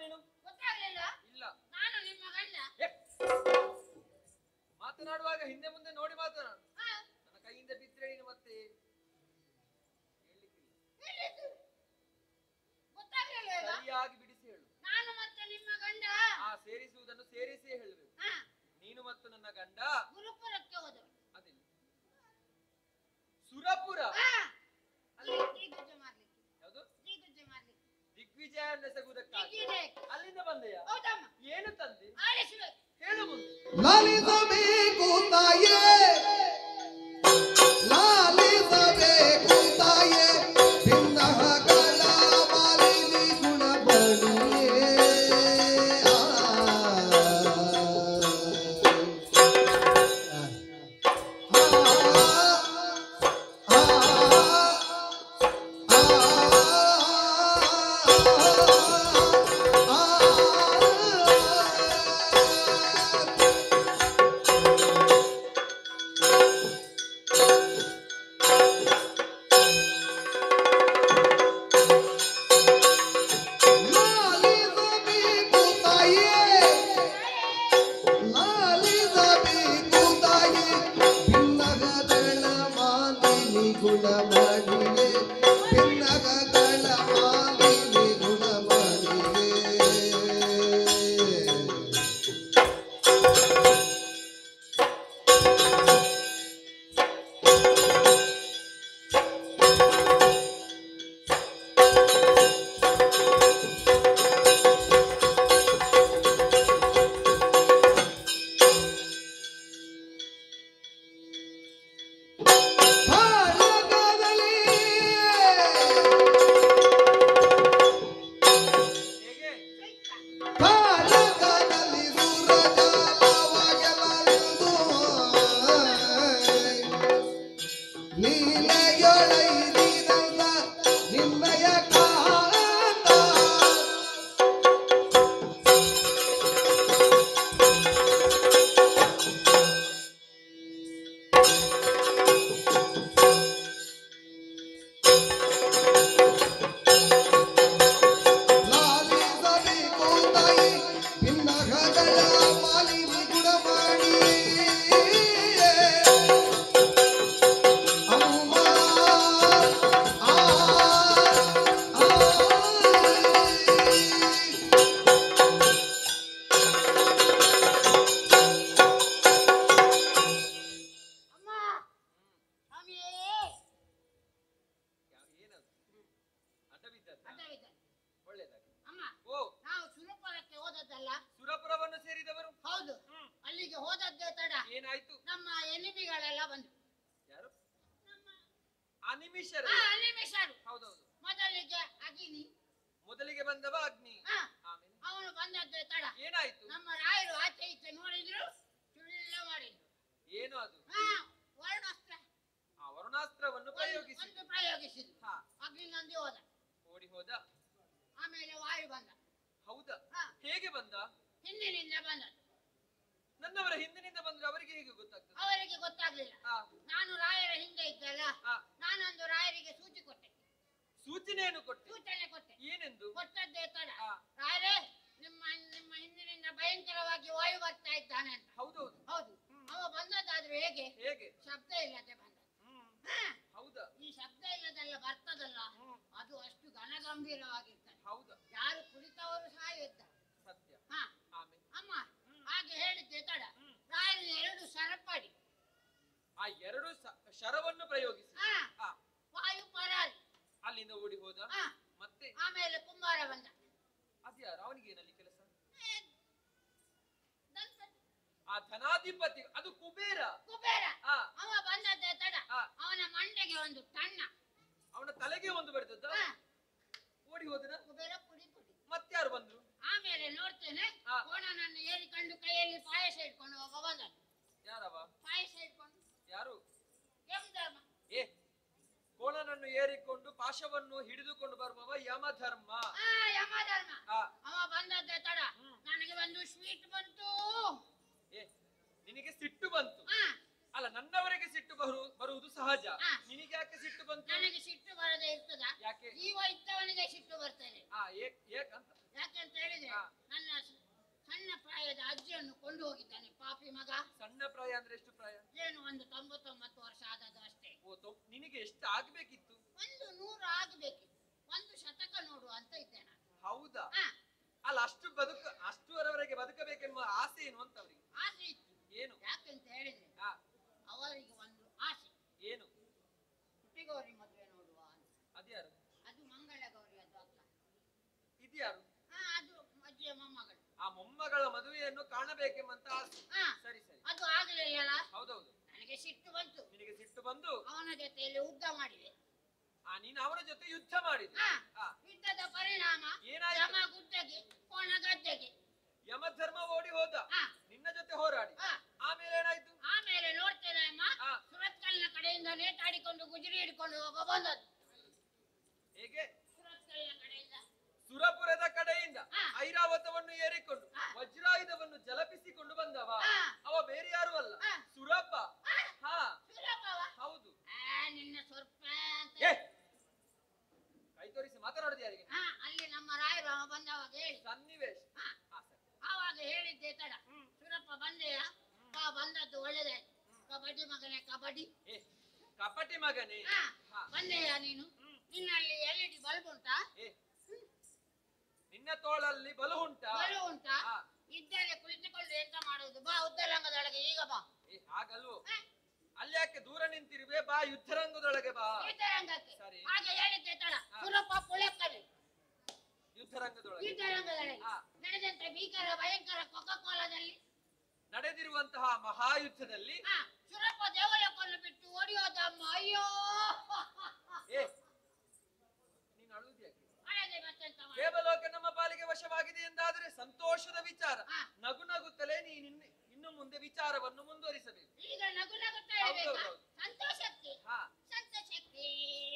ನೀನು? ಗೊತ್ತಾಗ್ಲಿಲ್ಲ? ಇಲ್ಲ. ನಾನು ನಿಮ್ಮ ಗಂಡ. ಏ, ಮಾತನಾಡುವಾಗ ಹಿಂದೆ ಮುಂದೆ ನೋಡಿ ಮಾತನಾಡು. ಹಾ, ನನ್ನ ಕೈಯಿಂದ ಬಿದ್ರೆ ನೀನು ಮತ್ತೆ ಹೇಳ್ಲಿಕ್ಕಿಲ್ಲ. ಹೇಳಿದ್ದು. ಗೊತ್ತಾಗ್ಲಿಲ್ಲ ಈಗ? ಸರಿಯಾಗಿ ಬಿಡಿಸಿ ಹೇಳು. ನಾನು ಮತ್ತೆ ನಿಮ್ಮ ಗಂಡ ಆ ಸೇರಿಸುವುದನ್ನು ಸೇರಿಸಿ ಹೇಳಬೇಕು. ಹಾ, ನೀನು ಮತ್ತು ನನ್ನ ಗಂಡ ಗುರುಪುರಕ್ಕೆ ಹೋದವರು. ಅದಿಲ್ಲ, ಸುರಪುರ. ಹಾ, ಅಲ್ಲಿ ದಿಗ್ವಿಜಯ ಮಾಡ್ಲಿಕ್ಕೆ. ಯಾವುದು? ದಿಗ್ವಿಜಯ ಮಾಡ್ಲಿಕ್ಕೆ. ದಿಗ್ವಿಜಯ ಎಸಗುವುದಕ್ಕಾಗಿ ದಿಗ್ವಿಜಯಕ್ಕೆ. ಅಲ್ಲಿಂದ ಬಂದೆಯಾ? ಹೌದಮ್ಮ. ಏನು ತಂದೆ ಆಲಿಸ್ಬೇಕು. ಹೇಳು ಮುಂದೆ. ಲಾಲಿಸಬೇಕು ತಾಯೇ ಲಾಲಿಸಬೇಕು ತಾಯೇ ಭಿನ್ನಗಳ ಮಾಲಿನಿ ಗುಣಬಣಿಯೇ ಆ. ಆ, ಆ, ಲಾಲಿಸಬೇಕು ತಾಯೇ ಲಾಲಿಸಬೇಕು ತಾಯೇ ಭಿನ್ನಗಳ ಮಾಲಿನಿ ಗುಣಮಣಿಯೇ ಭಿನ್ನಗಳ ಮಾಲಿನಿ ಗುಣಮಣಿಯೇ. ಭಾರತದಲ್ಲಿ ಹೇಗೆ? ಭಾರತದಲ್ಲಿ ಸೂರಜಾಲವಾಗೆಲ್ಲರಿಗೂ ನೀಲೆಯೊಳೈರಿದಂತ ನಿನ್ನಯ ಕಾಂತ. ಲಾಲಿಸಬೇಕು ತಾಯಿ ಭಿನ್ನಗಳ ಮಾಲಿನಿ ಗುಣಮಣಿಯೇ ಅಮ್ಮ. ಆ, ಆ. ಅಮ್ಮ, ಸ್ವಾಮಿಯೇ, ಯಾವ- ಏನದು? ಅಡ್ಡ ಬಿದ್ದದ್ದ? ಅಡ್ಡವಿದ್ದ. ಒಳ್ಳೇದಾಗಿ. ಅಮ್ಮ, ಓ, ನಾವು ಸುರಪುರಕ್ಕೆ ಹೋದದ್ದಲ್ಲ? ಸುರಪುರವನ್ನು ಸೇರಿದವರು? ಹೌದು. ಅಲ್ಲಿಗೆ ಹೋದದ್ದೇ ತಡ ಏನಾಯ್ತು? ನಮ್ಮ ಎನಿಮಿಗಳೆಲ್ಲ ಬಂದು. ಯಾರು? ನಮ್ಮ ಅನಿಮಿಷರ. ಆ, ಅನಿಮಿಷರು. ಹೌದೌದು. ಮೊದಲಿಗೆ ಅಗಿನಿ. ಮೊದಲಿಗೆ ಬಂದವ ಅಗ್ನಿ. ಆ, ಆಮೇಲೆ ಅವನು ಬಂದದ್ದೇ ತಡ. ಏನಾಯ್ತು? ನಮ್ಮ ರಾಯರು ಆಚೆ ಈಚೆ ನೋಡಿದ್ರು, ಸುಳ್ಳ ಮಾಡಿದ್ರು. ಏನು ಅದು? ಹಾ, ವರ್ಣಾಸ್ತ್ರ ಆ ವರುಣಾಸ್ತ್ರವನ್ನು ಒಂದು- ಪ್ರಯೋಗಿಸಿ. ಒಂದು ಪ್ರಯೋಗಿಸಿದ್ರು. ಹಾ, ಅಗ್ನಿ ನಂದಿ ಹೋದ. ಓಡಿ ಹೋದ. ಆಮೇಲೆ ವಾಯು ಬಂದ. ಹೌದಾ? ಹಾ, ಹೇಗೆ ಬಂದ? ಹಿಂದಿನಿಂದ ಬಂದ. ನನ್ನವರ ಹಿಂದಿನಿಂದ ಬಂದ್ರೆ ಅವರಿಗೆ ಹೇಗೆ ಗೊತ್ತಾಗ್ತದೆ? ಅವರಿಗೆ ಗೊತ್ತಾಗ್ಲಿಲ್ಲ. ಆ, ನಾನು ರಾಯರ ಹಿಂದೆ ಇದ್ದಲ್ಲ, ಆ, ನಾನೊಂದು ರಾಯರಿಗೆ ಸೂಚಿ ಕೊಟ್ಟೆ. ಸೂಚನೆಯನ್ನು ಕೊಟ್ಟೆ. ಸೂಚನೆ ಕೊಟ್ಟೆ. ಏನೆಂದು? ಕೊಟ್ಟದ್ದೇ ತಡ. ಆ, ರಾಯರೇ, ನಿಮ್ಮ ನಿಮ್ಮ ಹಿಂದಿನಿಂದ ಭಯಂಕರವಾಗಿ ವಾಯು ಬರ್ತಾ ಇದ್ದಾನೆ ಅಂತ. ಹೌದೌದು. ಹೌದು. ಅವ ಬಂದದ್ದಾದ್ರೂ ಹೇಗೆ? ಹೇಗೆ? ಶಬ್ದ ಇಲ್ಲದೆ ಬಂದ. ಹ್ಮ್. ಹಾ, ಹೌದಾ? ಈ ಶಬ್ದ ಇಲ್ಲದೆಲ್ಲ ಬರ್ತದಲ್ಲ, ಹ್ಮ್. ಅದು ಅಷ್ಟು ಘನಗಂಭೀರವಾಗಿರ್ತದೆ. ಹೌದಾ? ಯಾರು ಕುಳಿತವರು ಸಾಯುತ್ತಾರೆ. ಸತ್ಯ. ಹಾ, ಆಮೇಲೆ ಅಮ್ಮ, ಹಾಗೆ ಹೇಳಿದ್ದೆ ತಡ. ರಾಯರು ಎರಡು ಸರಪಡಿ. ಆ ಎರಡು ಸ- ಶರವನ್ನು ಪ್ರಯೋಗಿಸಿ. ಹಾ, ಆ, ವಾಯು ಪರಾರಿ. ಅಲ್ಲಿಂದ ಓಡಿ ಹೋದ. ಹಾ, ಮತ್ತೆ ಆಮೇಲೆ ಕುಂಬಾರ ಬಂದ. ಅದ್ಯಾರು? ಅವನಿಗೆ ಏನಲ್ಲಿ ಕೆಲಸ? ಏ, ದಂತ ಆ ಧನಾಧಿಪತಿ ಅದು ಕುಬೇರ. ಕುಬೇರ. ಆ, ಅವ ಬಂದದ್ದೇ ತಡ. ಆ, ಅವನ ಮಂಡೆಗೆ ಒಂದು ಟಣ್ಣ. ಅವನ ತಲೆಗೆ ಒಂದು ಬಡಿದದ್ದ. ಹಾ, ಓಡಿ ಹೋದನ. ಕುಬೇರ ಪುಡಿ ಪುಡಿ. ಮತ್ಯಾರು ಬಂದ್ರು? ಆಮೇಲೆ ನೋಡ್ತೇನೆ, ಆ. ಕೋಣನನ್ನು ಏರಿಕೊಂಡು ಕೈಯಲ್ಲಿ ಪಾಯಸ ಇಟ್ಕೊಂಡು ಒಬ್ಬ ಬಂದ. ಯಾರವ? ಪಾಯಸ ಇಟ್ಕೊಂಡು ಯಾರು? ಯಮಧರ್ಮ. ಏ, ಕೋಣನನ್ನು ಏರಿಕೊಂಡು ಪಾಶವನ್ನು ಹಿಡಿದುಕೊಂಡು ಬರುವವ ಯಮಧರ್ಮ. ಆ, ಯಮಧರ್ಮ. ಆ, ಅವ ಬಂದದ್ದೇ ತಡ. ಹ್ಮ್. ನನಗೆ ಒಂದು ಸ್ವೀಟ್ ಬಂತು. ಏ, ನಿನಗೆ ಸಿಟ್ಟು ಬಂತು. ಆ, ಅಲ್ಲ, ನನ್ನವರಿಗೆ ಸಿಟ್ಟು ಬರು ಬರುವುದು ಸಹಜ. ಆ. ನಿನಗೆ ಯಾಕೆ ಸಿಟ್ಟು ಬಂತು? ನನಗೆ ಸಿಟ್ಟು ಬರದೆ ಇರ್ತದ? ಯಾಕೆ? ಜೀವ ಇದ್ದವನಿಗೆ ಸಿಟ್ಟು ಬರ್ತದೆ. ಆ ಏಕ್ ಏಕಂತ ಯಾಕೆಂತ ಹೇಳಿದ್ರೆ ಹಾ. ನನ್ನ ಸ- ಸಣ್ಣ ಪ್ರಾಯದ ಅಜ್ಜಿಯನ್ನು ಕೊಂಡು ಹೋಗಿದ್ದಾನೆ ಪಾಪಿ ಮಗ. ಸಣ್ಣ ಪ್ರಾಯ ಅಂದ್ರೆ ಎಷ್ಟು ಪ್ರಾಯ? ಏನು ಒಂದು ತೊಂಬತ್ತೊಂಬತ್ತು ವರ್ಷ ಆದದ್ದು ಅಷ್ಟೇ. ಓ ತೊ- ನಿನಗೆ ಎಷ್ಟು ಆಗ್ಬೇಕಿತ್ತು? ಒಂದು ನೂರು ಆಗಬೇಕು, ಒಂದು ಶತಕ ನೋಡು ಅಂತ ಇದ್ದೆ ನಾನು. ಹೌದಾ? ಹಾ, ಅಲ್ಲ ಅಷ್ಟು ಬದುಕ ಅಷ್ಟುವರವರೆಗೆ ಬದುಕಬೇಕೆನ್ನುವ ಆಸೆ ಏನು ಅಂತ ಅವರಿಗೆ? ಆಸೆ ಇತ್ತು. ಏನು? ಯಾಕೆಂತ ಹೇಳಿದ್ರೆ ಹಾ, ಅವರಿಗೆ ಒಂದು ಆಸೆ, ಏನು? ಹುಟ್ಟಿಗೌರಿ ಮದುವೆ ನೋಡುವ ಅಂತ. ಅದ್ಯಾರು? ಅದು ಮಂಗಳ ಗೌರಿ ಅದು ಅಕ್ಕ. ಇದ್ಯಾರು? ಹಾ, ಅದು ಅಜ್ಜಿಯ ಮೊಮ್ಮಗಳು. ಆ ಮೊಮ್ಮಗಳ ಮದುವೆಯನ್ನು ಕಾಣಬೇಕೆಂಬಂತ ಆಸೆ. ಹಾ, ಸರಿ ಸರಿ, ಅದು ಆಗಲಿಲ್ಲ. ಹೌದೌದು. ನನಗೆ ಸಿಟ್ಟು ಬಂತು. ನಿನಗೆ ಸಿಟ್ಟು ಬಂದು ಅವನ ಜೊತೆಯಲ್ಲಿ ಯುದ್ಧ ಮಾಡಿದೆ. ಆ ನೀನು ಅವರ ಜೊತೆ ಯುದ್ಧ ಮಾಡಿದೆ. ಹಾ, ಆ, ಯುದ್ಧದ ಪರಿಣಾಮ ಏನಾಯ್ತು? ಯಮ ಗುಡ್ಡಗೆ ಕೋಣ ಗದ್ದೆಗೆ. ಯಮಧರ್ಮ ಓಡಿ ಹೋದ, ಹಾ, ನಿನ್ನ ಜೊತೆ ಹೋರಾಡಿ. ಹಾ. ಆಮೇಲೆ ಏನಾಯ್ತು? ಆಮೇಲೆ ನೋಡ್ತೇನೆ ಅಮ್ಮ, ಹಾ. ಸುರತ್ಕಲ್ನ ಕಡೆಯಿಂದ ನೇತಾಡಿಕೊಂಡು ಗುಜರಿ ಹಿಡ್ಕೊಂಡು ಹೋಗ ಬಂದದ್ದು. ಹೇಗೆ? ಸುರತ್ಕಲ್ನ ಕಡೆಯಿಂದ. ಸುರಪುರದ ಕಡೆಯಿಂದ ಹಾ. ಐರಾವತವನ್ನು ಏರಿಕೊಂಡು ಹಾ. ವಜ್ರಾಯುಧವನ್ನು ಜಲಪಿಸಿಕೊಂಡು ಬಂದವ. ಹಾ. ಅವ ಬೇರೆ ಯಾರು ಅಲ್ಲ, ಹಾ. ಸುರಪ್ಪ. ಹಾ, ಹಾ, ಸುರಪವ. ಹೌದು. ಆ, ನಿನ್ನ ಸ್ವರ್ಪ ಅಂತ. ಏ, ಕೈ ತೋರಿಸಿ ಮಾತನಾಡುದು ಯಾರಿಗೆ? ಹಾ, ಅಲ್ಲಿ ನಮ್ಮ ರಾಯರು ಅವ ಬಂದವಾಗ ಹೇಳಿ. ಸನ್ನಿವೇಶ. ಹಾ. ಹಾ, ಸರಿ. ಆವಾಗ ಹೇಳಿದ್ದೆ ತಡ. ಸುರಪ್ಪ ಬಂದೆಯ? ಬಾ, ಬಂದದ್ದು ಒಳ್ಳೇದಾಯ್ತು. ಕಬಡ್ಡಿ ಮಗನೇ ಕಬಡ್ಡಿ. ಏ, ಕಪಟಿ ಮಗನೇ. ಹಾ, ಹಾ. ಬಂದೆಯ ನೀನು? ನಿನ್ನಲ್ಲಿ ಎಲ್ ಇ ಡಿ ಬಲ್ಬ್ ಉಂಟಾ? ಏ, ನಿನ್ನ ತೋಳಲ್ಲಿ ಬಲು ಉಂಟಾ? ಬಲ್ಬ್ ಉಂಟಾ? ಹಾ. ಇದ್ದರೆ ಕುಳಿತುಕೊಂಡು ಎಂತ ಮಾಡುವುದು? ಬಾ, ಉದ್ದರಂಗದೊಳಗೆ ಈಗ ಬಾ. ಏ, ಹಾಗಲ್ವೋ? ಹಾ. ಅಲ್ಲಿ ಯಾಕೆ ದೂರ ನಿಂತಿರುವೆ? ಬಾ, ಯುದ್ಧರಂಗದೊಳಗೆ ಬಾ. ಯುದ್ಧರಂಗಕ್ಕೆ. ಸರಿ. ಹಾಗೆ ಹೇಳಿದ್ದೆ ತಡ. ಹಾ. ಸುರಪ್ಪ ಪುಳಕ್ಕಲೆ ಯುದ್ಧರಂಗದೊಳಗೆ ಯುದ್ಧರಂಗದೊಳಗೆ ಹಾ. ನಡೆದಂತ ಭೀಕರ ಭಯಂಕರ ಕೊಕಕೋಲದಲ್ಲಿ ನಡೆದಿರುವಂತಹ ಮಹಾಯುದ್ಧದಲ್ಲಿ ಹಾ, ಸುರಪ್ಪ ದೇವಲೋಕವನ್ನು ಬಿಟ್ಟು ಓಡಿ ಹೋದ ಅಮ್ಮ. ಅಯ್ಯೋ, ಏ, ನೀನು ಅಳುವುದು ಯಾಕೆ? ಅಳದೆ ಮತ್ತೆಂತ ಮಾಡುದು? ದೇವಲೋಕ ನಮ್ಮ ಪಾಲಿಗೆ ವಶವಾಗಿದೆ ಎಂದಾದರೆ ಸಂತೋಷದ ವಿಚಾರ. ಹಾ. ನಗು ನಗುತ್ತಲೇ ನೀನು ಇನ್ನು- ಇನ್ನು ಮುಂದೆ ವಿಚಾರವನ್ನು ಮುಂದುವರಿಸಬೇಕು. ಈಗ ನಗು ನಗುತ್ತಾ ಹೌದು, ಇರ್ಬೇಕಾ? ಹೌದು. ಸಂತೋಷಕ್ಕೆ ಹಾ, ಸಂತೋಷಕ್ಕೆ.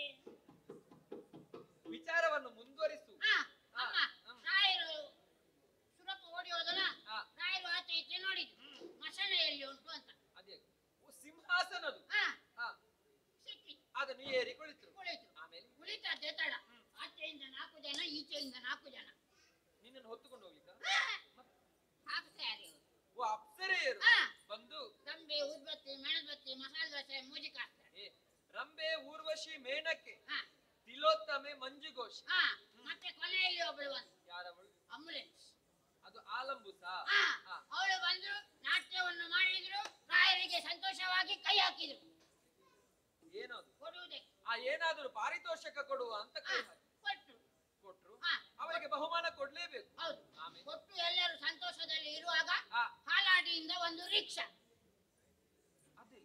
ವಿಚಾರವನ್ನು ಮುಂದುವರಿಸು. ಹಾ, ಹಾ, ಅಮ್ಮ, ಹ್ಮ್. ರಾಯರು ಸುರಪ್ಪ ಓಡಿ ಹೋದನ. ಹಾ. ರಾಯರು ಆಚೆ ಈಚೆ ನೋಡಿದ್ರು, ಮಸಣ ಎಲ್ಲಿ ಉಂಟು ಅಂತ. ಅದೇ ಓ, ಸಿಂಹಾಸನದು. ಹಾ, ಹಾ, ಸಿಕ್ಕಿ ಅದನ್ನು ಏರಿ ಕುಳಿತರು. ಕುಳಿತು. ಆಮೇಲೆ ಕುಳಿತದ್ದೆ ತಡ. ಆಚೆಯಿಂದ ನಾಲ್ಕು ಜನ, ಈಚೆಯಿಂದ ನಾಲ್ಕು ಜನ. ನಿನ್ನನ್ನು ಹೊತ್ತುಕೊಂಡು ಹೋಗ್ಲಿಕ್ಕ? ಹಾ, ಹಾಕ್ತಾರೆ ಇವ್ರು. ಓ, ಅಪ್ಸರೆಯರು ಹಾ. ಬಂದು ದಂಬೆ, ಉದ್ಬತ್ತಿ, ಮೆಣಬತ್ತಿ, ಮಸಾಲೆ ದೋಸೆ, ಮೂಜಿಕ ಹಾಕ್ತಾರೆ. ಏ, ರಂಬೆ, ಊರ್ವಶಿ, ಮೇನಕೆ, ಹಾ, ತಿಲೋತ್ತಮೆ, ಮಂಜುಘೋಷ. ಹಾ, ಮತ್ತೆ ಕೊನೆಯಲ್ಲಿ ಒಬ್ಬಳು ಬಂದು ಯಾರವಳು? ಅಂಬುಲೆನ್ಸ್. ಅದು ಆಲಂಬುಸ. ಹಾ, ಹಾ. ಅವಳು ಬಂದ್ರು, ನಾಟ್ಯವನ್ನು ಮಾಡಿದ್ರು, ರಾಯರಿಗೆ ಸಂತೋಷವಾಗಿ ಕೈ ಹಾಕಿದ್ರು. ಏನದು? ಕೊಡುವುದಕ್ಕೆ. ಆ ಏನಾದರೂ ಪಾರಿತೋಷಕ ಕೊಡುವ ಅಂತ ಹಾ, ಕೈ ಹಾಕಿ ಕೊಟ್ರು. ಕೊಟ್ರು. ಹಾ, ಅವರಿಗೆ ಬಹುಮಾನ ಕೊಡ್ಲೇಬೇಕು. ಹೌದು. ಆಮೇಲೆ ಕೊಟ್ಟು ಎಲ್ಲರೂ ಸಂತೋಷದಲ್ಲಿ ಇರುವಾಗ ಹಾ, ಹಾಲಾಡಿಯಿಂದ ಒಂದು ರಿಕ್ಷಾ. ಅದೇ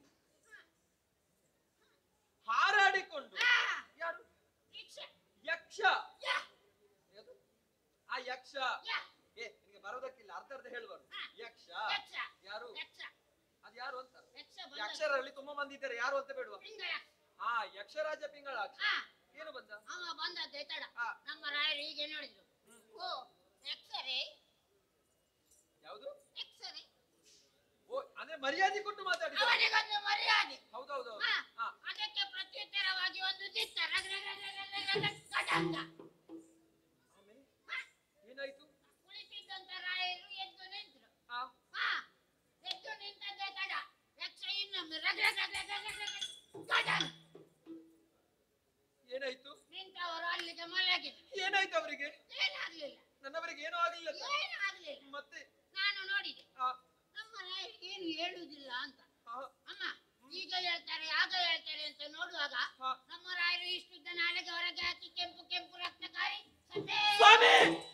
ಹಾರಾಡಿಕೊಂಡು ಹಾ, ಯಾರು? ರಿಕ್ಷಾ. ಯಕ್ಷ. ಯಾ, ಯಾವುದು? ಆ ಯಕ್ಷ. ಯಾ, ಏ, ನಿನಗೆ ಬರೋದಕ್ಕಿಲ್ಲ, ಅರ್ಧ ಅರ್ಧ ಹೇಳುವರು. ಹಾ. ಯಕ್ಷ. ಯಕ್ಷ. ಯಾರು? ಯಕ್ಷ. ಅದು ಯಾರು ಅಂತ? ಯಕ್ಷ ಬಂದ. ಯಕ್ಷರಲ್ಲಿ ತುಂಬಾ ಮಂದಿ ಇದ್ದಾರೆ, ಯಾರು ಅಂತ ಬೇಡುವ? ಪಿಂಗಳ. ಆ ಯಕ್ಷರಾಜ ಪಿಂಗಳಾಕ್ಷ. ಹಾ, ಏನು ಬಂದ? ಅವ ಬಂದದ್ದೇ ತಡ. ಹಾ. ನಮ್ಮ ರಾಯರು ಹೀಗೆ ನೋಡಿದ್ರು. ಓ, ಎಕ್ಸರೆ ಯಾವುದು? ಎಕ್ಸರೆ. ಓ, ಅಂದ್ರೆ ಮರ್ಯಾದೆ ಕೊಟ್ಟು ಮಾತಾಡಿದ. ಅವನಿಗೊಂದು ಮರ್ಯಾದೆ. ಹೌದೌದು. ಹಾ, ಹಾ. ಅದಕ್ಕೆ ಪ್ರತ್ಯುತ್ತರವಾಗಿ ಒಂದು ದಿತ್ತ ರಗ ರಗ ರಗ ರಗ ರಗ ಗಡಂಗ. ಆಮೇಲೆ ಏನಾಯ್ತು? ಕುಳಿತಿದ್ದಂತ ರಾಯರು ಎದ್ದು ನಿಂತರು. ಆ ಹಾ, ಎದ್ದು ನಿಂತದ್ದೇ ತಡ. ಯಕ್ಷ ಇನ್ನೊಮ್ಮೆ ರಗ ರಗ ರಗ ರಗ ರಗ ಗಡಂಗ. ಏನಾಯ್ತು? ನಿಂತವರು ಅಲ್ಲಿಗೆ ಮಲಗಿದ್ರು. ಏನಾಯ್ತು ಅವರಿಗೆ? ಏನಾಗ್ಲಿಲ್ಲ, ನನ್ನವರಿಗೆ ಏನೂ ಆಗಲಿಲ್ಲ. ಏನಾಗ್ಲಿಲ್ಲ. ಮತ್ತೆ ನಾನು ನೋಡಿದೆ, ಆ, ನಮ್ಮ ರಾಯರು ಏನು ಹೇಳುವುದಿಲ್ಲ ಅಂತ. ಆ, ಅಮ್ಮ, ಈಗ ಹೇಳ್ತಾರೆ ಆಗ ಹೇಳ್ತಾರೆ ಅಂತ ನೋಡುವಾಗ ಹಾ. ನಮ್ಮ ರಾಯರು ಇಷ್ಟುದ್ದ ನಾಳೆಗೆ ಹೊರಗೆ ಹಾಕಿ ಕೆಂಪು ಕೆಂಪು ರಕ್ತಕಾರಿ ಸತ್ತೇ. ಸ್ವಾಮಿ!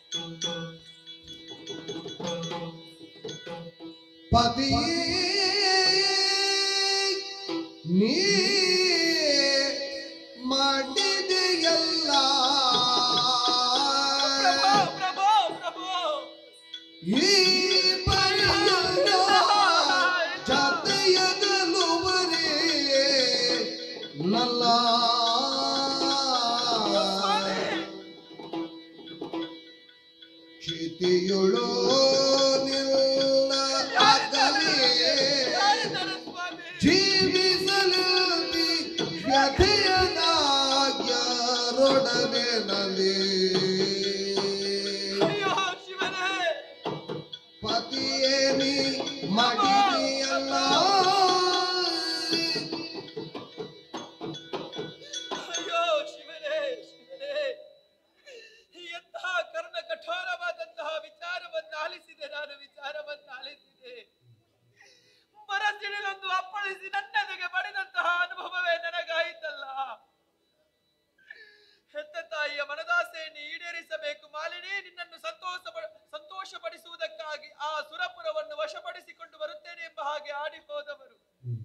ಪತಿ ನೀ ಮಾಡಿದೆಯಲ್ಲ ಪ್ರಭು, ಪ್ರಭು, ಪ್ರಭು. ಈ ಪರಿಯಲ್ಲ ಜತೆಯದಲುವರೇ ನಲ್ಲ ಕ್ಷಿತಿಯುಳೋ ನಿಲ್ಲ ಆಗಲೇ ಯಾರಿದ್ದಾರೆ ಸ್ವಾಮಿ? ಜೀವಿಸಲು ವ್ಯಥೆಯದಾಗ್ಯ ಆಲಿಸಿದೆ, ನಾನು ವಿಚಾರವನ್ನು ಆಲಿಸಿದೆ. ಮರಸಿಡಿಲೊಂದು ಅಪ್ಪಳಿಸಿ ನನ್ನೆದೆಗೆ ಬಡಿದಂತಹ ಅನುಭವವೇ ನನಗಾಯಿತಲ್ಲ. ಹೆತ್ತ ತಾಯಿಯ ಮನದಾಸೆಯನ್ನು ಈಡೇರಿಸಬೇಕು ಮಾಲಿನಿ. ನಿನ್ನನ್ನು ಸಂತೋಷ ಸಂತೋಷಪಡಿಸುವುದಕ್ಕಾಗಿ ಆ ಸುರಪುರವನ್ನು ವಶಪಡಿಸಿಕೊಂಡು ಬರುತ್ತೇನೆ ಎಂಬ ಹಾಗೆ ಆಡಿ ಹೋದವರು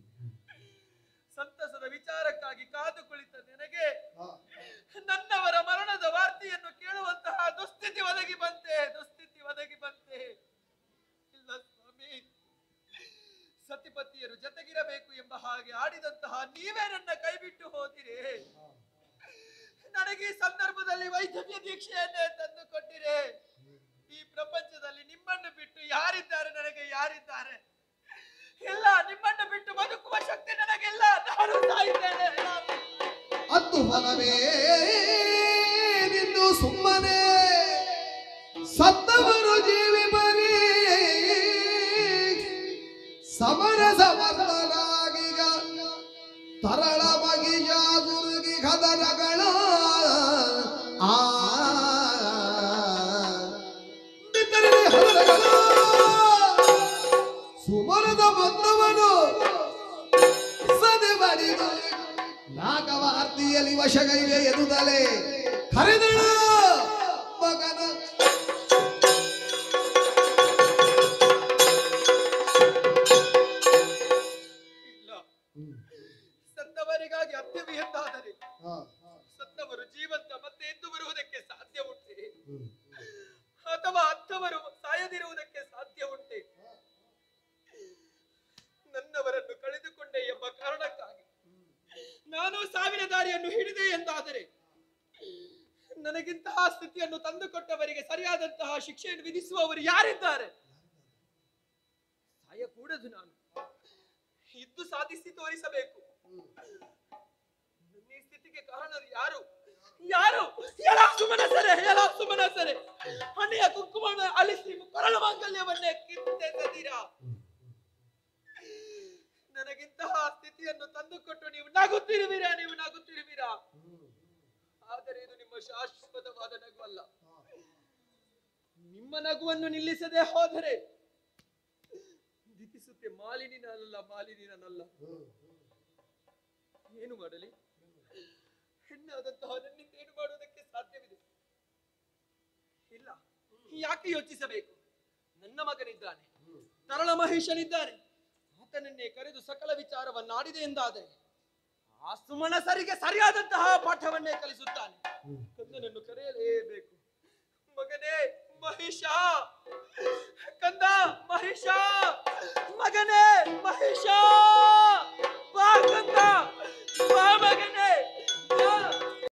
ಸಂತಸದ ವಿಚಾರಕ್ಕಾಗಿ ಕಾದು ಕುಳಿತ ನನಗೆ ನನ್ನವರ ಮರಣದ ವಾರ್ತೆಯನ್ನು ಕೇಳುವಂತಹ ದುಸ್ಥಿತಿ ಒದಗಿ ಬಂತೆ ದುಸ್ಥಿತಿ ಒದಗಿ ಬಂತೆ ಇಲ್ಲ ಸ್ವಾಮಿ, ಸತಿಪತಿಯರು ಜೊತೆಗಿರಬೇಕು ಎಂಬ ಹಾಗೆ ಆಡಿದಂತಹ ನೀವೇ ನನ್ನ ಕೈ ಬಿಟ್ಟು ಹೋದಿರಿ. ನನಗೆ ಈ ಸಂದರ್ಭದಲ್ಲಿ ವೈದ್ಯಕೀಯ ದೀಕ್ಷೆಯನ್ನೇ ತಂದು ಕೊಟ್ಟಿರೆ. ಈ ಪ್ರಪಂಚದಲ್ಲಿ ನಿಮ್ಮನ್ನು ಬಿಟ್ಟು ಯಾರಿದ್ದಾರೆ? ನನಗೆ ಯಾರಿದ್ದಾರೆ? ಇಲ್ಲ, ನಿಮ್ಮನ್ನು ಬಿಟ್ಟು ಬದುಕುವ ಶಕ್ತಿ ನನಗಿಲ್ಲ. ನಾನು ಸಾಯಿದ್ದೇನೆ. ಅತ್ತು ಫಲವೇ ನಿಂದು ಸುಮ್ಮನೆ ಸತ್ತವರು ಜೀವಿ ಬರೀ ಸಮರ ಸಮರ್ಥನಾಗೀಗ ತರಳ ಬಗಿಯ ದುರ್ಗಿ ಕದರಗಳ ಆ ಸುಮರದ ಬಂದವನು ಸದೆ ಬರಿದು ನಾಗವಾರ್ತಿಯಲ್ಲಿ ವಶಗೈವೆ ಎದುದಲೆ ಕರೆದಳು ಮಗನ ಇಲ್ಲ, ಸತ್ತವರಿಗಾಗಿ ಅತ್ಯವಿ ಎಂದಾದರೆ ಸತ್ತವರು ಜೀವಂತ ಮತ್ತೆ ಎದ್ದು ಬರುವುದಕ್ಕೆ ಸಾಧ್ಯ ಉಂಟೆ? ಅಥವಾ ಅತ್ತವರು ಸಾಯದಿರುವುದಕ್ಕೆ ಸಾಧ್ಯ ಉಂಟೆ? ನನ್ನವರನ್ನು ಕಳೆದುಕೊಂಡೆ ಎಂಬ ಕಾರಣಕ್ಕಾಗಿ ನಾನು ಸಾವಿನ ದಾರಿಯನ್ನು ಹಿಡಿದೆ ಎಂದಾದರೆ ನನಗಿಂತಹ ಸ್ಥಿತಿಯನ್ನು ತಂದುಕೊಟ್ಟವರಿಗೆ ಸರಿಯಾದಂತಹ ಶಿಕ್ಷೆಯನ್ನು ವಿಧಿಸುವವರು ಯಾರಿದ್ದಾರೆ? ಸಾಯಕೂಡದು, ನಾನು ಇದ್ದು ಸಾಧಿಸಿ ತೋರಿಸಬೇಕು. ನನ್ನ ಈ ಸ್ಥಿತಿಗೆ ಕಾರಣರು ಯಾರು? ಯಾರು? ಎಲ್ಲ ಸುಮನಸರೆ, ಎಲ್ಲ ಸುಮನಸರೆ. ಹಣೆಯ ಕುಂಕುಮವನ್ನು ಅಳಿಸಿ ಕೊರಳು ಮಾಂಗಲ್ಯವನ್ನೇ ಕಿತ್ತೆಸದಿರಾ. ನನಗಿಂತಹ ಸ್ಥಿತಿಯನ್ನು ತಂದುಕೊಟ್ಟು ನೀವು ನಗುತ್ತಿರುವಿರಾ, ನೀವು ನಗುತ್ತಿರುವಿರಾ. ಆದರೆ ಇದು ನಿಮ್ಮ ಶಾಶ್ವತವಾದ ನಗು ಅಲ್ಲ. ನಿಮ್ಮ ನಗುವನ್ನು ನಿಲ್ಲಿಸದೆ ಹೋದರೆ ದಿತಿಸುತ್ತೆ ಮಾಲಿನಿ ನಾನಲ್ಲ, ಮಾಲಿನಿ ನಾನಲ್ಲ. ಏನು ಮಾಡಲಿ? ಹೆಣ್ಣಾದಂತಹ ನನ್ನಿಂದ ಏನು ಮಾಡುವುದಕ್ಕೆ ಸಾಧ್ಯವಿದೆ? ಇಲ್ಲ, ಯಾಕೆ ಯೋಚಿಸಬೇಕು? ನನ್ನ ಮಗನಿದ್ದಾನೆ, ತರಳ ಮಹೇಶನಿದ್ದಾನೆ. ಆತನನ್ನೇ ಕರೆದು ಸಕಲ ವಿಚಾರವನ್ನಾಡಿದೆ ಎಂದಾದರೆ ಆ ಸುಮನಸರಿಗೆ ಸರಿಯಾದಂತಹ ಪಾಠವನ್ನೇ ಕಲಿಸುತ್ತಾನೆ. ಕಂದನನ್ನು ಕರೆಯಲೇಬೇಕು. ಮಗನೇ ಮಹೇಶ, ಕಂದ ಮಹೇಶ, ಮಗನೇ ಮಹೇಶ.